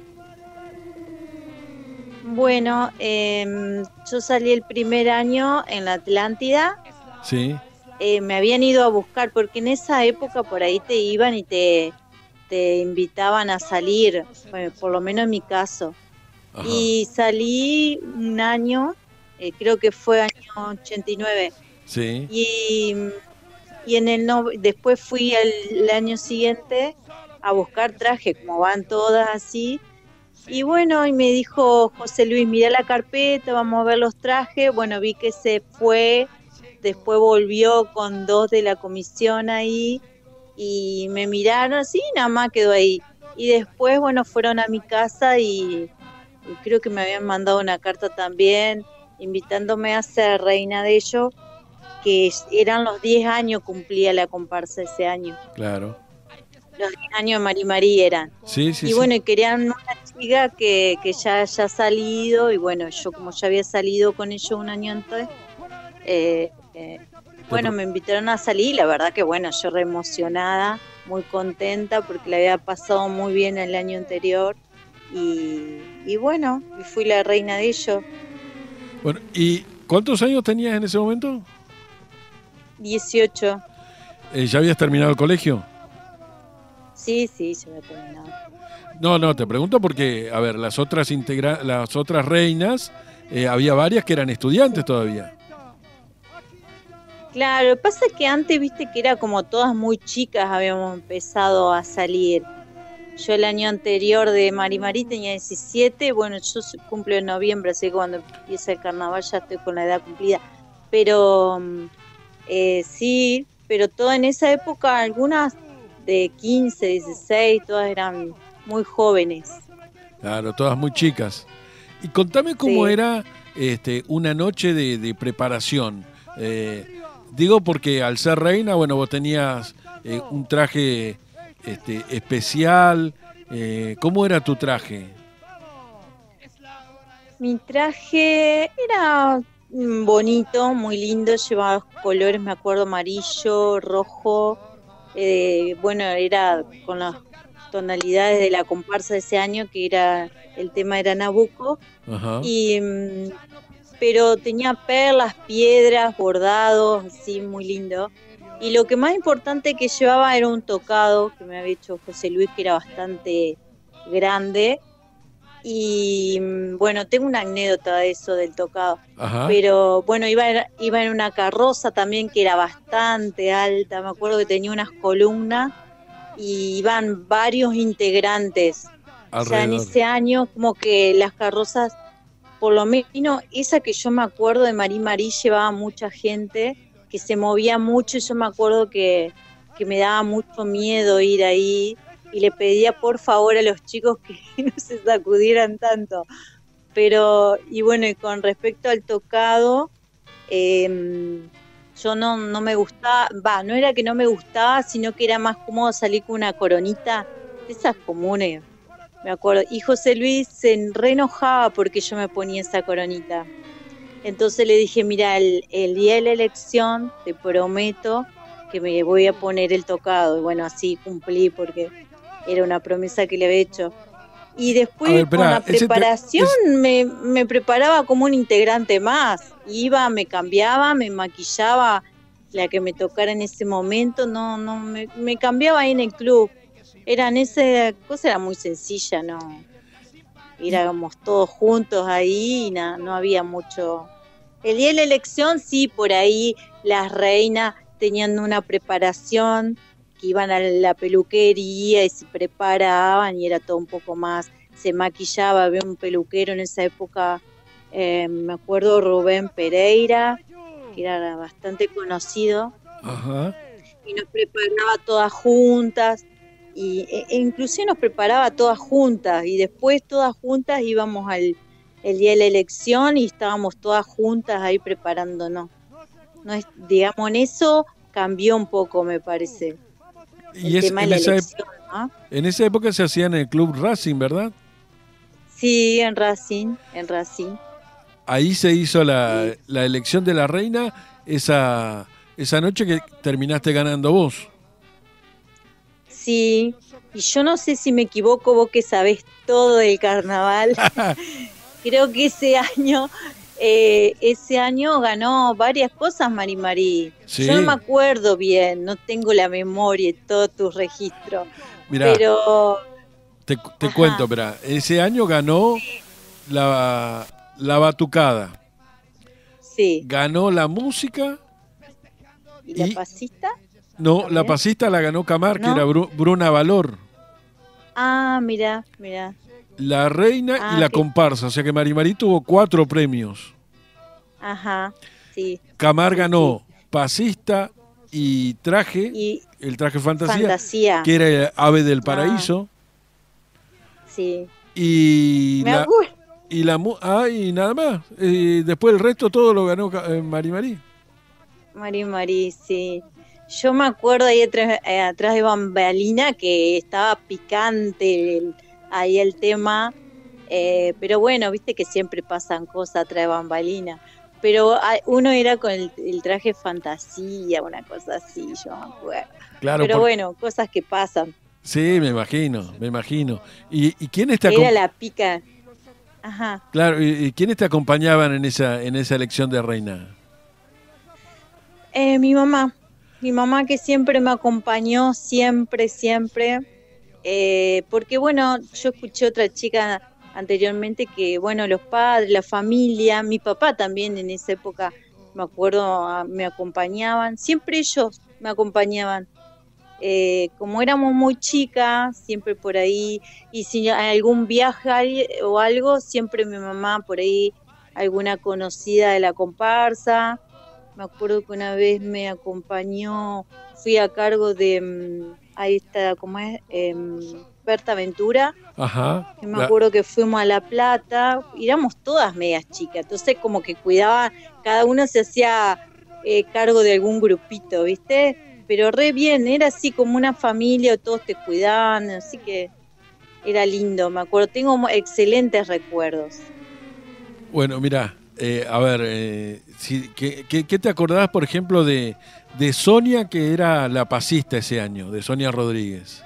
Bueno, eh, yo salí el primer año en la Atlántida. Sí. Eh, me habían ido a buscar, porque en esa época por ahí te iban y te, te invitaban a salir, bueno, por lo menos en mi caso. Ajá. Y salí un año, eh, creo que fue año ochenta y nueve. Sí. Y, y en el no, después fui el, el año siguiente a buscar traje, como van todas así. Y bueno, y me dijo José Luis, mira la carpeta, vamos a ver los trajes. Bueno, vi que se fue, después volvió con dos de la comisión ahí y me miraron así, nada más quedó ahí. Y después, bueno, fueron a mi casa y, y creo que me habían mandado una carta también invitándome a ser reina de ellos, que eran los diez años, cumplía la comparsa ese año. Claro. Los diez años de Marimarí eran. Sí, sí, y sí. bueno, y querían una chica que, que ya haya salido, y bueno, yo como ya había salido con ellos un año antes, eh, eh, bueno, me invitaron a salir, la verdad que bueno, yo re emocionada, muy contenta, porque la había pasado muy bien el año anterior, y, y bueno, y fui la reina de ellos. Bueno, ¿y cuántos años tenías en ese momento? dieciocho. Eh, ¿Ya habías terminado el colegio? Sí, sí, ya había terminado. No, no, te pregunto porque, a ver, las otras integra las otras reinas, eh, había varias que eran estudiantes todavía. Claro, lo que pasa es que antes, viste, que era como todas muy chicas, habíamos empezado a salir. Yo el año anterior de Marimarí tenía diecisiete, bueno, yo cumplo en noviembre, así que cuando empieza el carnaval ya estoy con la edad cumplida. Pero eh, sí, pero todo en esa época, algunas de quince, dieciséis, todas eran muy jóvenes. Claro, todas muy chicas. Y contame cómo Sí. era este, una noche de, de preparación. Eh, digo porque al ser reina, bueno, vos tenías eh, un traje este, especial. Eh, ¿Cómo era tu traje? Mi traje era mm, bonito, muy lindo, llevaba colores, me acuerdo, amarillo, rojo. Eh, bueno, era con las tonalidades de la comparsa de ese año, que era el tema era Nabucco. Ajá. Y mm, pero tenía perlas, piedras, bordados, así muy lindo. Y lo que más importante que llevaba era un tocado que me había hecho José Luis, que era bastante grande. Y mm, bueno, tengo una anécdota de eso del tocado. Ajá. Pero bueno, iba, iba en una carroza también que era bastante alta, me acuerdo que tenía unas columnas y iban varios integrantes. O sea, en Alrededor. ese año como que las carrozas, por lo menos esa que yo me acuerdo de Marimarí, llevaba mucha gente, que se movía mucho, y yo me acuerdo que, que me daba mucho miedo ir ahí, y le pedía por favor a los chicos que no se sacudieran tanto. Pero, y bueno, y con respecto al tocado, eh, yo no, no me gustaba, va, no era que no me gustaba, sino que era más cómodo salir con una coronita, de esas comunes, me acuerdo. Y José Luis se re enojaba porque yo me ponía esa coronita. Entonces le dije, mira, el, el día de la elección te prometo que me voy a poner el tocado. Y bueno, así cumplí porque era una promesa que le había hecho. Y después A ver, esperá, con la ese te- preparación es- me, me preparaba como un integrante más. Iba, me cambiaba, me maquillaba la que me tocara en ese momento. No, no, me, me cambiaba ahí en el club. Eran esa cosa era muy sencilla, no. Éramos todos juntos ahí y na- no había mucho. El día de la elección sí, por ahí las reinas tenían una preparación, que iban a la peluquería y se preparaban y era todo un poco más, se maquillaba, había un peluquero en esa época, eh, me acuerdo Rubén Pereira, que era bastante conocido, Ajá. y nos preparaba todas juntas, y, e, e inclusive nos preparaba todas juntas, y después todas juntas íbamos al el día de la elección y estábamos todas juntas ahí preparándonos. No es, digamos, en eso cambió un poco, me parece. Y El es, tema de en, la esa, ep- elección, ¿no? en esa época se hacía en el Club Racing, ¿verdad? Sí, en Racing, en Racing. Ahí se hizo la, la elección de la reina esa, esa noche que terminaste ganando vos. Sí, y yo no sé si me equivoco, vos que sabés todo del carnaval. Creo que ese año, eh, ese año ganó varias cosas Mari Mari. Sí. Yo no me acuerdo bien, no tengo la memoria y todos tus registros. Mirá, Pero te, te Ajá. cuento, mirá, ese año ganó la, la batucada, sí, ganó la música, ¿y la y- pasista? no, la ¿También? pasista la ganó Camar, que ¿No? era Bru- Bruna Valor, Ah, mira, mira. la reina Ah, y la que- comparsa, o sea que Mari Mari tuvo cuatro premios. Ajá, sí. Camar Sí, ganó pasista y traje, Y el traje fantasía, fantasía, que era el Ave del Paraíso, sí. y Me la, acuerdo. y la mu- ah, y nada más. Y después el resto todo lo ganó Ca- eh, Mari Mari. Mari Mari, sí. Yo me acuerdo ahí atrás, eh, atrás de Bambalina que estaba picante el- ahí el tema, eh, pero bueno, viste que siempre pasan cosas atrás de Bambalina. Pero ah, uno era con el, el traje fantasía, una cosa así, yo me acuerdo. Claro, pero por- bueno, cosas que pasan. sí, me imagino, me imagino. ¿Y, y quiénes te Era acom- la pica. Ajá. claro, y, y quiénes te acompañaban en esa en esa elección de reina? Eh, mi mamá, mi mamá que siempre me acompañó, siempre, siempre, eh, porque bueno, yo escuché otra chica anteriormente que, bueno, los padres, la familia, mi papá también en esa época, me acuerdo, ah, me acompañaban, siempre ellos me acompañaban. Eh, como éramos muy chicas, siempre por ahí, y si hay algún viaje al- o algo, siempre mi mamá por ahí, alguna conocida de la comparsa. Me acuerdo que una vez me acompañó, fui a cargo de, mm, ahí está, ¿cómo es? Em, Berta Ventura, Ajá. que me la- acuerdo que fuimos a La Plata, y éramos todas medias chicas, entonces como que cuidaba, cada uno se hacía eh, cargo de algún grupito, ¿viste? Pero re bien, era así como una familia, todos te cuidaban, así que era lindo, me acuerdo, tengo mo- excelentes recuerdos. Bueno, mira, eh, a ver, eh, si, ¿qué, qué, qué te acordás, por ejemplo, de, de Sonia, que era la pasista ese año, de Sonia Rodríguez?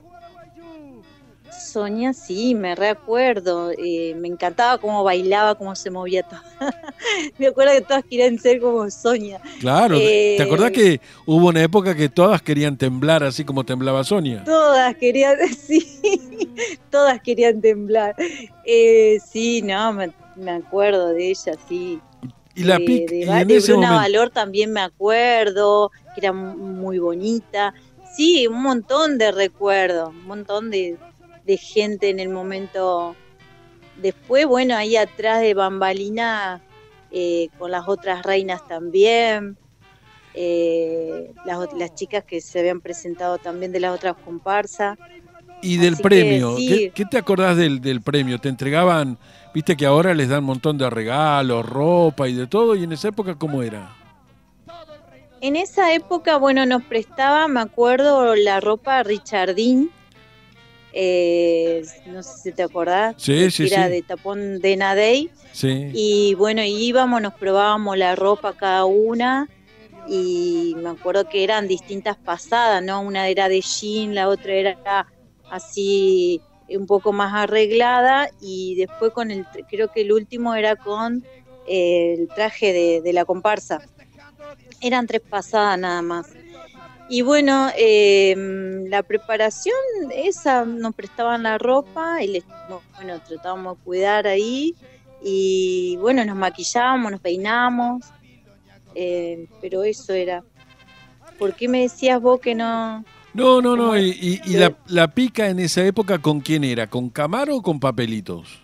Sonia, sí, me recuerdo, eh, me encantaba cómo bailaba, cómo se movía todo. Me acuerdo que todas querían ser como Sonia. Claro, Eh, ¿te acordás que hubo una época que todas querían temblar así como temblaba Sonia? Todas querían, sí, todas querían temblar. Eh, sí, no, me, me acuerdo de ella, sí. Y la de, pic, de, y Va- en de ese Bruna momento, Valor también me acuerdo, que era mu- muy bonita. Sí, un montón de recuerdos, un montón de, de gente en el momento. Después, bueno, ahí atrás de Bambalina, eh, con las otras reinas también, eh, las, ot- las chicas que se habían presentado también de las otras comparsas. y del así que premio, sí. ¿qué, qué te acordás del, del premio? ¿Te entregaban, viste que ahora les dan un montón de regalos, ropa y de todo? ¿Y en esa época cómo era? En esa época, bueno, nos prestaba, me acuerdo, la ropa Richardín, eh, no sé si te acordás, Sí, que sí, era sí. de tapón de Nadey, Sí. y bueno, íbamos, nos probábamos la ropa cada una, y me acuerdo que eran distintas pasadas, ¿no? Una era de jean, la otra era así un poco más arreglada, y después con el, creo que el último era con eh, el traje de, de la comparsa. Eran tres pasadas nada más. Y bueno, eh, la preparación esa, nos prestaban la ropa y les, bueno, tratábamos de cuidar ahí, y bueno, nos maquillábamos, nos peinábamos, eh, pero eso era. ¿Por qué me decías vos que no? No, no, no, y, y, y la, la pica en esa época, ¿con quién era? ¿Con Camaro o con Papelitos?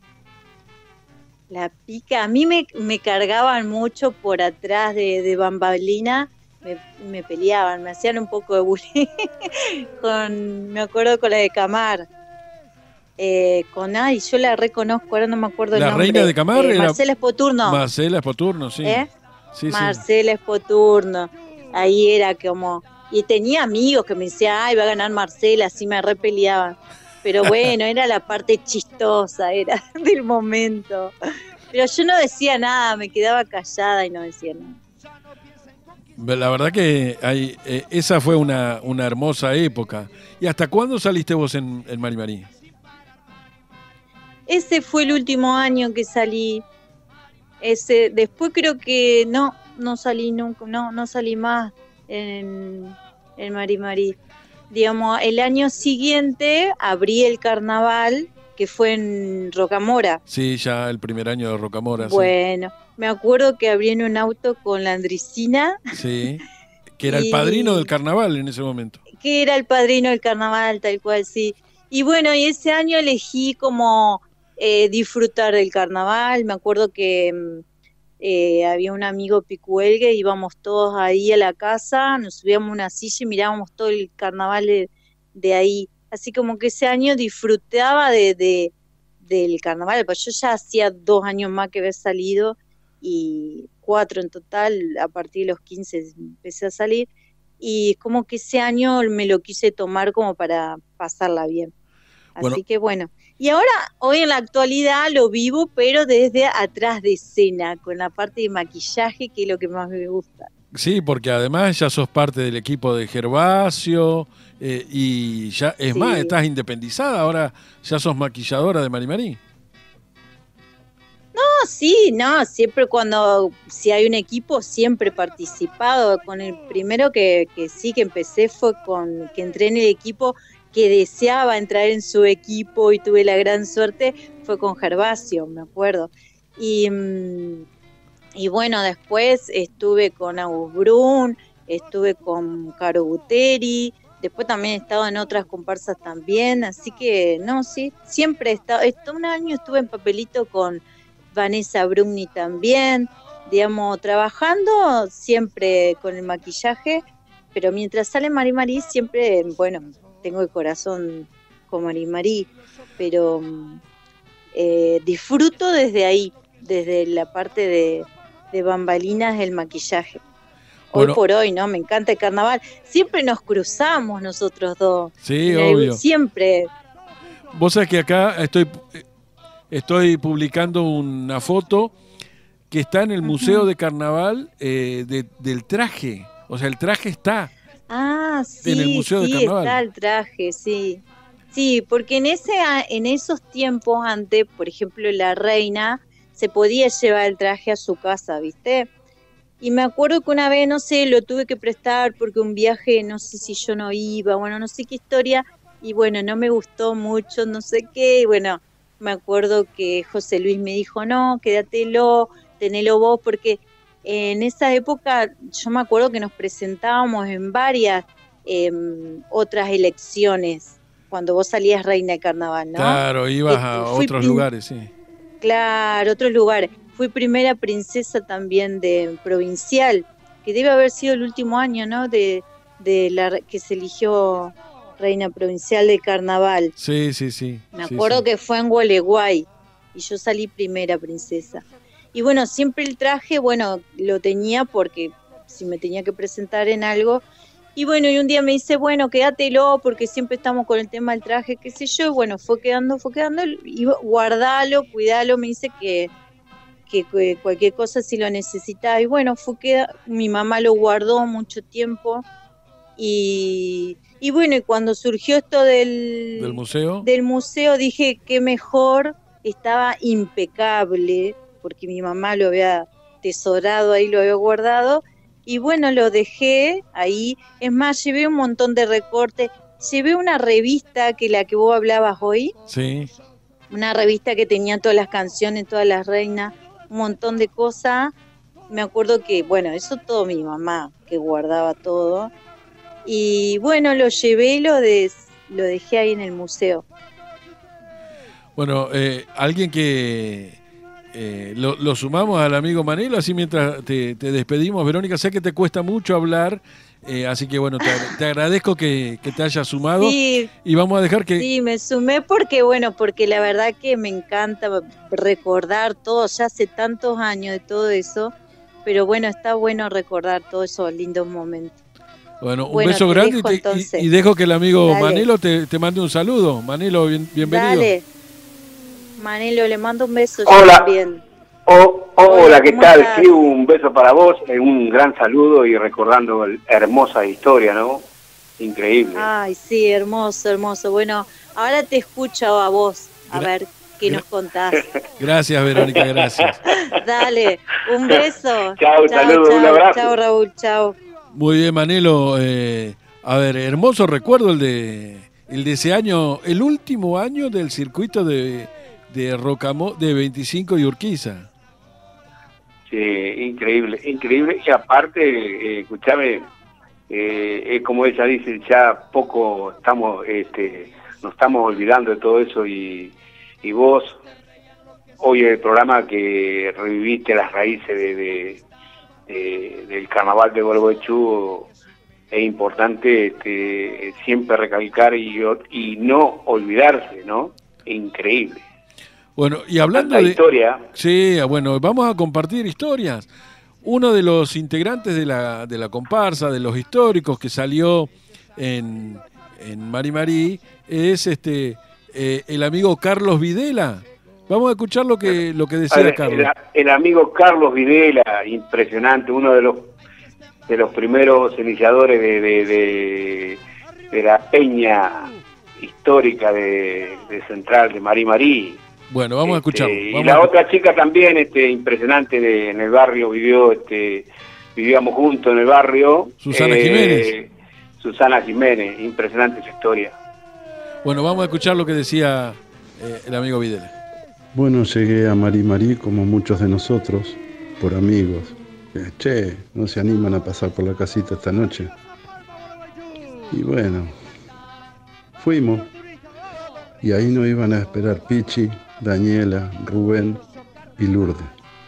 La pica, a mí me, me cargaban mucho por atrás de, de bambalina. Me, me peleaban, me hacían un poco de bullying. con, me acuerdo con la de Camar. Eh, con, ay, yo la reconozco, ahora no me acuerdo el la nombre. La reina de Camar eh, era Marcela Espoturno. Marcela Espoturno, sí. ¿Eh? sí Marcela sí. Espoturno. Ahí era como... Y tenía amigos que me decían, ay, va a ganar Marcela, así me repeleaban. Pero bueno, era la parte chistosa, era del momento. Pero yo no decía nada, me quedaba callada y no decía nada. La verdad que hay, eh, esa fue una, una hermosa época. ¿Y hasta cuándo saliste vos en, en Mari Mari? Ese fue el último año que salí. Ese, después creo que no, no salí nunca, no, no salí más en, en Mari Mari. Digamos, el año siguiente abrí el carnaval, que fue en Rocamora. Sí, ya el primer año de Rocamora. Bueno, sí. Me acuerdo que abrí en un auto con la Andricina. Sí, que era y, el padrino del carnaval en ese momento. Que era el padrino del carnaval, tal cual, sí. Y bueno, y ese año elegí como eh, disfrutar del carnaval. Me acuerdo que eh, había un amigo picuelgue, íbamos todos ahí a la casa, nos subíamos a una silla y mirábamos todo el carnaval de, de ahí. Así como que ese año disfrutaba de, de del carnaval. Pues yo ya hacía dos años más que había salido, y cuatro en total, a partir de los quince empecé a salir, y como que ese año me lo quise tomar como para pasarla bien. Así bueno. que bueno, y ahora, hoy en la actualidad lo vivo, pero desde atrás de escena, con la parte de maquillaje, que es lo que más me gusta. Sí, porque además ya sos parte del equipo de Gervasio, eh, y ya, es sí. más, estás independizada, ahora ya sos maquilladora de Mari Mari. No, sí, no, siempre cuando, si hay un equipo, siempre he participado. Con el primero que, que sí que empecé fue con, que entré en el equipo, que deseaba entrar en su equipo y tuve la gran suerte, fue con Gervasio, me acuerdo. Y, y bueno, después estuve con Agus Brun, estuve con Caro Buteri, después también he estado en otras comparsas también, así que no, sí, siempre he estado, un año estuve en Papelito con Vanessa Brumni también, digamos, trabajando siempre con el maquillaje, pero mientras sale Mari Mari siempre, bueno, tengo el corazón con Mari Mari, pero eh, disfruto desde ahí, desde la parte de, de bambalinas del maquillaje. Hoy bueno, por hoy, ¿no? Me encanta el carnaval. Siempre nos cruzamos nosotros dos. Sí, obvio. Siempre. Vos sabés que acá estoy... Estoy publicando una foto que está en el uh-huh. Museo de Carnaval eh, de, del traje. O sea, el traje está ah, sí, en el Museo sí, de Carnaval. Está el traje, sí. Sí, porque en, ese, en esos tiempos antes, por ejemplo, la reina se podía llevar el traje a su casa, ¿viste? Y me acuerdo que una vez, no sé, lo tuve que prestar porque un viaje, no sé si yo no iba, bueno, no sé qué historia, y bueno, no me gustó mucho, no sé qué, y bueno... Me acuerdo que José Luis me dijo, no, quédatelo, tenelo vos, porque en esa época yo me acuerdo que nos presentábamos en varias eh, otras elecciones, cuando vos salías reina de carnaval, ¿no? Claro, ibas a otros prin- lugares, sí. Claro, otros lugares. Fui primera princesa también de provincial, que debe haber sido el último año, ¿no? De, de la que se eligió... reina provincial de carnaval. Sí, sí, sí. Me sí, acuerdo sí. que fue en Gualeguay y yo salí primera princesa. Y bueno, siempre el traje, bueno, lo tenía porque si me tenía que presentar en algo. Y bueno, y un día me dice, bueno, quédatelo porque siempre estamos con el tema del traje, qué sé yo. Y bueno, fue quedando, fue quedando, y guardalo, cuidalo, me dice que, que, que cualquier cosa si lo necesitaba. Y bueno, fue queda, mi mamá lo guardó mucho tiempo. Y, y bueno, y cuando surgió esto del, ¿Del museo? del museo, dije que mejor, estaba impecable, porque mi mamá lo había atesorado ahí, lo había guardado, y bueno, lo dejé ahí. Es más, llevé un montón de recortes, llevé una revista que la que vos hablabas hoy, Sí. una revista que tenía todas las canciones, todas las reinas, un montón de cosas. Me acuerdo que, bueno, eso todo mi mamá, que guardaba todo. Y bueno, lo llevé y lo, des, lo dejé ahí en el museo. Bueno, eh, alguien que eh, lo, lo sumamos al amigo Manilo, así mientras te, te despedimos. Verónica, sé que te cuesta mucho hablar, eh, así que bueno, te, te agradezco que, que te hayas sumado. Sí, y vamos a dejar que... sí, me sumé porque, bueno, porque la verdad que me encanta recordar todo, ya hace tantos años de todo eso, pero bueno, está bueno recordar todos esos lindos momentos. Bueno, un Bueno, beso te grande dejo, y, te- entonces. y, y dejo que el amigo Dale. Manilo te, te mande un saludo. Manilo, bien- bienvenido. Dale, Manelo, le mando un beso. yo Hola. también. Oh, oh, Hola, hola, ¿qué ¿cómo tal? estás? Sí, un beso para vos, eh, un gran saludo y recordando el- hermosa historia, ¿no? Increíble. Ay, sí, hermoso, hermoso. Bueno, ahora te escucho a vos, a Gra- ver qué nos contás. Gracias, Verónica, gracias. Dale, un beso. Chao, saludos, un chao, abrazo. Chao, Raúl, chao. Muy bien, Manilo. Eh, a ver, hermoso recuerdo el de el de ese año, el último año del circuito de, de Rocamo, de veinticinco y Urquiza. Sí, increíble, increíble. Y aparte, eh, escuchame, eh, es como ella dice, ya poco estamos, este, nos estamos olvidando de todo eso y, y vos, hoy el programa que reviviste las raíces de, de- de- del carnaval de Gualeguaychú, es importante este, siempre recalcar y, y no olvidarse, ¿no? Increíble. Bueno, y hablando Tanta de historia. Sí, bueno, vamos a compartir historias. Uno de los integrantes de la, de la comparsa, de los históricos que salió en, en Mari Marí, es este eh, el amigo Carlos Videla. Vamos a escuchar lo que, lo que decía A ver, Carlos. El, el amigo Carlos Videla, impresionante, uno de los de los primeros iniciadores de, de, de, de la peña histórica de, de Central, de Mari Marí. Bueno, vamos a escucharlo. Este, y vamos la a- otra chica también, este, impresionante, de, en el barrio vivió, este, vivíamos juntos en el barrio. Susana eh, Jiménez. Susana Jiménez, impresionante su historia. Bueno, vamos a escuchar lo que decía eh, el amigo Videla. Bueno, llegué a Mari Marí como muchos de nosotros, por amigos. Eh, Che, no se animan a pasar por la casita esta noche. Y bueno, fuimos. Y ahí nos iban a esperar Pichi, Daniela, Rubén y Lourdes.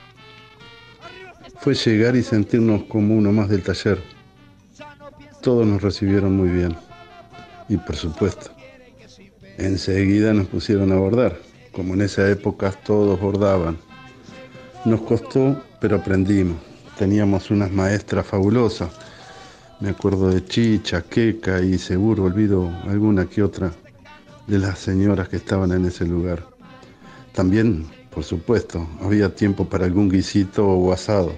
Fue llegar y sentirnos como uno más del taller. Todos nos recibieron muy bien. Y por supuesto, enseguida nos pusieron a bordar. Como en esa época todos bordaban. Nos costó, pero aprendimos. Teníamos unas maestras fabulosas. Me acuerdo de Chicha, Queca y seguro olvido alguna que otra de las señoras que estaban en ese lugar. También, por supuesto, había tiempo para algún guisito o asado.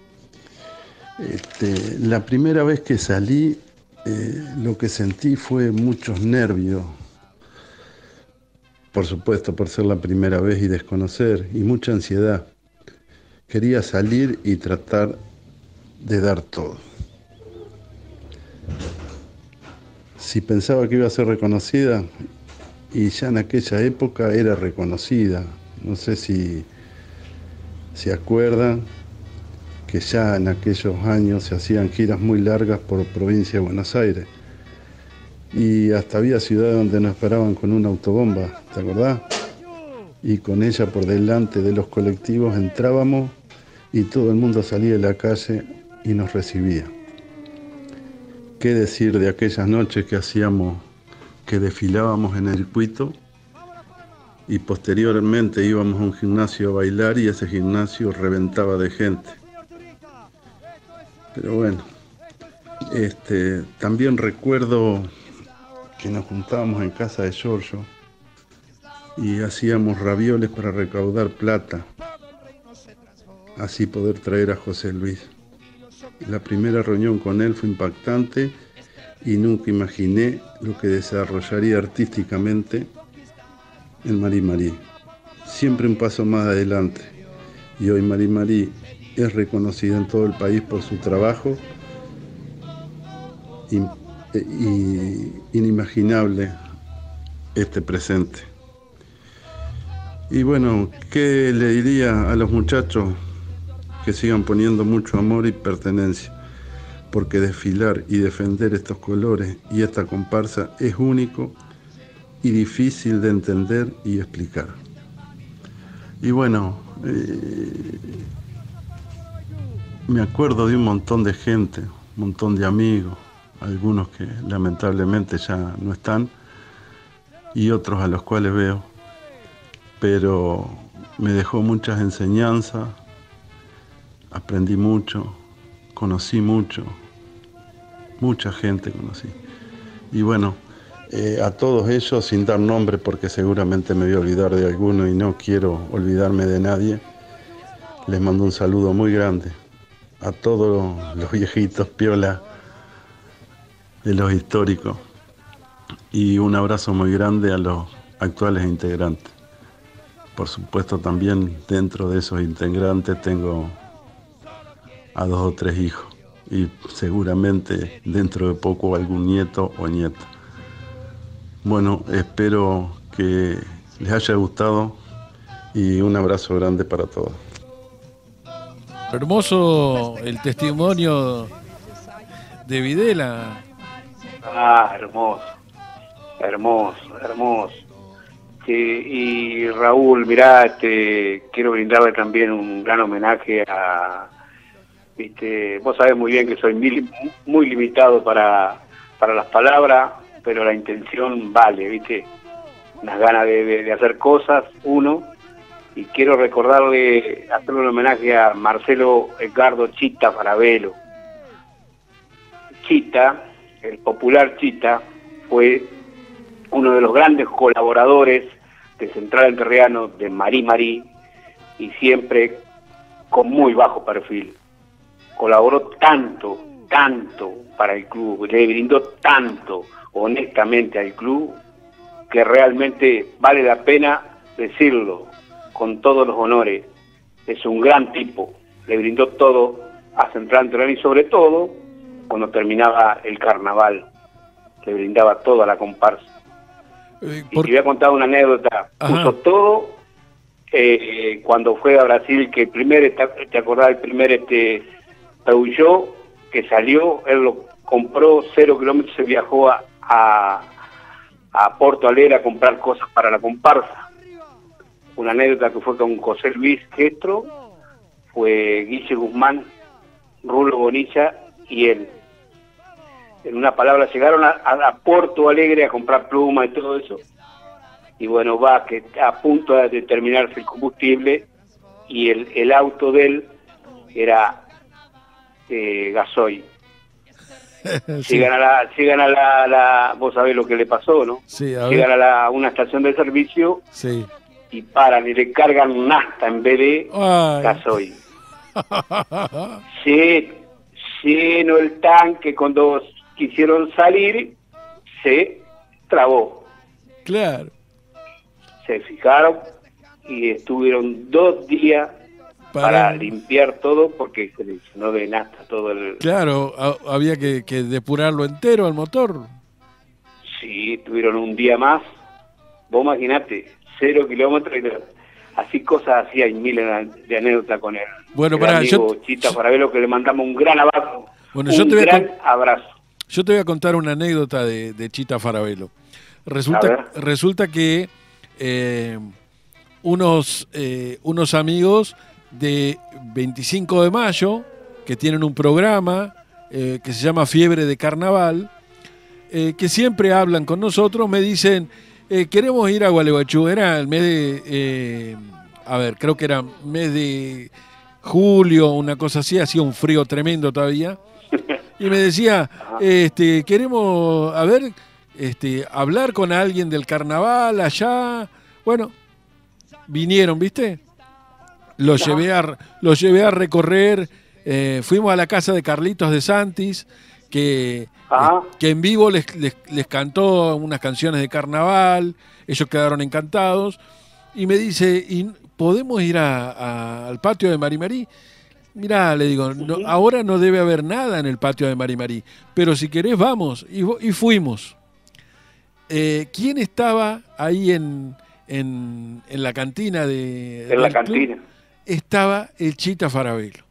Este, la primera vez que salí, eh, lo que sentí fue muchos nervios. Por supuesto, por ser la primera vez y desconocer, y mucha ansiedad. Quería salir y tratar de dar todo. Si pensaba que iba a ser reconocida, y ya en aquella época era reconocida. No sé si se acuerdan que ya en aquellos años se hacían giras muy largas por provincia de Buenos Aires. Y hasta había ciudades donde nos esperaban con una autobomba, ¿te acordás? Y con ella por delante de los colectivos entrábamos y todo el mundo salía de la calle y nos recibía. ¿Qué decir de aquellas noches que hacíamos, que desfilábamos en el circuito y posteriormente íbamos a un gimnasio a bailar y ese gimnasio reventaba de gente? Pero bueno, este, también recuerdo que nos juntábamos en casa de Giorgio y hacíamos ravioles para recaudar plata, así poder traer a José Luis. La primera reunión con él fue impactante y nunca imaginé lo que desarrollaría artísticamente en Marí Marí. Siempre un paso más adelante. Y hoy Marí Marí es reconocida en todo el país por su trabajo. Y, y, inimaginable este presente. Y bueno, ¿qué le diría a los muchachos? Que sigan poniendo mucho amor y pertenencia, porque desfilar y defender estos colores y esta comparsa es único y difícil de entender y explicar. Y bueno, eh, me acuerdo de un montón de gente, un montón de amigos, algunos que lamentablemente ya no están y otros a los cuales veo, pero me dejó muchas enseñanzas, aprendí mucho, conocí mucho, mucha gente conocí. Y bueno, eh, a todos ellos, sin dar nombre porque seguramente me voy a olvidar de alguno y no quiero olvidarme de nadie, les mando un saludo muy grande a todos los viejitos piola de los históricos y un abrazo muy grande a los actuales integrantes. Por supuesto también dentro de esos integrantes tengo a dos o tres hijos y seguramente dentro de poco algún nieto o nieta. Bueno, espero que les haya gustado y un abrazo grande para todos. Hermoso el testimonio de Videla. Ah, hermoso, hermoso, hermoso. Sí, y Raúl, mirá, este, quiero brindarle también un gran homenaje a, viste, vos sabés muy bien que soy muy, muy limitado para, para las palabras, pero la intención vale, viste, unas ganas de, de, de hacer cosas, uno, y quiero recordarle, hacerle un homenaje a Marcelo Edgardo Chita Farabelo. Chita, el popular Chita, fue uno de los grandes colaboradores de Central Entrerriano, de Marí Marí, y siempre con muy bajo perfil. Colaboró tanto, tanto para el club, le brindó tanto honestamente al club, que realmente vale la pena decirlo con todos los honores. Es un gran tipo, le brindó todo a Central Entrerriano y sobre todo cuando terminaba el carnaval, le brindaba todo a la comparsa. Eh, y te voy a contar una anécdota. Ajá. Puso todo eh, cuando fue a Brasil, que el primer, ¿te acordás del primer este Peugeot que salió? Él lo compró cero kilómetros, se viajó a, a, a Porto Alegre a comprar cosas para la comparsa. Una anécdota que fue con José Luis Gestro, fue Guille Guzmán, Rulo Bonilla y él. En una palabra, llegaron a, a Porto Alegre a comprar plumas y todo eso. Y bueno, va que a punto de terminarse el combustible y el, el auto de él era eh, gasoil. Sí. Llegan a la, llegan a la, la, vos sabés lo que le pasó, ¿no? Sí, a llegan ver. a, la, a una estación de servicio, sí, y paran y le cargan nafta en vez de Ay. gasoil. Sí, lleno el tanque, cuando quisieron salir, se trabó. Claro. Se fijaron y estuvieron dos días para, para limpiar todo porque se le llenó de nafta todo el... Claro, a, había que, que depurarlo entero al motor. Sí, estuvieron un día más. Vos imaginate, cero kilómetros y así cosas así, hay miles de anécdotas con él. Bueno, el para amigo yo... Chita Farabelo, que le mandamos un gran abrazo. Bueno, un yo te voy gran a con... abrazo. Yo te voy a contar una anécdota de, de Chita Farabelo. Resulta, resulta que eh, unos, eh, unos amigos de veinticinco de mayo, que tienen un programa eh, que se llama Fiebre de Carnaval, eh, que siempre hablan con nosotros, me dicen, eh, queremos ir a Gualeguaychú. Era el mes de, eh, a ver, creo que era mes de julio, una cosa así, hacía un frío tremendo todavía. Y me decía, este, queremos, a ver, este, hablar con alguien del carnaval allá. Bueno, vinieron, ¿viste? Los llevé a, los llevé a recorrer, eh, fuimos a la casa de Carlitos de Santis, que, ah. que en vivo les, les, les cantó unas canciones de carnaval, ellos quedaron encantados, y me dice, ¿y podemos ir a, a, al patio de Mari Mari? Mirá, le digo, no, ahora no debe haber nada en el patio de Mari Mari, pero si querés vamos, y, y fuimos. Eh, ¿Quién estaba ahí en, en, en la cantina de... En la cantina. Club? Estaba el Chita Farabelo.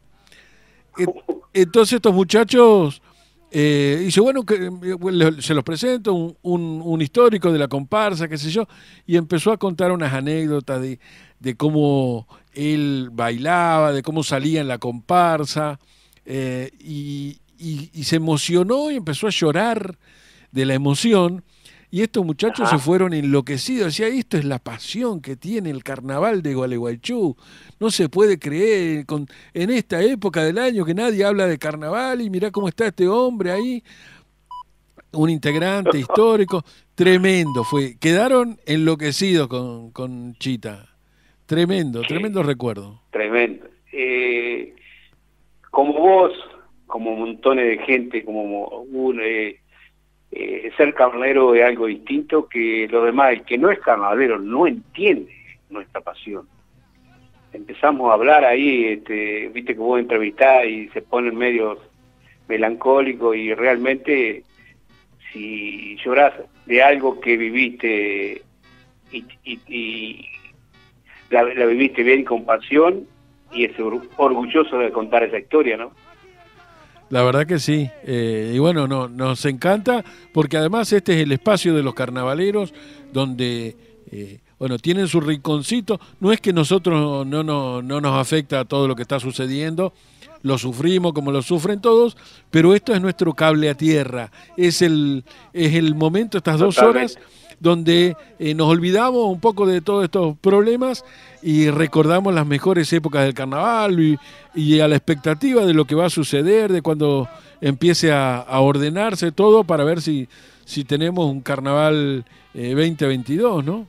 Entonces estos muchachos, eh, dice, bueno, que, se los presento, un, un, un histórico de la comparsa, qué sé yo, y empezó a contar unas anécdotas de, de cómo él bailaba, de cómo salía en la comparsa, eh, y, y, y se emocionó y empezó a llorar de la emoción. Y estos muchachos Ajá. se fueron enloquecidos. Decía, esto es la pasión que tiene el carnaval de Gualeguaychú. No se puede creer con, en esta época del año que nadie habla de carnaval y mirá cómo está este hombre ahí. Un integrante histórico. Tremendo fue. Quedaron enloquecidos con, con Chita. Tremendo, tremendo recuerdo. Tremendo. Eh, como vos, como montones de gente, como un... Eh, Eh, ser carnalero es algo distinto que lo demás. El que no es carnalero no entiende nuestra pasión. Empezamos a hablar ahí, este, viste que vos entrevistás y se ponen medio melancólicos, y realmente si llorás de algo que viviste y, y, y la, la viviste bien con pasión, y es orgulloso de contar esa historia, ¿no? La verdad que sí, eh, y bueno, no, nos encanta, porque además este es el espacio de los carnavaleros, donde, eh, bueno, tienen su rinconcito. No es que nosotros no, no, no nos afecta todo lo que está sucediendo, lo sufrimos como lo sufren todos, pero esto es nuestro cable a tierra, es el, es el momento, estas dos horas, donde eh, nos olvidamos un poco de todos estos problemas y recordamos las mejores épocas del carnaval, y, y a la expectativa de lo que va a suceder, de cuando empiece a, a ordenarse todo para ver si, si tenemos un carnaval eh, veinte veintidós, ¿no?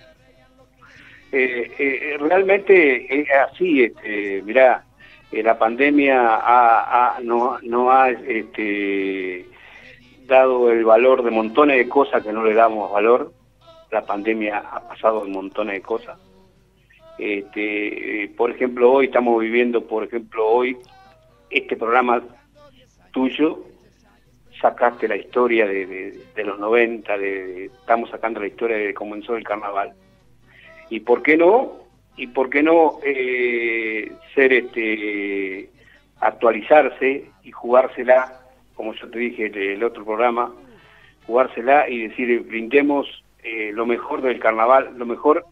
Eh, eh, realmente es así, este, mirá, eh, la pandemia ha, ha, no, no ha... Este, dado el valor de montones de cosas que no le damos valor. La pandemia ha pasado en montones de cosas. Este, eh, por ejemplo, hoy estamos viviendo, por ejemplo, hoy, este programa tuyo, sacaste la historia de, de, de los noventa, de, de, estamos sacando la historia de cómo comenzó el carnaval. ¿Y por qué no? ¿Y por qué no eh, ser este actualizarse y jugársela, como yo te dije el, el otro programa, jugársela y decir, brindemos eh, lo mejor del carnaval, lo mejor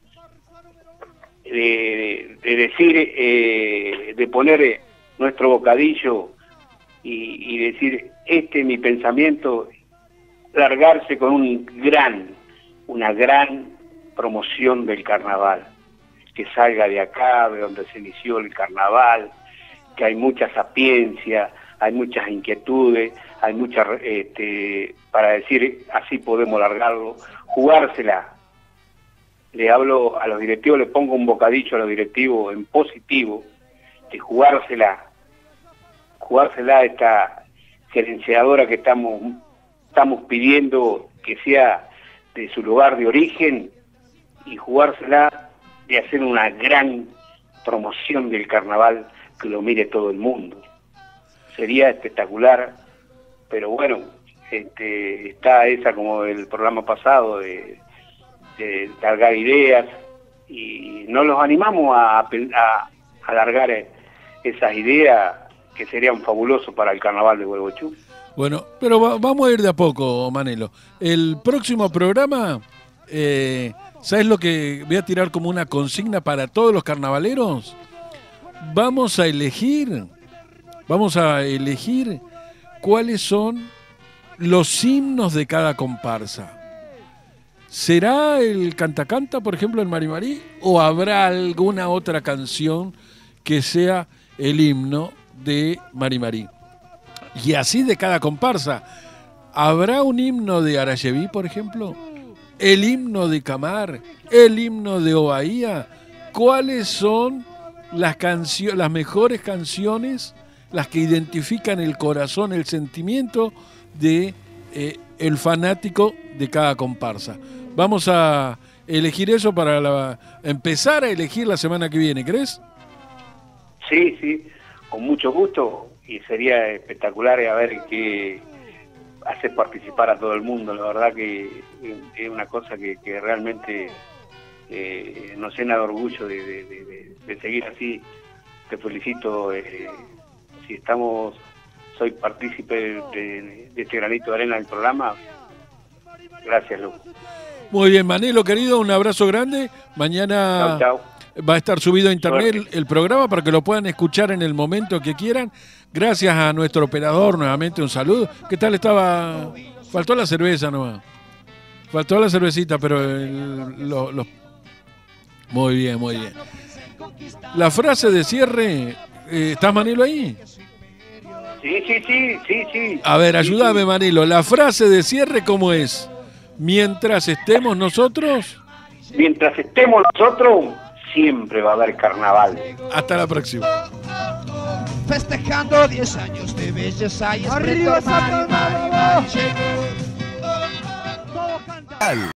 de, de decir, eh, de poner nuestro bocadillo y, y decir, este es mi pensamiento, largarse con un gran, una gran promoción del carnaval, que salga de acá, de donde se inició el carnaval, que hay mucha sapiencia, hay muchas inquietudes, hay muchas, este, para decir, así podemos largarlo, jugársela. Le hablo a los directivos, le pongo un bocadillo a los directivos en positivo, de jugársela, jugársela a esta gerenciadora que estamos, estamos pidiendo que sea de su lugar de origen, y jugársela de hacer una gran promoción del carnaval que lo mire todo el mundo. Sería espectacular, pero bueno, este, está esa como el programa pasado de, de largar ideas, y no los animamos a, a, a largar esas ideas que serían fabulosos para el carnaval de Gualeguaychú. Bueno, pero va, vamos a ir de a poco, Manelo. El próximo programa, eh, ¿sabes lo que voy a tirar como una consigna para todos los carnavaleros? Vamos a elegir... Vamos a elegir cuáles son los himnos de cada comparsa. ¿Será el Canta Canta, por ejemplo, en Mari Mari? ¿O habrá alguna otra canción que sea el himno de Mari Mari? Y así de cada comparsa. ¿Habrá un himno de Arayeví, por ejemplo? ¿El himno de Camar? ¿El himno de Ovaía? ¿Cuáles son las, cancio- las mejores canciones, las que identifican el corazón, el sentimiento de eh, el fanático de cada comparsa. Vamos a elegir eso para la, empezar a elegir la semana que viene, ¿crees? Sí, sí, con mucho gusto, y sería espectacular a ver qué hace participar a todo el mundo. La verdad que es una cosa que, que realmente eh, nos llena de orgullo de, de, de, de seguir así. Te felicito, eh, si estamos, soy partícipe de, de este granito de arena del programa. Gracias, Lu. Muy bien, Manelo, querido, un abrazo grande. Mañana chau, chau. Va a estar subido a internet el, Suerte. el programa para que lo puedan escuchar en el momento que quieran. Gracias a nuestro operador, nuevamente un saludo. ¿Qué tal estaba? Faltó la cerveza nomás. Faltó la cervecita, pero el, lo, lo... Muy bien, muy bien. La frase de cierre, eh, ¿estás, Manelo, ahí? Sí, sí, sí, sí, sí. A ver, ayúdame, sí, sí. Manelo. La frase de cierre, ¿cómo es? Mientras estemos nosotros... Mientras estemos nosotros, siempre va a haber carnaval. Hasta la próxima. Festejando diez años de belleza y ¡Arriba, esplendor, Mari, Mari, Mari, llegó. Al